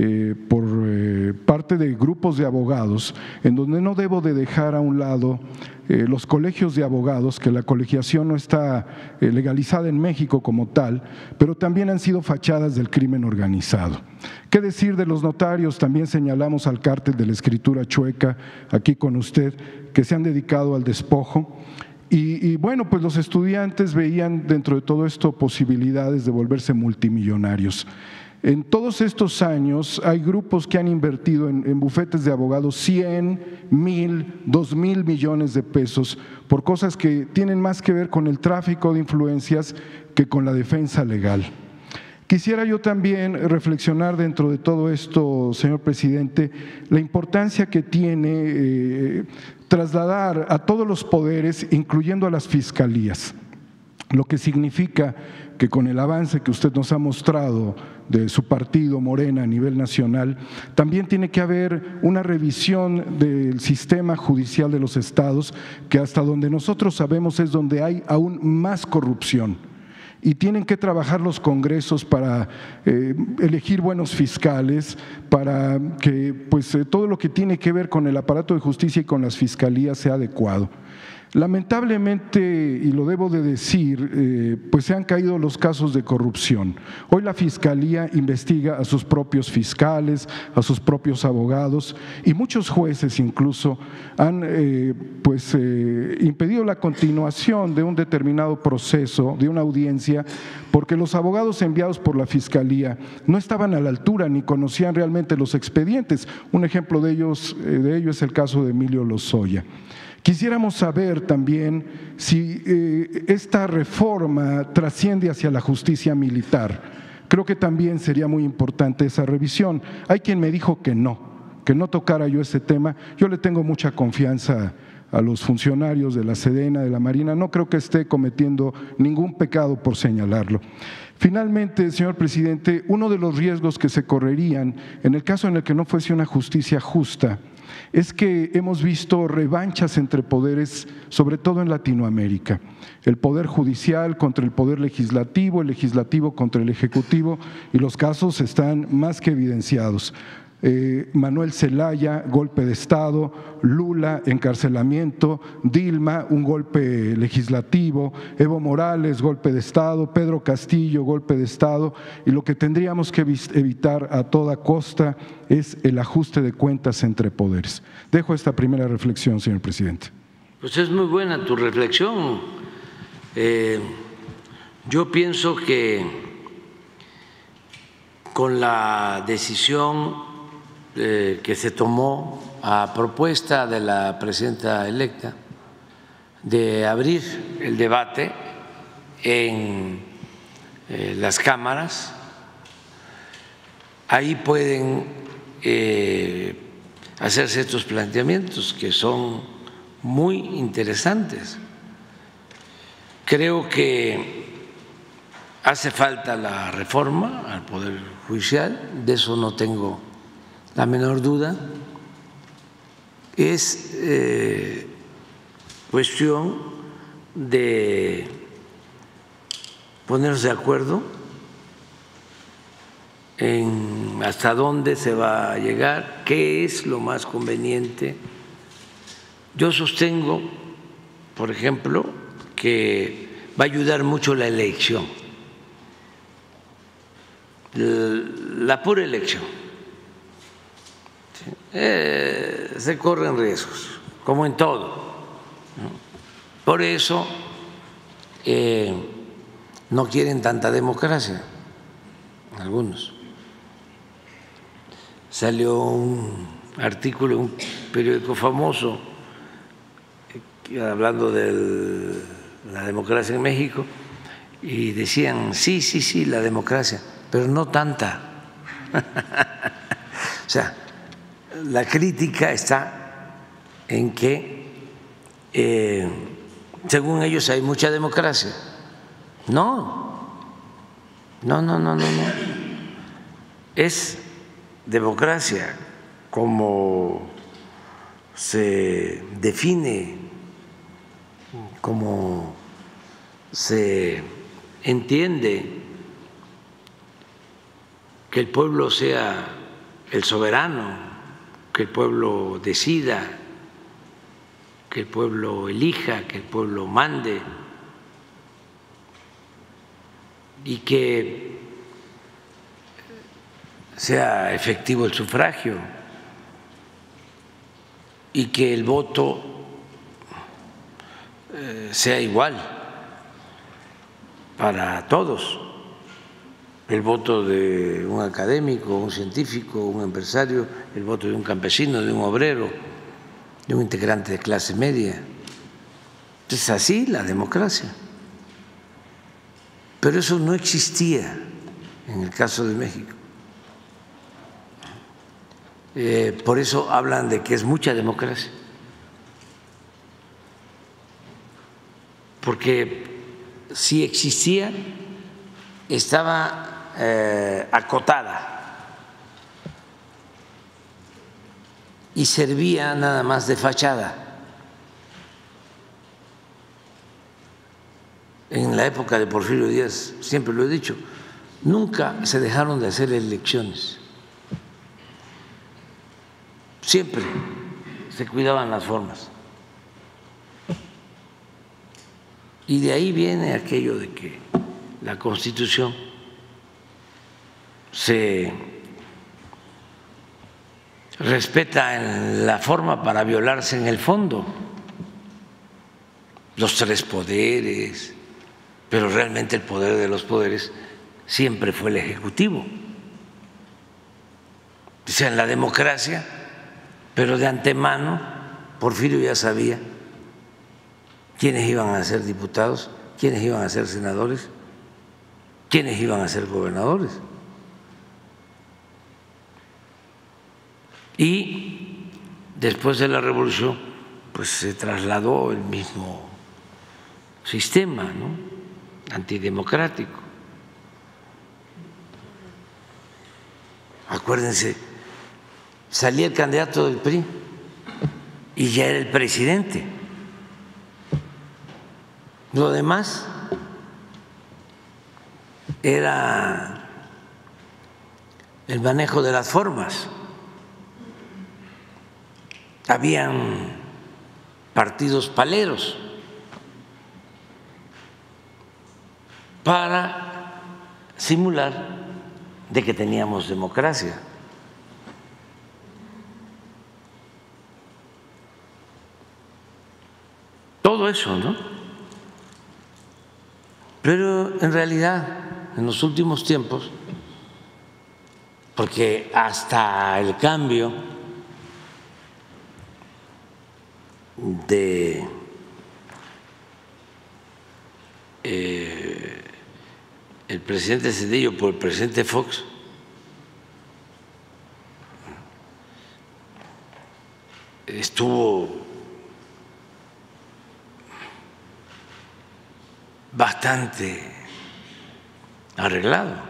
por parte de grupos de abogados, en donde no debo de dejar a un lado los colegios de abogados, que la colegiación no está legalizada en México como tal, pero también han sido fachadas del crimen organizado. ¿Qué decir de los notarios? También señalamos al cártel de la escritura chueca, aquí con usted, que se han dedicado al despojo. Y bueno, pues los estudiantes veían dentro de todo esto posibilidades de volverse multimillonarios. En todos estos años hay grupos que han invertido en bufetes de abogados 100, 1,000, 2,000 millones de pesos por cosas que tienen más que ver con el tráfico de influencias que con la defensa legal. Quisiera yo también reflexionar dentro de todo esto, señor presidente, la importancia que tiene trasladar a todos los poderes, incluyendo a las fiscalías, lo que significa que con el avance que usted nos ha mostrado de su partido Morena a nivel nacional, también tiene que haber una revisión del sistema judicial de los estados, que hasta donde nosotros sabemos es donde hay aún más corrupción. Y tienen que trabajar los congresos para elegir buenos fiscales, para que pues, todo lo que tiene que ver con el aparato de justicia y con las fiscalías sea adecuado. Lamentablemente, y lo debo de decir, pues se han caído los casos de corrupción. Hoy la Fiscalía investiga a sus propios fiscales, a sus propios abogados, y muchos jueces incluso han impedido la continuación de un determinado proceso, de una audiencia, porque los abogados enviados por la Fiscalía no estaban a la altura ni conocían realmente los expedientes. Un ejemplo de ello es el caso de Emilio Lozoya. Quisiéramos saber también si esta reforma trasciende hacia la justicia militar. Creo que también sería muy importante esa revisión. Hay quien me dijo que no tocara yo ese tema. Yo le tengo mucha confianza a los funcionarios de la Sedena, de la Marina. No creo que esté cometiendo ningún pecado por señalarlo. Finalmente, señor presidente, uno de los riesgos que se correrían en el caso en el que no fuese una justicia justa es que hemos visto revanchas entre poderes, sobre todo en Latinoamérica. El poder judicial contra el poder legislativo, el legislativo contra el ejecutivo, y los casos están más que evidenciados. Manuel Zelaya, golpe de Estado; Lula, encarcelamiento; Dilma, un golpe legislativo; Evo Morales, golpe de Estado; Pedro Castillo, golpe de Estado, y lo que tendríamos que evitar a toda costa es el ajuste de cuentas entre poderes. Dejo esta primera reflexión, señor presidente. Pues es muy buena tu reflexión. Yo pienso que con la decisión que se tomó a propuesta de la presidenta electa de abrir el debate en las cámaras, ahí pueden hacerse estos planteamientos que son muy interesantes. Creo que hace falta la reforma al Poder Judicial, de eso no tengo la menor duda. Es cuestión de ponernos de acuerdo en hasta dónde se va a llegar, qué es lo más conveniente. Yo sostengo, por ejemplo, que va a ayudar mucho la elección la pura elección. Se corren riesgos, como en todo, ¿no? Por eso no quieren tanta democracia, algunos. Salió un artículo en un periódico famoso hablando de la democracia en México y decían, sí, la democracia, pero no tanta. O sea, la crítica está en que, según ellos, hay mucha democracia. No. Es democracia como se define, como se entiende, que el pueblo sea el soberano, que el pueblo decida, que el pueblo elija, que el pueblo mande y que sea efectivo el sufragio y que el voto sea igual para todos, el voto de un académico, un científico, un empresario, el voto de un campesino, de un obrero, de un integrante de clase media. Es así la democracia. Pero eso no existía en el caso de México. Por eso hablan de que es mucha democracia. Porque si existía, estaba acotada y servía nada más de fachada. En la época de Porfirio Díaz, siempre lo he dicho, nunca se dejaron de hacer elecciones. Siempre se cuidaban las formas. Y de ahí viene aquello de que la Constitución se respeta en la forma para violarse en el fondo. Los tres poderes, pero realmente el poder de los poderes siempre fue el Ejecutivo. O sea, en la democracia, pero de antemano, Porfirio ya sabía quiénes iban a ser diputados, quiénes iban a ser senadores, quiénes iban a ser gobernadores. Y después de la revolución, pues se trasladó el mismo sistema, ¿no?, antidemocrático. Acuérdense, salía el candidato del PRI y ya era el presidente. Lo demás era el manejo de las formas. Habían partidos paleros para simular de que teníamos democracia. Todo eso, ¿no? Pero en realidad, en los últimos tiempos, porque hasta el cambio de el presidente Cedillo por el presidente Fox, estuvo bastante arreglado.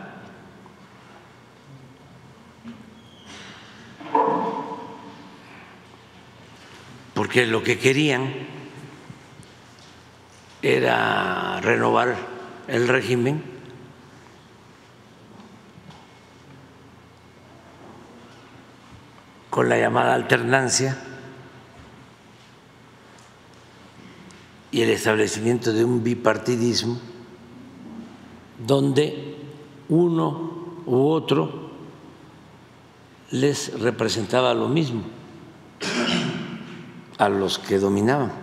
Porque lo que querían era renovar el régimen con la llamada alternancia y el establecimiento de un bipartidismo donde uno u otro les representaba lo mismo a los que dominaban,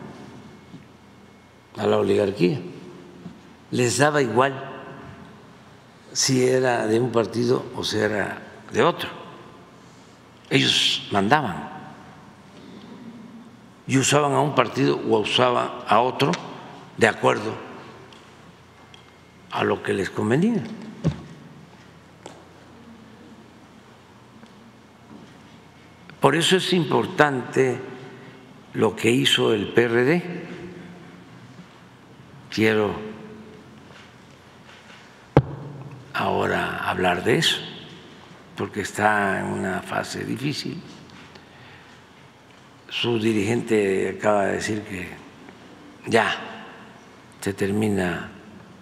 a la oligarquía. Les daba igual si era de un partido o si era de otro. Ellos mandaban y usaban a un partido o usaban a otro de acuerdo a lo que les convenía. Por eso es importante lo que hizo el PRD. Quiero ahora hablar de eso, porque está en una fase difícil. Su dirigente acaba de decir que ya se termina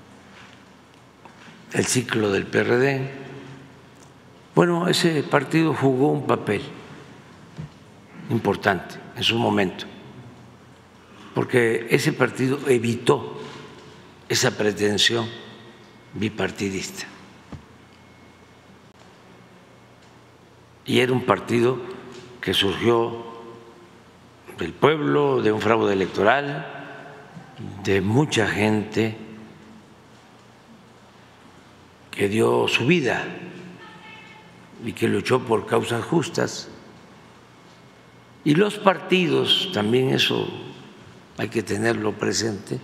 el ciclo del PRD. Bueno, ese partido jugó un papel importante en su momento, porque ese partido evitó esa pretensión bipartidista. Y era un partido que surgió del pueblo, de un fraude electoral, de mucha gente que dio su vida y que luchó por causas justas. Y los partidos, también eso hay que tenerlo presente,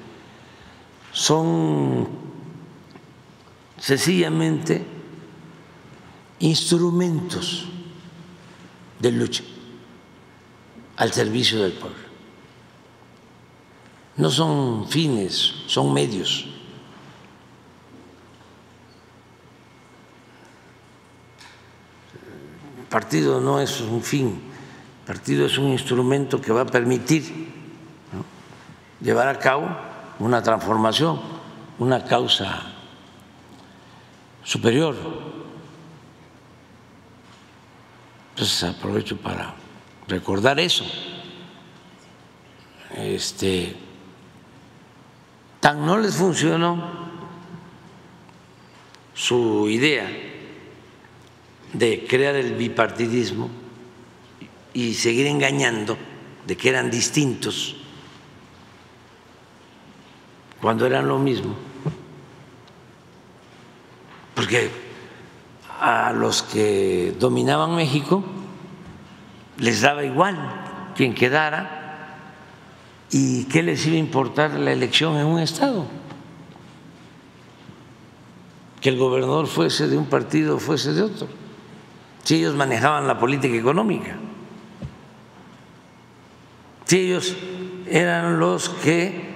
son sencillamente instrumentos de lucha al servicio del pueblo. No son fines, son medios. El partido no es un fin, el partido es un instrumento que va a permitir, ¿no?, llevar a cabo una transformación, una causa superior. Entonces aprovecho para recordar eso. Tan no les funcionó su idea de crear el bipartidismo y seguir engañando de que eran distintos cuando eran lo mismo, porque a los que dominaban México les daba igual quien quedara y qué les iba a importar la elección en un estado, que el gobernador fuese de un partido o fuese de otro, si ellos manejaban la política económica, si ellos eran los que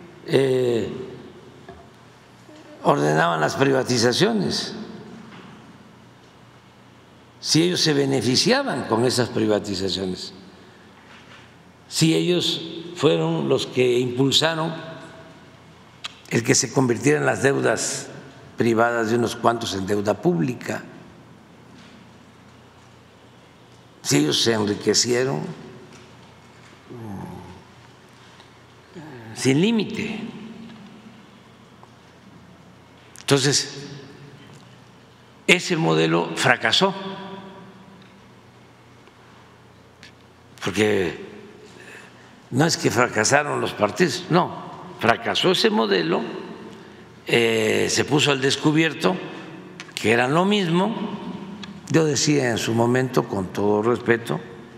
ordenaban las privatizaciones, si ellos se beneficiaban con esas privatizaciones, si ellos fueron los que impulsaron el que se convirtieran las deudas privadas de unos cuantos en deuda pública, si ellos se enriquecieron sin límite. Entonces, ese modelo fracasó, porque no es que fracasaron los partidos, no, fracasó ese modelo, se puso al descubierto que eran lo mismo. Yo decía en su momento, con todo respeto,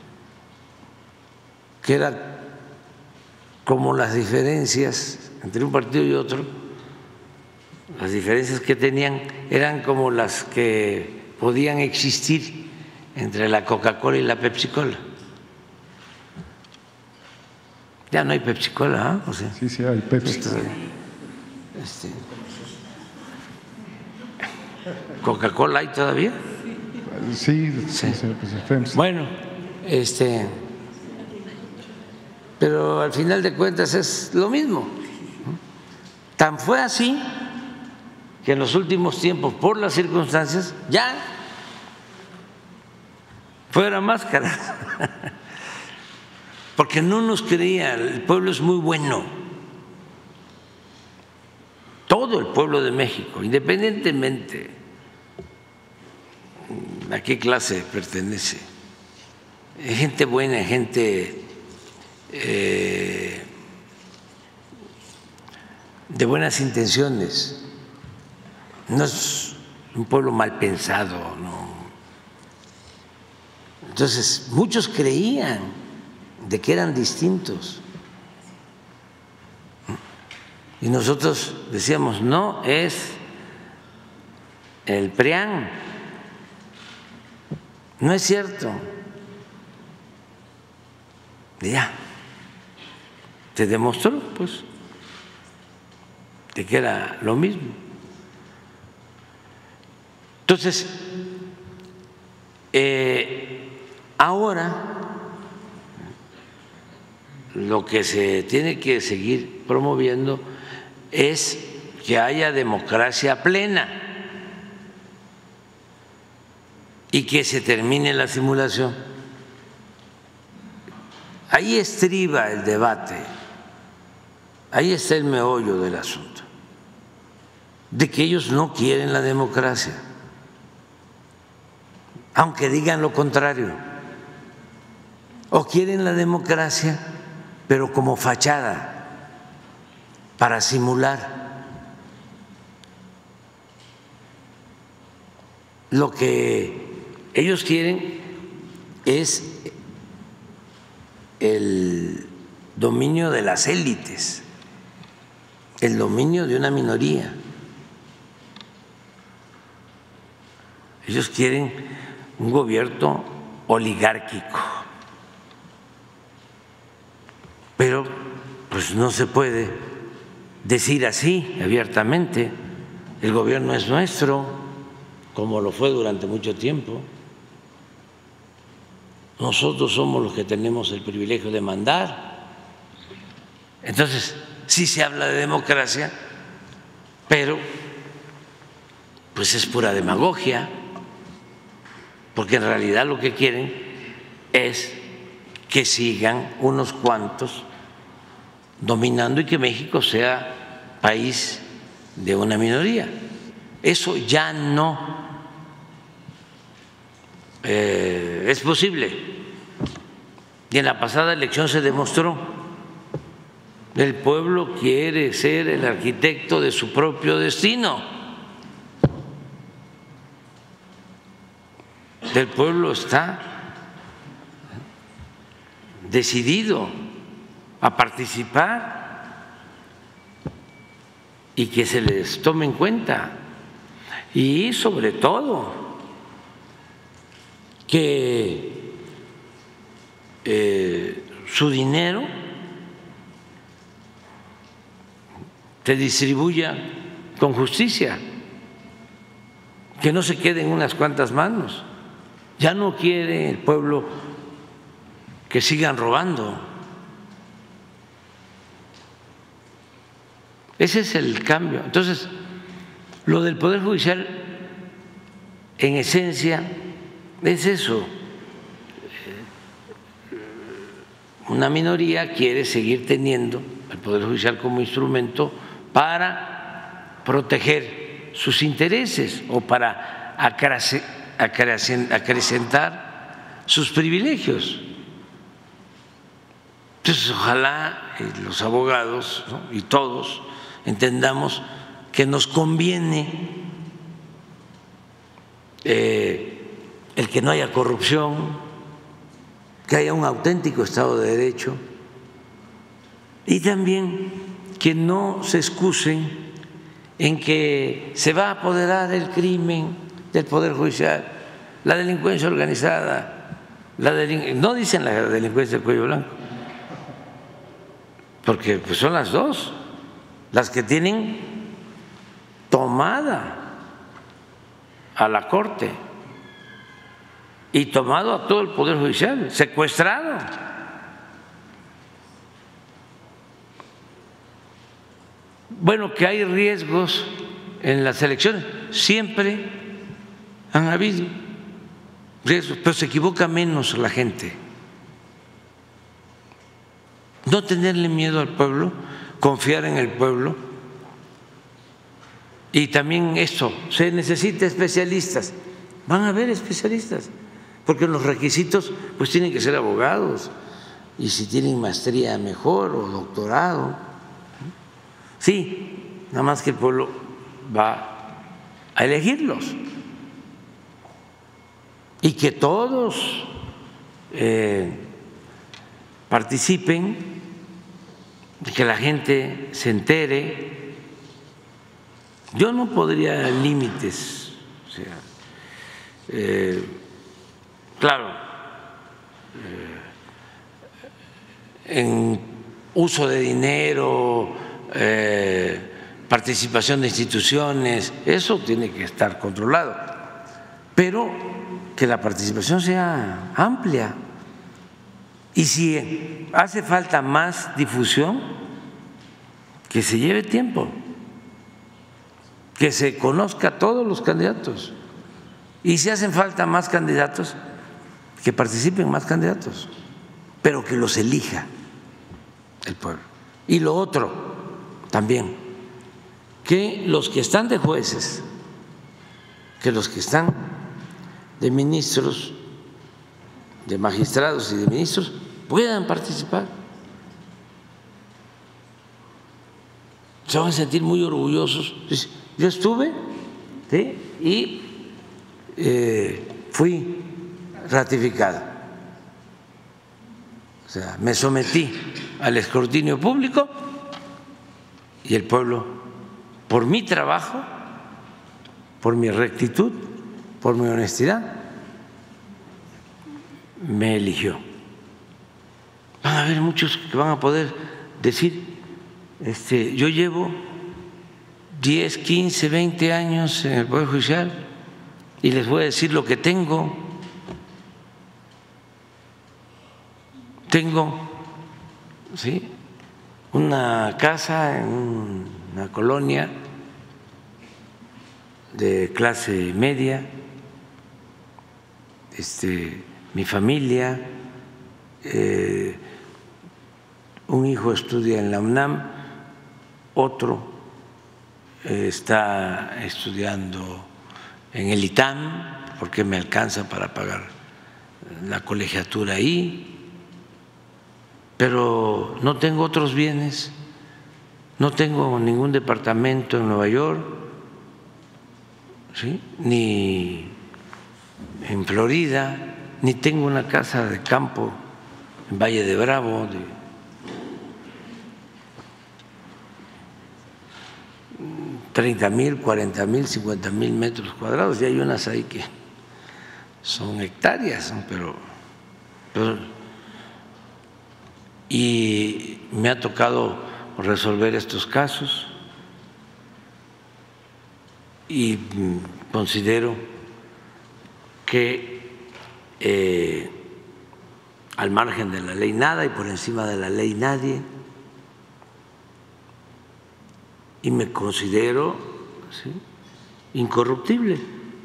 que era como las diferencias entre un partido y otro, las diferencias que tenían eran como las que podían existir entre la Coca-Cola y la Pepsi-Cola. Ya no hay Pepsi-Cola, ¿eh? O sea, sí, hay Pepsi. ¿Coca-Cola hay todavía? Sí. Bueno, pero al final de cuentas es lo mismo. Tan fue así que en los últimos tiempos, por las circunstancias, ya fuera máscara, porque no nos creía. El pueblo es muy bueno, todo el pueblo de México, independientemente a qué clase pertenece. Es gente buena, gente de buenas intenciones. No es un pueblo mal pensado, no. Entonces, muchos creían de que eran distintos. Y nosotros decíamos, no, es el PRIAN. No es cierto. Y ya, se demostró, pues, de que era lo mismo. Entonces, ahora lo que se tiene que seguir promoviendo es que haya democracia plena y que se termine la simulación. Ahí estriba el debate, ahí está el meollo del asunto, de que ellos no quieren la democracia, aunque digan lo contrario, o quieren la democracia, pero como fachada, para simular. Lo que ellos quieren es el dominio de las élites, el dominio de una minoría. Ellos quieren un gobierno oligárquico, pero pues no se puede decir así abiertamente, el gobierno es nuestro, como lo fue durante mucho tiempo. Nosotros somos los que tenemos el privilegio de mandar. Entonces, sí se habla de democracia, pero pues es pura demagogia, porque en realidad lo que quieren es que sigan unos cuantos dominando y que México sea país de una minoría. Eso ya no es posible. Y en la pasada elección se demostró, el pueblo quiere ser el arquitecto de su propio destino. El pueblo está decidido a participar y que se les tome en cuenta, y sobre todo que su dinero se distribuya con justicia, que no se quede en unas cuantas manos. Ya no quiere el pueblo que sigan robando. Ese es el cambio. Entonces, lo del Poder Judicial, en esencia, es eso. Una minoría quiere seguir teniendo el Poder Judicial como instrumento para proteger sus intereses o para acrecentar sus privilegios. Entonces, ojalá los abogados, ¿no?, y todos entendamos que nos conviene el que no haya corrupción, que haya un auténtico Estado de Derecho, y también que no se excusen en que se va a apoderar el crimen del Poder Judicial, la delincuencia organizada, no dicen la delincuencia del cuello blanco, porque pues son las dos las que tienen tomada a la Corte y tomado a todo el Poder Judicial, secuestrado. Bueno, que hay riesgos en las elecciones, siempre han habido riesgos, pero se equivoca menos la gente. No tenerle miedo al pueblo, confiar en el pueblo. Y también esto, se necesita especialistas. van a haber especialistas, porque los requisitos pues tienen que ser abogados, y si tienen maestría mejor o doctorado. Sí, nada más que el pueblo va a elegirlos y que todos participen, que la gente se entere. Yo no podría límites, o sea, claro, en uso de dinero, participación de instituciones, eso tiene que estar controlado, pero que la participación sea amplia. Y si hace falta más difusión, que se lleve tiempo, que se conozca a todos los candidatos. Y si hacen falta más candidatos, que participen más candidatos, pero que los elija el pueblo. Y lo otro también, que los que están de jueces, que los que están de ministros, de magistrados y de ministros puedan participar. Se van a sentir muy orgullosos. Yo estuve, ¿sí?, y fui ratificado. O sea, me sometí al escrutinio público y el pueblo, por mi trabajo, por mi rectitud, por mi honestidad, me eligió. Van a haber muchos que van a poder decir, yo llevo 10, 15, 20 años en el Poder Judicial y les voy a decir lo que tengo. Tengo, ¿sí?, una casa en una colonia de clase media, mi familia, un hijo estudia en la UNAM, otro está estudiando en el ITAM porque me alcanza para pagar la colegiatura ahí, pero no tengo otros bienes, no tengo ningún departamento en Nueva York, ¿sí?, ni en Florida, ni tengo una casa de campo en Valle de Bravo de 30,000, 40,000, 50,000 metros cuadrados, y hay unas ahí que son hectáreas, pero y me ha tocado resolver estos casos y considero que al margen de la ley nada y por encima de la ley nadie, y me considero, ¿sí?, incorruptible,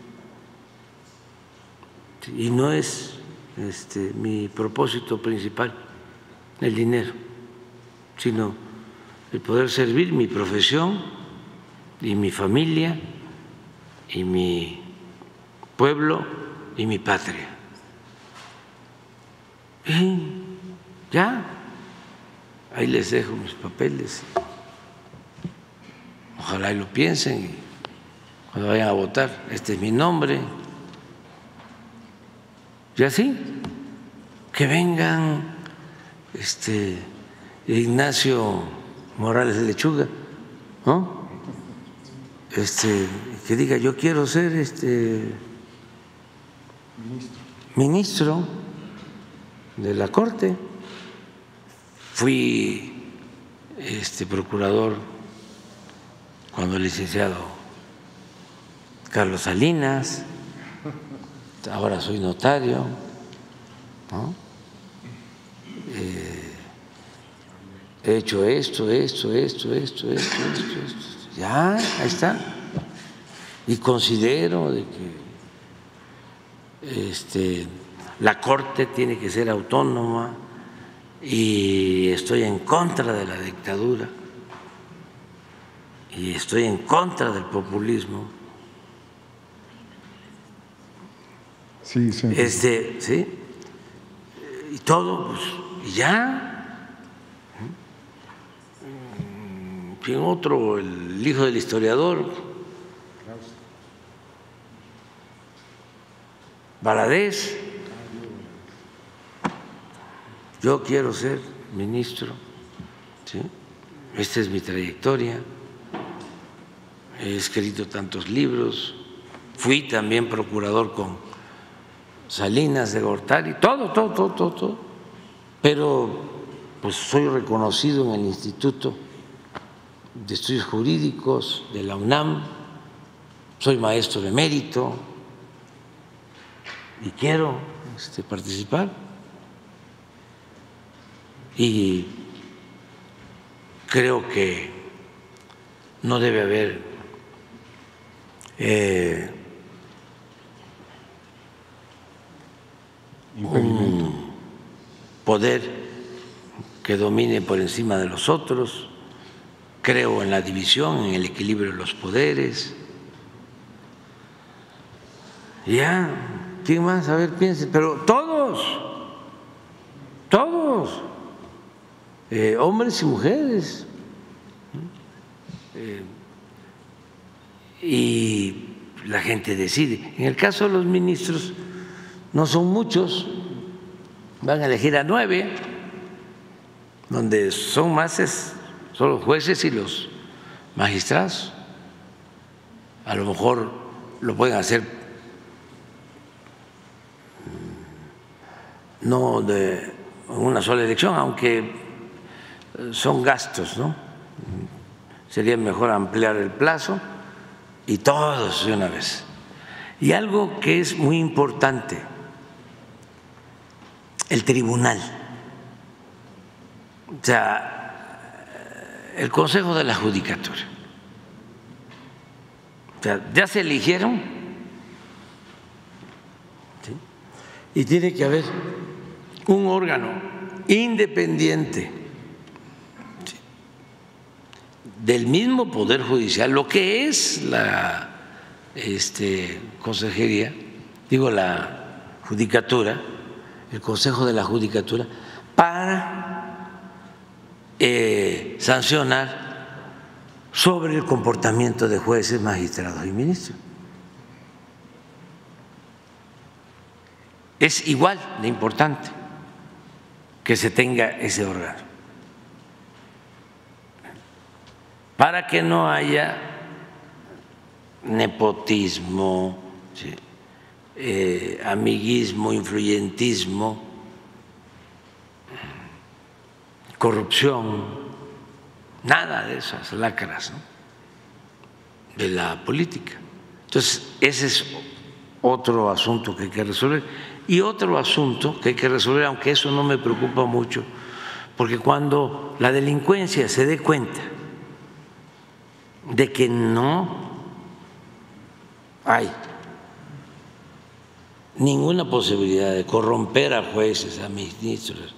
y no es mi propósito principal el dinero, sino el poder servir mi profesión y mi familia y mi pueblo y mi patria. Y ya, ahí les dejo mis papeles. Ojalá y lo piensen y cuando vayan a votar, este es mi nombre. Y así, que vengan Ignacio Morales de Lechuga, ¿no?, que diga, yo quiero ser ministro de la Corte. Fui procurador cuando el licenciado Carlos Salinas, ahora soy notario, ¿no? He hecho esto, ya, ahí está. Y considero de que la Corte tiene que ser autónoma y estoy en contra de la dictadura y estoy en contra del populismo Sí, sí. ¿Sí? Y todo, pues, y ya. ¿Quién otro? El hijo del historiador, Valadez. Yo quiero ser ministro, ¿sí? Esta es mi trayectoria. He escrito tantos libros, fui también procurador con Salinas de Gortari, todo. Pero pues soy reconocido en el Instituto de Estudios Jurídicos de la UNAM, soy maestro emérito y quiero participar. Y creo que no debe haber un poder que domine por encima de los otros. Creo en la división, en el equilibrio de los poderes. Ya, ¿quién más? A ver, piensen, pero todos, hombres y mujeres. Y la gente decide. En el caso de los ministros, no son muchos, van a elegir a 9, donde son más son los jueces y los magistrados. A lo mejor lo pueden hacer no de una sola elección, aunque son gastos, ¿no? Sería mejor ampliar el plazo y todos de una vez. Y algo que es muy importante, el tribunal. O sea, el Consejo de la Judicatura. O sea, ya se eligieron, ¿sí? Y tiene que haber un órgano independiente, ¿sí?, del mismo Poder Judicial, lo que es la consejería, digo la Judicatura, el Consejo de la Judicatura, para sancionar sobre el comportamiento de jueces, magistrados y ministros. Es igual de importante que se tenga ese órgano para que no haya nepotismo, ¿sí?, amiguismo, influyentismo, corrupción, nada de esas lacras, ¿no?, de la política. Entonces, ese es otro asunto que hay que resolver. Y otro asunto que hay que resolver, aunque eso no me preocupa mucho, porque cuando la delincuencia se dé cuenta de que no hay ninguna posibilidad de corromper a jueces, a ministros,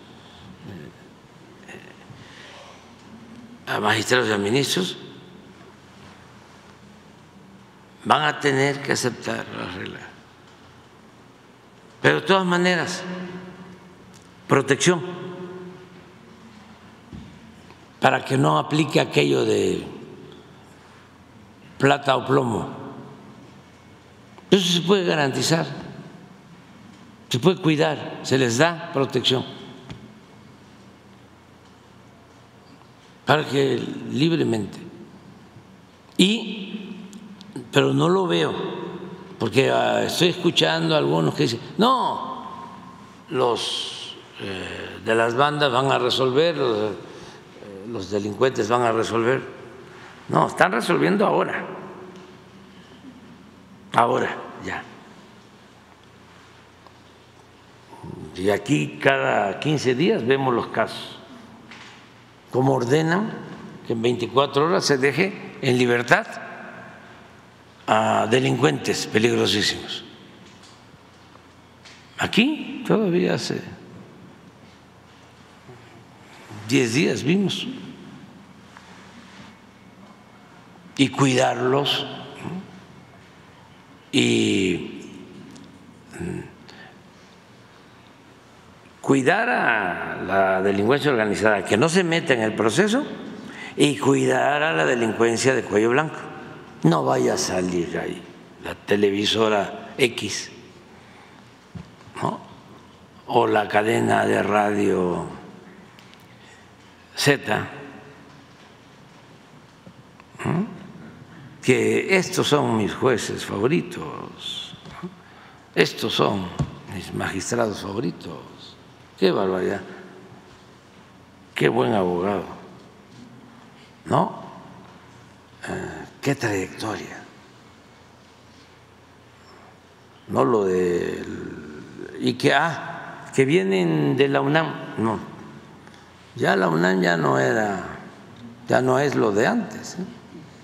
a magistrados y a ministros, van a tener que aceptar las reglas. Pero de todas maneras, protección, para que no aplique aquello de plata o plomo. Eso se puede garantizar, se puede cuidar, se les da protección para que libremente. Pero no lo veo, porque estoy escuchando a algunos que dicen, no, los de las bandas van a resolver, los delincuentes van a resolver. No, están resolviendo ahora ya. Y aquí cada 15 días vemos los casos, cómo ordenan que en 24 horas se deje en libertad a delincuentes peligrosísimos. Aquí todavía hace 10 días vimos. Y cuidarlos y cuidar a la delincuencia organizada, que no se meta en el proceso, y cuidar a la delincuencia de cuello blanco. No vaya a salir ahí la televisora X, ¿no? O la cadena de radio Z, ¿no? Que estos son mis jueces favoritos, ¿no? Estos son mis magistrados favoritos. Qué barbaridad, qué buen abogado, ¿no? Qué trayectoria. No lo de y que vienen de la UNAM, no. Ya la UNAM ya no es lo de antes, ¿eh?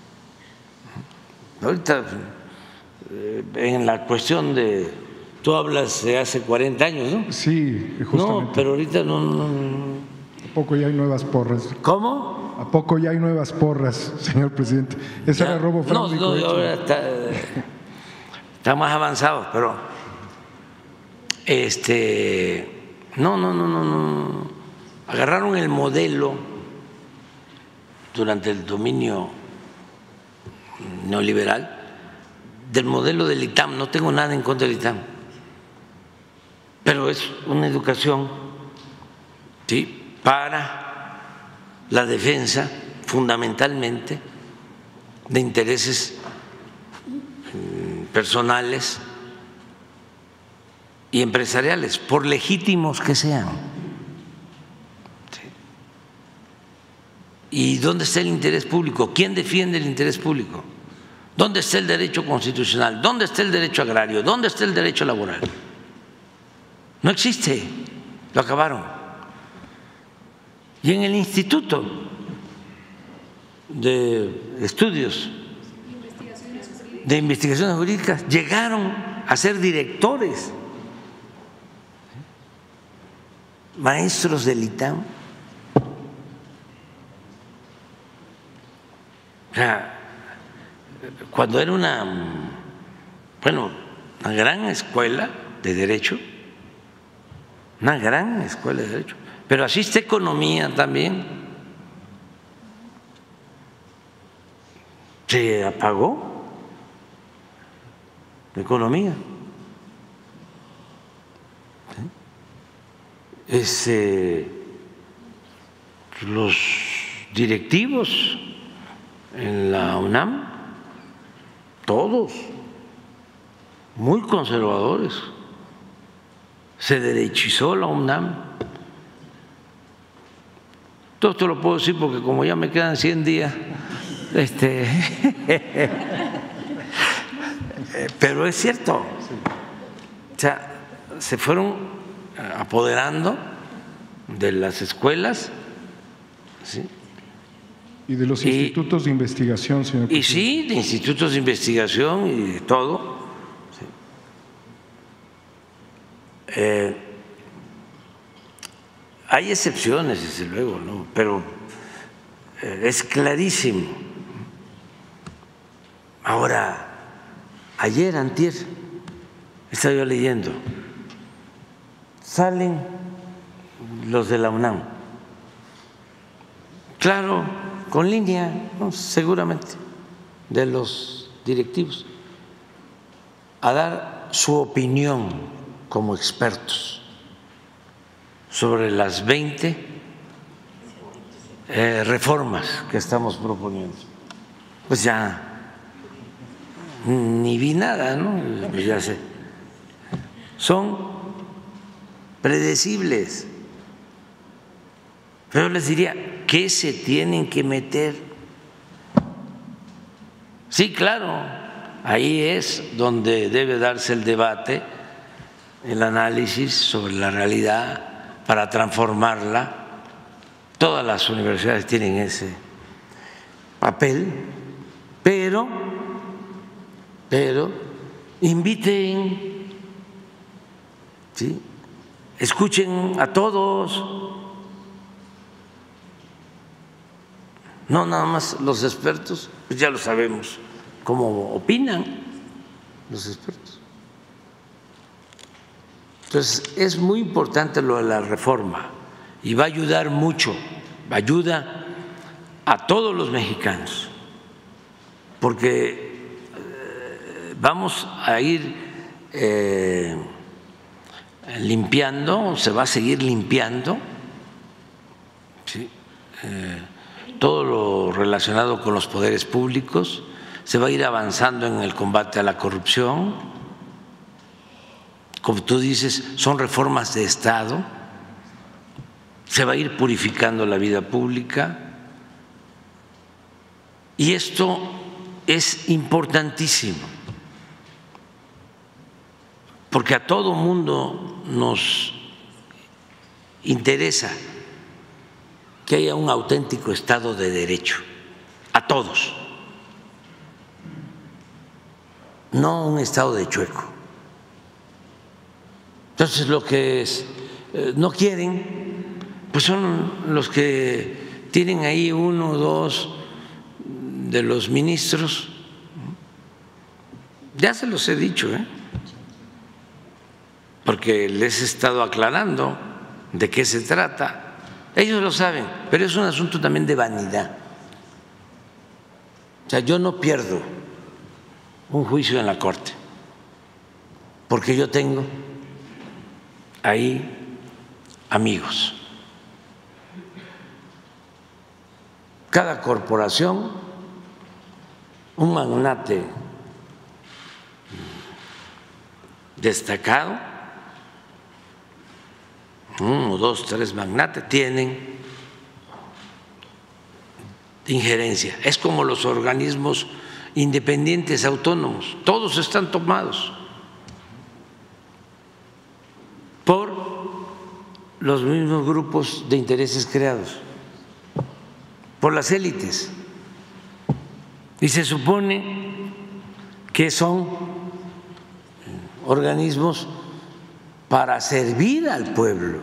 Ahorita en la cuestión de, tú hablas de hace 40 años, ¿no? Sí, justamente. No, pero ahorita no. ¿A poco ya hay nuevas porras? ¿Cómo? ¿A poco ya hay nuevas porras, señor presidente? ¿Ese era robo, fraude y cohecho? Ahora está más avanzado, pero no. Agarraron el modelo durante el dominio neoliberal del modelo del ITAM. No tengo nada en contra del ITAM, pero es una educación, ¿sí?, para la defensa fundamentalmente de intereses personales y empresariales, por legítimos que sean. ¿Sí? ¿Y dónde está el interés público? ¿Quién defiende el interés público? ¿Dónde está el derecho constitucional? ¿Dónde está el derecho agrario? ¿Dónde está el derecho laboral? No existe, lo acabaron. Y en el Instituto de Estudios de Investigaciones Jurídicas llegaron a ser directores, maestros del ITAM. O sea, cuando era una gran escuela de derecho, pero así está economía también. Se apagó la economía. Los directivos en la UNAM, todos muy conservadores. Se derechizó la UNAM. Todo esto lo puedo decir porque como ya me quedan 100 días, pero es cierto. O sea, se fueron apoderando de las escuelas, ¿sí?, y de los institutos de investigación, señor presidente. Y sí, de institutos de investigación y de todo. Sí. Hay excepciones, desde luego, ¿no? Pero es clarísimo. Ahora, ayer, antier, estaba yo leyendo, salen los de la UNAM, claro, con línea, ¿no?, seguramente, de los directivos, a dar su opinión como expertos sobre las 20 reformas que estamos proponiendo. Pues ya ni vi nada, ¿no? Pues ya sé. Son predecibles. Pero les diría, ¿qué se tienen que meter? Sí, claro, ahí es donde debe darse el debate, el análisis sobre la realidad para transformarla. Todas las universidades tienen ese papel, pero inviten, ¿sí?, escuchen a todos. No nada más los expertos, pues ya lo sabemos cómo opinan los expertos. Entonces, es muy importante lo de la reforma y va a ayudar mucho, ayuda a todos los mexicanos, porque vamos a ir limpiando, se va a seguir limpiando, ¿sí? Todo lo relacionado con los poderes públicos, se va a ir avanzando en el combate a la corrupción. Como tú dices, son reformas de Estado, se va a ir purificando la vida pública y esto es importantísimo porque a todo mundo nos interesa que haya un auténtico Estado de Derecho, a todos, no un Estado de chueco. Entonces, lo que no quieren, pues son los que tienen ahí uno o dos de los ministros. Ya se los he dicho, porque les he estado aclarando de qué se trata. Ellos lo saben, pero es un asunto también de vanidad. O sea, yo no pierdo un juicio en la Corte, porque yo tengo ahí amigos. Cada corporación, un magnate destacado, uno, dos, tres magnates tienen injerencia. Es como los organismos independientes autónomos, todos están tomados por los mismos grupos de intereses creados, por las élites, y se supone que son organismos para servir al pueblo,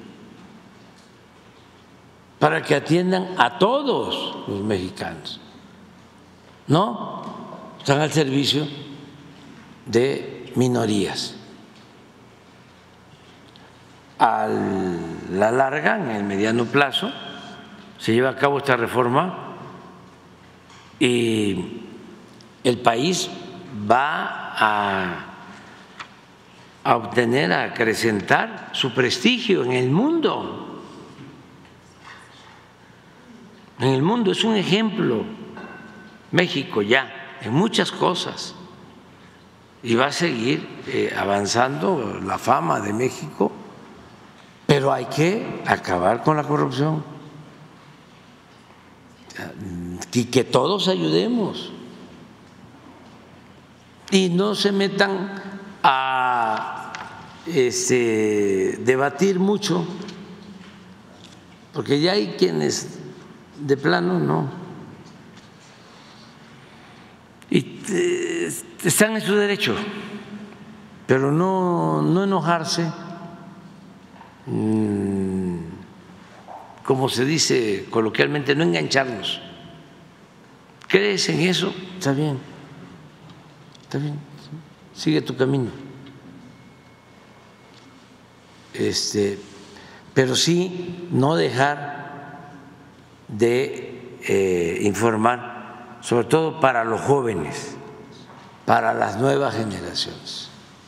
para que atiendan a todos los mexicanos. No, están al servicio de minorías. A la larga, en el mediano plazo, se lleva a cabo esta reforma y el país va a obtener, a acrecentar su prestigio en el mundo. En el mundo es un ejemplo México ya en muchas cosas y va a seguir avanzando la fama de México, pero hay que acabar con la corrupción y que todos ayudemos y no se metan a debatir mucho, porque ya hay quienes de plano no, y están en su derecho, pero no enojarse, como se dice coloquialmente, no engancharnos. ¿Crees en eso? Está bien, sigue tu camino. Pero sí no dejar de informar, sobre todo para los jóvenes, para las nuevas generaciones,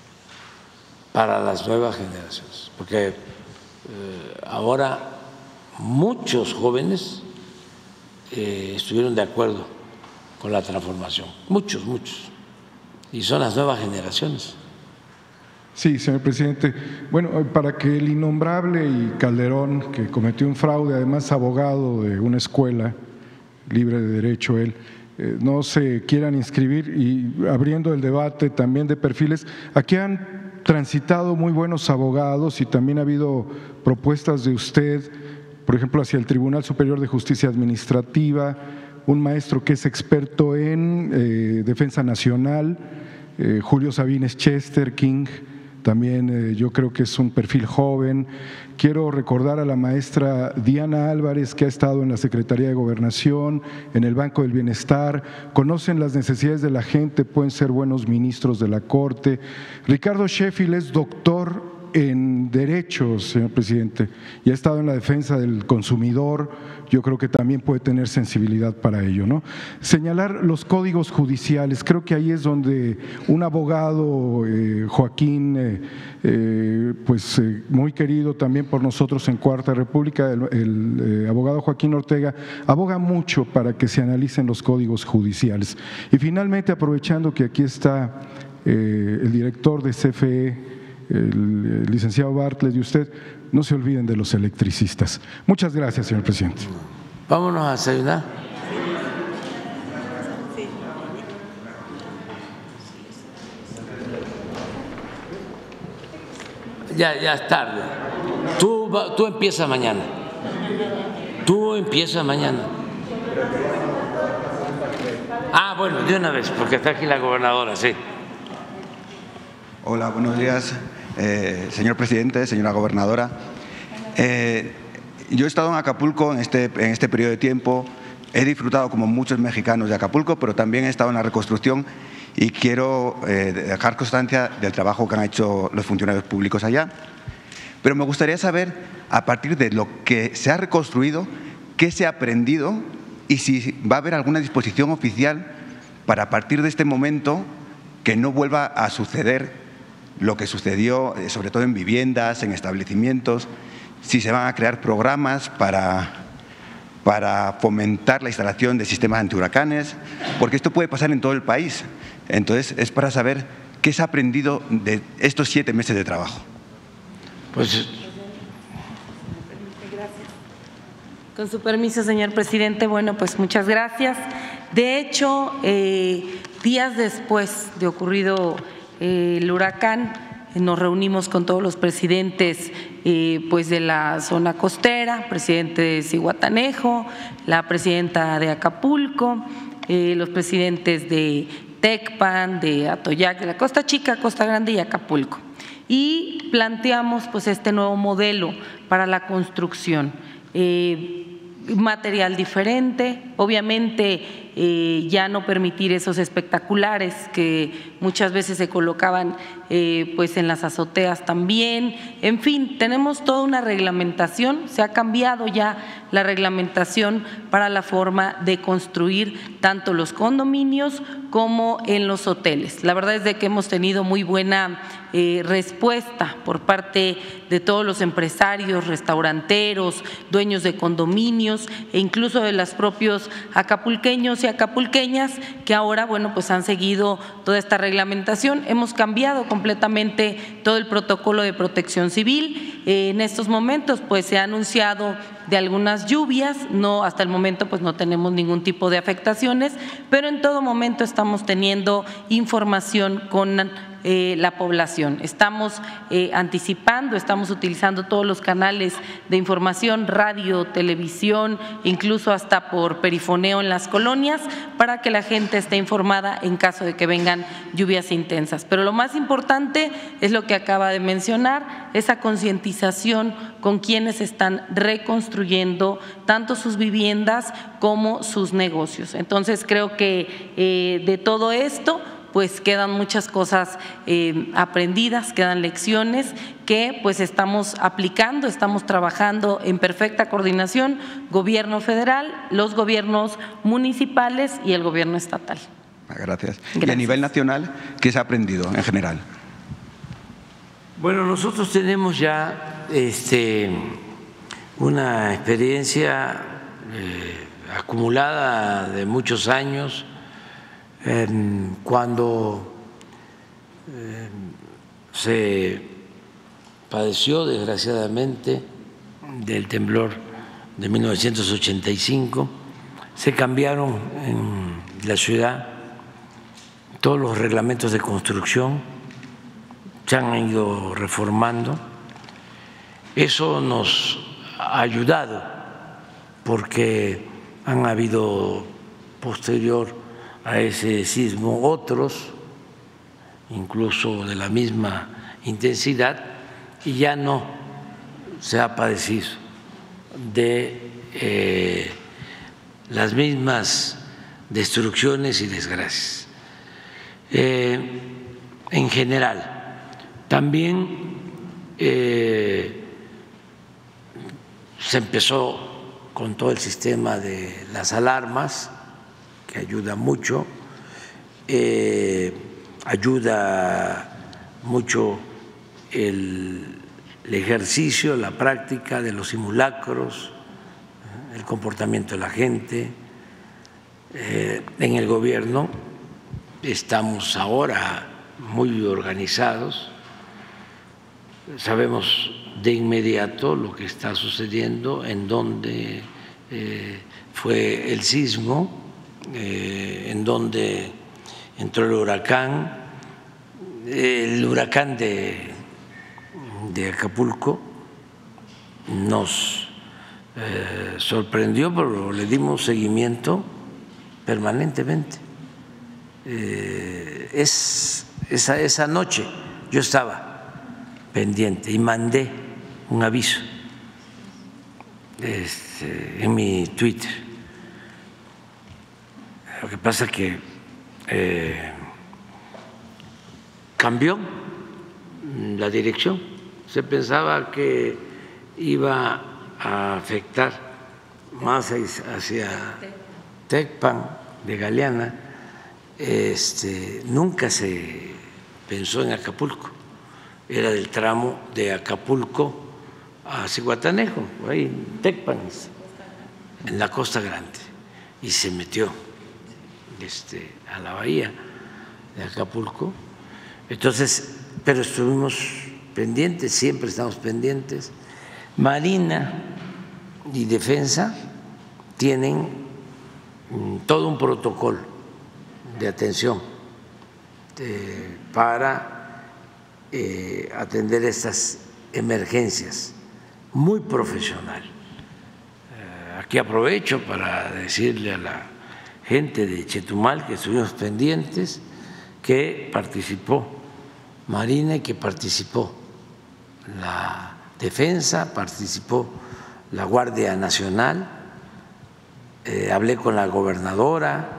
porque ahora muchos jóvenes estuvieron de acuerdo con la transformación, muchos, y son las nuevas generaciones. Sí, señor presidente. Bueno, para que el innombrable y Calderón, que cometió un fraude, además abogado de una escuela libre de derecho él, no se quieran inscribir, y abriendo el debate también de perfiles, aquí han transitado muy buenos abogados y también ha habido propuestas de usted, por ejemplo, hacia el Tribunal Superior de Justicia Administrativa, un maestro que es experto en defensa nacional, Julio Sabines Chesterking, también yo creo que es un perfil joven. Quiero recordar a la maestra Diana Álvarez, que ha estado en la Secretaría de Gobernación, en el Banco del Bienestar, conocen las necesidades de la gente, pueden ser buenos ministros de la Corte. Ricardo Sheffield es doctor en derechos, señor presidente, y ha estado en la defensa del consumidor, yo creo que también puede tener sensibilidad para ello, ¿no? Señalar los códigos judiciales, creo que ahí es donde un abogado, Joaquín, pues muy querido también por nosotros en Cuarta República, el abogado Joaquín Ortega, aboga mucho para que se analicen los códigos judiciales. Y finalmente, aprovechando que aquí está el director de CFE, el licenciado Bartlett y usted, no se olviden de los electricistas. Muchas gracias, señor presidente. Vámonos a desayunar. Ya es tarde. Tú empiezas mañana. Tú empiezas mañana. Ah, bueno, de una vez, porque está aquí la gobernadora, sí. Hola, buenos días, señor presidente, señora gobernadora. Yo he estado en Acapulco en este periodo de tiempo, he disfrutado como muchos mexicanos de Acapulco, pero también he estado en la reconstrucción y quiero dejar constancia del trabajo que han hecho los funcionarios públicos allá. Pero me gustaría saber, a partir de lo que se ha reconstruido, qué se ha aprendido y si va a haber alguna disposición oficial para, a partir de este momento, que no vuelva a suceder lo que sucedió, sobre todo en viviendas, en establecimientos, si se van a crear programas para fomentar la instalación de sistemas antihuracanes, porque esto puede pasar en todo el país. Entonces, es para saber qué se ha aprendido de estos 7 meses de trabajo. Pues, con su permiso, señor presidente, bueno, pues muchas gracias. De hecho, días después de ocurrido el huracán, nos reunimos con todos los presidentes pues de la zona costera, presidente de Zihuatanejo, la presidenta de Acapulco, los presidentes de Tecpan, de Atoyac, de la Costa Chica, Costa Grande y Acapulco. Y planteamos pues este nuevo modelo para la construcción. Material diferente, obviamente ya no permitir esos espectaculares que muchas veces se colocaban pues en las azoteas también. En fin, tenemos toda una reglamentación, se ha cambiado ya la reglamentación para la forma de construir tanto los condominios como en los hoteles. La verdad es de que hemos tenido muy buena respuesta por parte de todos los empresarios, restauranteros, dueños de condominios e incluso de los propios acapulqueños y acapulqueñas que ahora, bueno, pues han seguido toda esta reglamentación. Hemos cambiado completamente todo el protocolo de protección civil. En estos momentos, pues se ha anunciado de algunas lluvias, no, hasta el momento pues no tenemos ningún tipo de afectaciones, pero en todo momento estamos teniendo información con la población. Estamos anticipando, estamos utilizando todos los canales de información, radio, televisión, incluso hasta por perifoneo en las colonias, para que la gente esté informada en caso de que vengan lluvias intensas. Pero lo más importante es lo que acaba de mencionar, esa concientización con quienes están reconstruyendo tanto sus viviendas como sus negocios. Entonces creo que de todo esto pues quedan muchas cosas aprendidas, quedan lecciones que pues estamos aplicando, estamos trabajando en perfecta coordinación, gobierno federal, los gobiernos municipales y el gobierno estatal. Gracias. Y a nivel nacional, ¿qué se ha aprendido en general? Bueno, nosotros tenemos ya una experiencia acumulada de muchos años. Cuando se padeció desgraciadamente del temblor de 1985, se cambiaron en la ciudad todos los reglamentos de construcción, se han ido reformando. Eso nos ha ayudado porque han habido posterior a ese sismo otros, incluso de la misma intensidad, y ya no se ha padecido de las mismas destrucciones y desgracias. En general, también Se empezó con todo el sistema de las alarmas, que ayuda mucho, ayuda mucho el ejercicio, la práctica de los simulacros, el comportamiento de la gente. En el gobierno estamos ahora muy organizados, sabemos de inmediato lo que está sucediendo, en dónde fue el sismo, en dónde entró el huracán de Acapulco nos sorprendió, pero le dimos seguimiento permanentemente. Esa noche yo estaba pendiente y mandé un aviso en mi Twitter. Lo que pasa es que cambió la dirección. Se pensaba que iba a afectar más hacia Tecpan de Galeana. Nunca se pensó en Acapulco, era del tramo de Acapulco a Zihuatanejo, ahí en Tecpan, en la Costa Grande, y se metió a la bahía de Acapulco. Entonces, pero estuvimos pendientes, siempre estamos pendientes. Marina y Defensa tienen todo un protocolo de atención para atender estas emergencias, muy profesional. Aquí aprovecho para decirle a la gente de Chetumal que estuvimos pendientes, que participó Marina y que participó la Defensa, participó la Guardia Nacional. Hablé con la gobernadora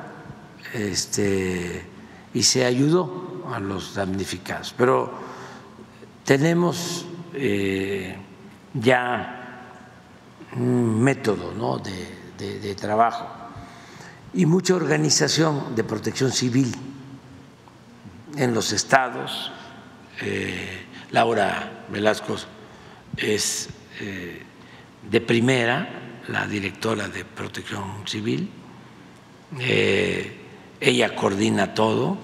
y se ayudó a los damnificados. Pero tenemos ya un método, ¿no?, de trabajo y mucha organización de protección civil en los estados. Laura Velasco es de primera, la directora de Protección Civil. Ella coordina todo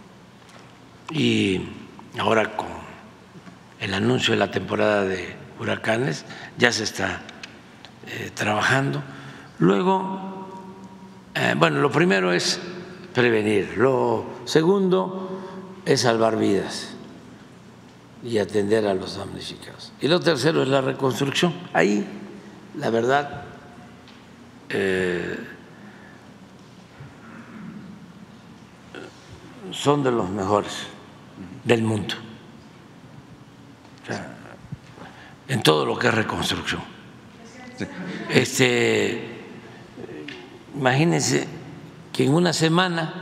y ahora con el anuncio de la temporada de huracanes ya se está trabajando. Luego, bueno, lo primero es prevenir, lo segundo es salvar vidas y atender a los damnificados, y lo tercero es la reconstrucción. Ahí, la verdad, son de los mejores del mundo, o sea, en todo lo que es reconstrucción. Imagínense que en una semana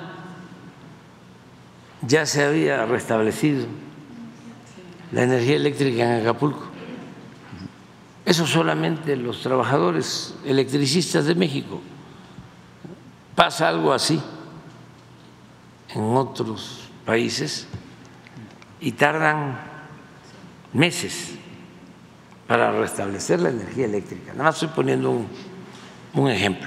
ya se había restablecido la energía eléctrica en Acapulco. Eso solamente los trabajadores electricistas de México. Pasa algo así en otros países y tardan meses para restablecer la energía eléctrica. Nada más estoy poniendo un ejemplo.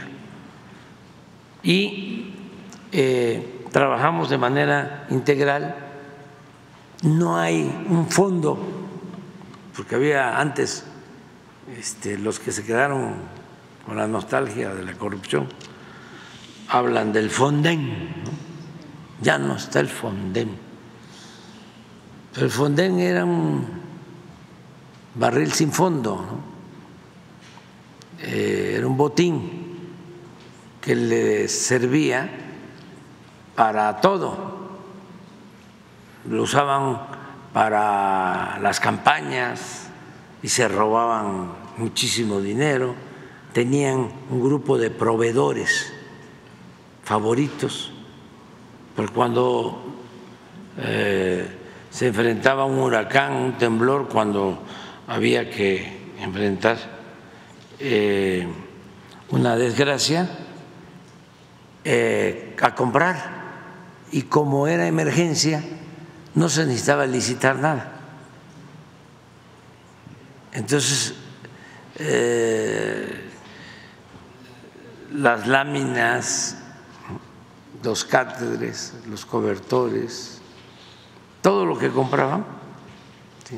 Y trabajamos de manera integral. No hay un fondo, porque había antes los que se quedaron con la nostalgia de la corrupción, hablan del Fonden, ¿no? Ya no está el Fonden. Pero el Fonden era un barril sin fondo, ¿no? Era un botín que le servía para todo. Lo usaban para las campañas y se robaban muchísimo dinero. Tenían un grupo de proveedores favoritos, pero cuando se enfrentaba a un huracán, un temblor, cuando había que enfrentar una desgracia, a comprar. Y como era emergencia, no se necesitaba licitar nada. Entonces, las láminas, los cátedres, los cobertores, todo lo que compraban, ¿sí?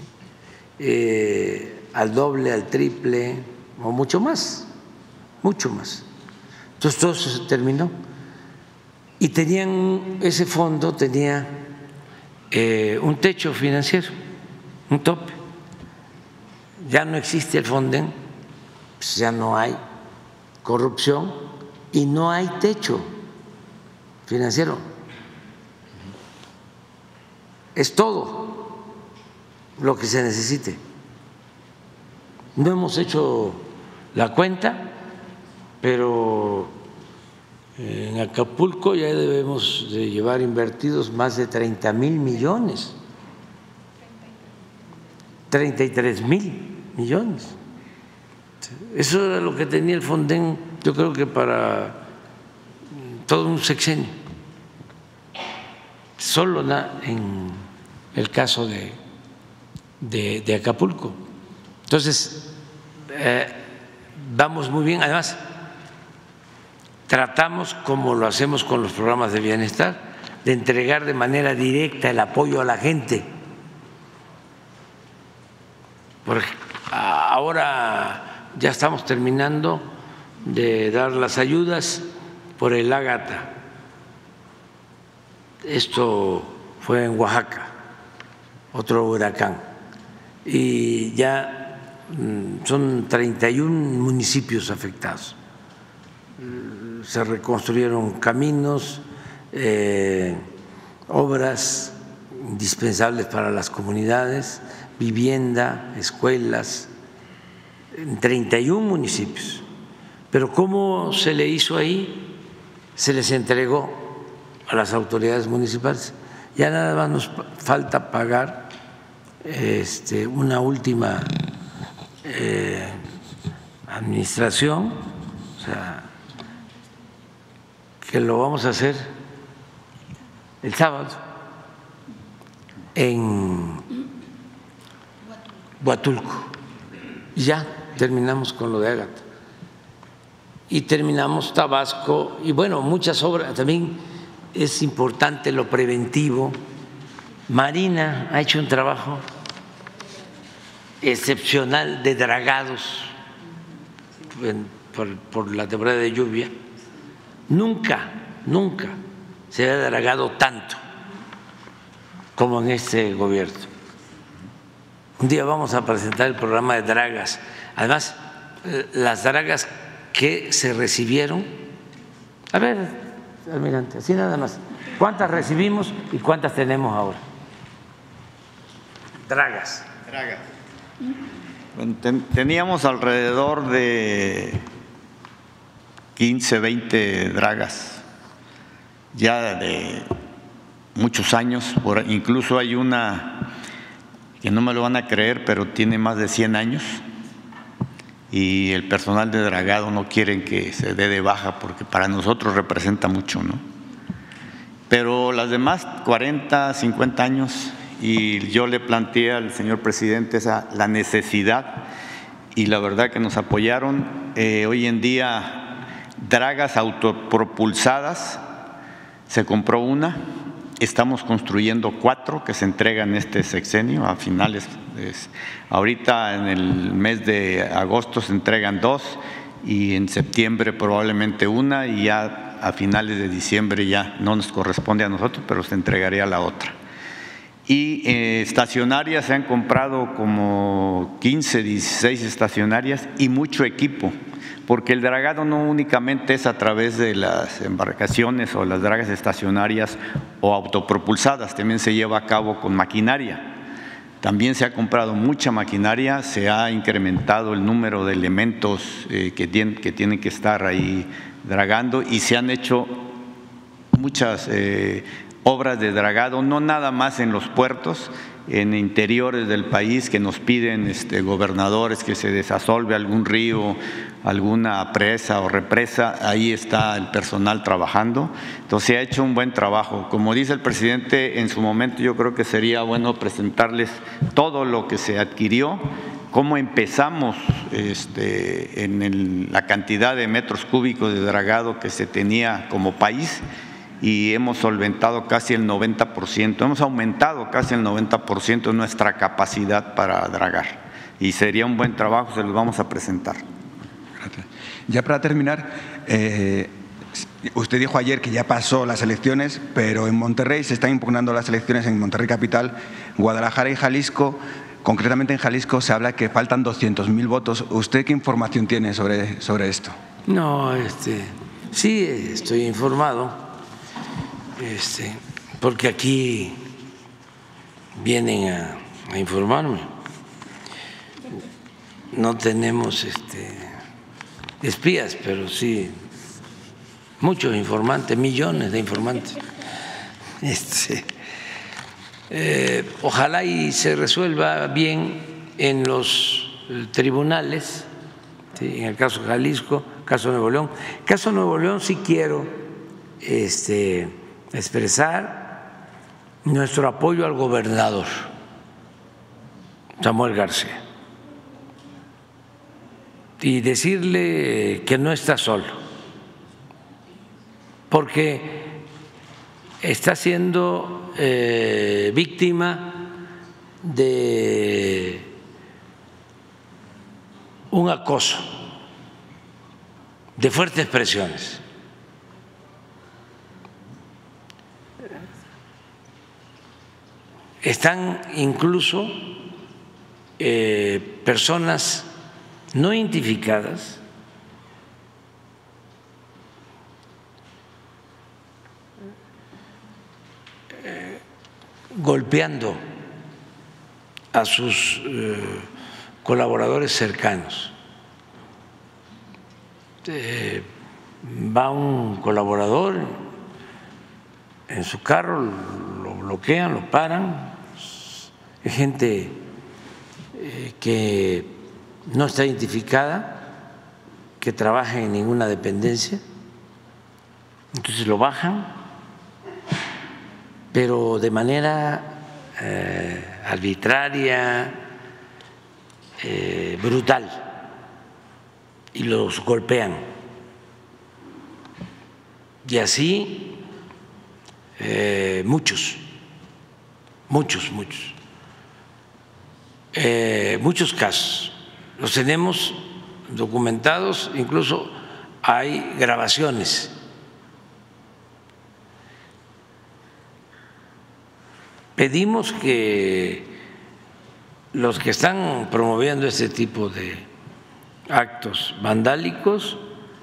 Al doble, al triple o mucho más, mucho más. Entonces todo eso se terminó. Y tenían, ese fondo tenía un techo financiero, un tope. Ya no existe el Fonden, pues ya no hay corrupción y no hay techo financiero. Es todo lo que se necesite. No hemos hecho la cuenta, pero en Acapulco ya debemos de llevar invertidos más de 30,000 millones, 33,000 millones. Eso era lo que tenía el Fonden, yo creo que para todo un sexenio, solo en el caso de Acapulco. Entonces, vamos muy bien. Además, tratamos, como lo hacemos con los programas de bienestar, de entregar de manera directa el apoyo a la gente. Porque ahora ya estamos terminando de dar las ayudas por el Ágata. Esto fue en Oaxaca, otro huracán. Y ya son 31 municipios afectados. Se reconstruyeron caminos, obras indispensables para las comunidades, vivienda, escuelas, en 31 municipios. Pero ¿cómo se le hizo ahí? Se les entregó a las autoridades municipales. Ya nada más nos falta pagar una última administración, o sea, que lo vamos a hacer el sábado en Huatulco. Y ya terminamos con lo de Ágata. Y terminamos Tabasco, y bueno, muchas obras. También es importante lo preventivo. Marina ha hecho un trabajo excepcional de dragados por la temporada de lluvia. Nunca se había dragado tanto como en este gobierno. Un día vamos a presentar el programa de dragas. Además, las dragas que se recibieron, a ver, almirante, así nada más, ¿cuántas recibimos y cuántas tenemos ahora? Dragas. Bueno, teníamos alrededor de 15, 20 dragas ya de muchos años. Incluso hay una que no me lo van a creer, pero tiene más de 100 años y el personal de dragado no quieren que se dé de baja porque para nosotros representa mucho, ¿no? Pero las demás 40, 50 años, y yo le planteé al señor presidente la necesidad, y la verdad que nos apoyaron. Hoy en día dragas autopropulsadas, se compró una, estamos construyendo 4 que se entregan este sexenio a finales. Ahorita en el mes de agosto se entregan 2 y en septiembre probablemente una, y ya a finales de diciembre ya no nos corresponde a nosotros, pero se entregaría la otra. Y estacionarias, se han comprado como 15, 16 estacionarias y mucho equipo, porque el dragado no únicamente es a través de las embarcaciones o las dragas estacionarias o autopropulsadas, también se lleva a cabo con maquinaria. También se ha comprado mucha maquinaria, se ha incrementado el número de elementos que tienen que estar ahí dragando, y se han hecho muchas obras de dragado, no nada más en los puertos, en interiores del país que nos piden gobernadores que se desasolve algún río, alguna presa o represa, ahí está el personal trabajando. Entonces se ha hecho un buen trabajo. Como dice el presidente en su momento, yo creo que sería bueno presentarles todo lo que se adquirió, cómo empezamos en la cantidad de metros cúbicos de dragado que se tenía como país, y hemos solventado casi el 90%, hemos aumentado casi el 90% nuestra capacidad para dragar, y sería un buen trabajo, se los vamos a presentar. Gracias. Ya para terminar, usted dijo ayer que ya pasó las elecciones, pero en Monterrey se están impugnando las elecciones, en Monterrey capital, Guadalajara y Jalisco. Concretamente en Jalisco se habla que faltan 200,000 votos. ¿Usted qué información tiene sobre esto? No, sí estoy informado, porque aquí vienen a informarme. No tenemos espías, pero sí muchos informantes, millones de informantes. Ojalá y se resuelva bien en los tribunales, ¿sí? En el caso de Jalisco, caso de Nuevo León. Caso de Nuevo León sí quiero expresar nuestro apoyo al gobernador Samuel García y decirle que no está solo, porque está siendo víctima de un acoso, de fuertes presiones. Están incluso personas no identificadas golpeando a sus colaboradores cercanos. Va un colaborador en su carro, lo bloquean, lo paran, es gente que no está identificada, que trabaja en ninguna dependencia, entonces lo bajan, pero de manera arbitraria, brutal, y los golpean. Y así muchos casos. Los tenemos documentados, incluso hay grabaciones. Pedimos que los que están promoviendo este tipo de actos vandálicos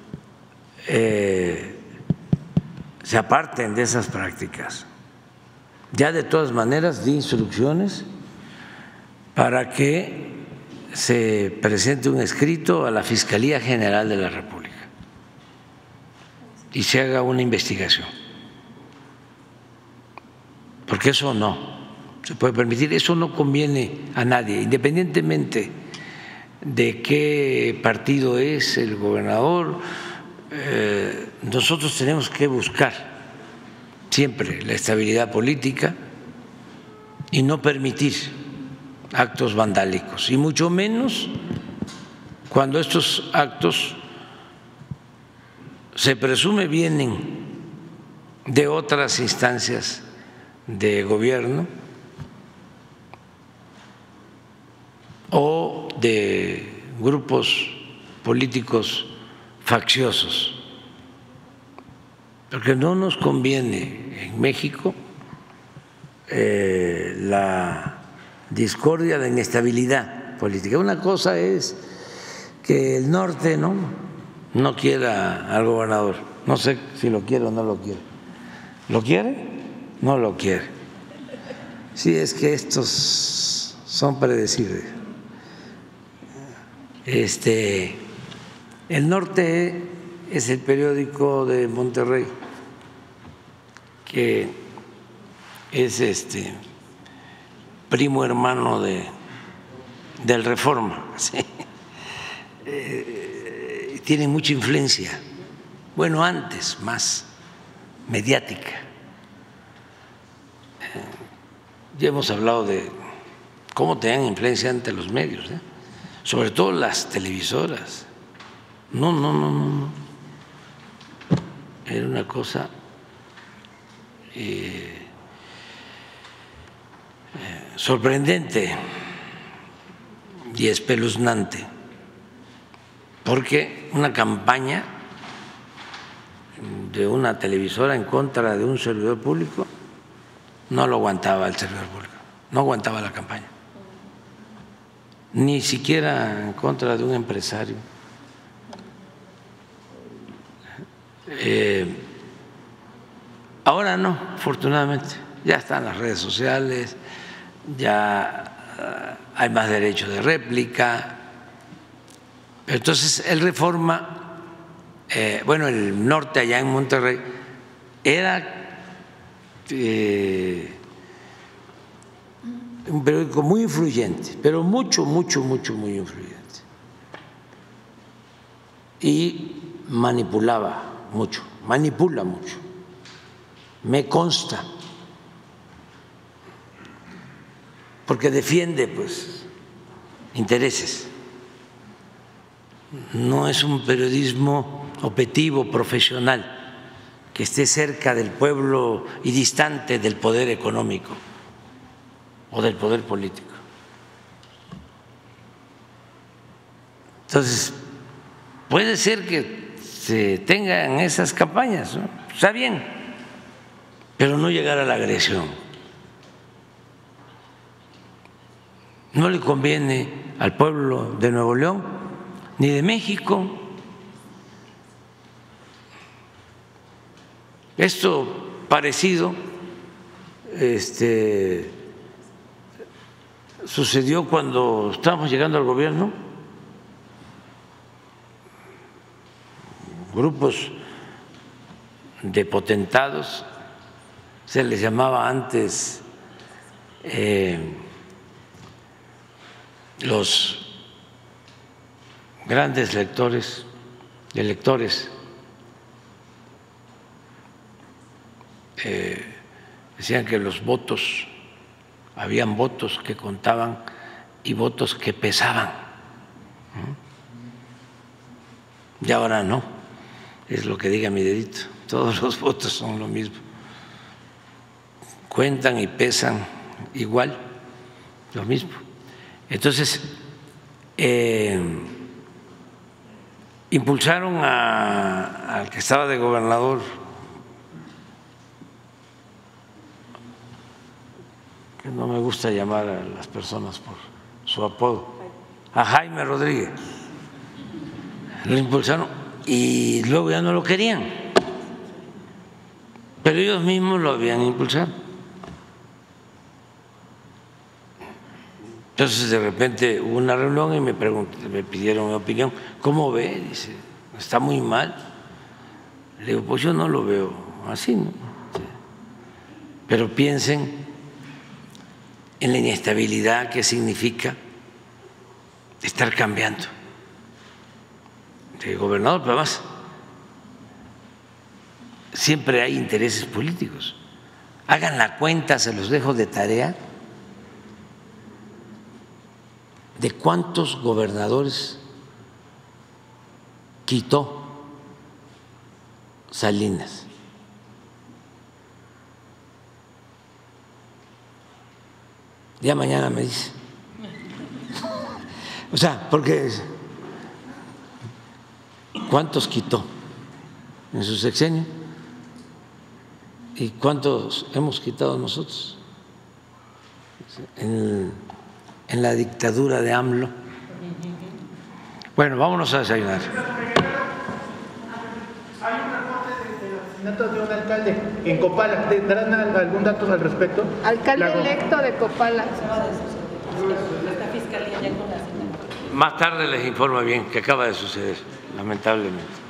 se aparten de esas prácticas. Ya de todas maneras di instrucciones para que se presente un escrito a la Fiscalía General de la República y se haga una investigación, porque eso no se puede permitir, eso no conviene a nadie, independientemente de qué partido es el gobernador. Nosotros tenemos que buscar siempre la estabilidad política y no permitir actos vandálicos, y mucho menos cuando estos actos se presume vienen de otras instancias de gobierno o de grupos políticos facciosos, porque no nos conviene en México la discordia, la inestabilidad política. Una cosa es que el norte no quiera al gobernador, no sé si lo quiere o no lo quiere. ¿Lo quiere? No lo quiere. Sí, es que estos son predecibles. El Norte es el periódico de Monterrey que es primo hermano del Reforma, ¿sí? Tiene mucha influencia, bueno, antes más mediática. Ya hemos hablado de cómo tenían influencia ante los medios, sobre todo las televisoras. No. Era una cosa sorprendente y espeluznante, porque una campaña de una televisora en contra de un servidor público no lo aguantaba el servidor público, no aguantaba la campaña, ni siquiera en contra de un empresario. Ahora no, afortunadamente, ya están las redes sociales, ya hay más derecho de réplica. Entonces el Reforma, bueno, el Norte allá en Monterrey era un periódico muy influyente, pero muy influyente, y manipula mucho, me consta, porque defiende pues intereses. No es un periodismo objetivo, profesional, que esté cerca del pueblo y distante del poder económico o del poder político. Entonces, puede ser que se tengan esas campañas, ¿no? Está bien, pero no llegar a la agresión. No le conviene al pueblo de Nuevo León ni de México. Esto parecido sucedió cuando estábamos llegando al gobierno. Grupos de potentados, se les llamaba antes los grandes electores, decían que los votos, habían votos que contaban y votos que pesaban, y ahora no, es lo que diga mi dedito, todos los votos son lo mismo, cuentan y pesan igual, lo mismo. Entonces, impulsaron al que estaba de gobernador, que no me gusta llamar a las personas por su apodo, a Jaime Rodríguez, lo impulsaron y luego ya no lo querían, pero ellos mismos lo habían impulsado. Entonces de repente hubo una reunión y me pidieron mi opinión. ¿Cómo ve? Dice, está muy mal. Le digo, pues yo no lo veo así, ¿no? Pero piensen en la inestabilidad que significa estar cambiando de gobernador, pero además siempre hay intereses políticos. Hagan la cuenta, se los dejo de tarea, de cuántos gobernadores quitó Salinas. Ya mañana me dice. O sea, porque ¿cuántos quitó en su sexenio? ¿Y cuántos hemos quitado nosotros en la dictadura de AMLO? Bueno, vámonos a desayunar. Hay un reporte del asesinato de un alcalde en Copala. ¿Tendrán algún dato al respecto? Alcalde electo de Copala. Más tarde les informo bien que acaba de suceder, lamentablemente.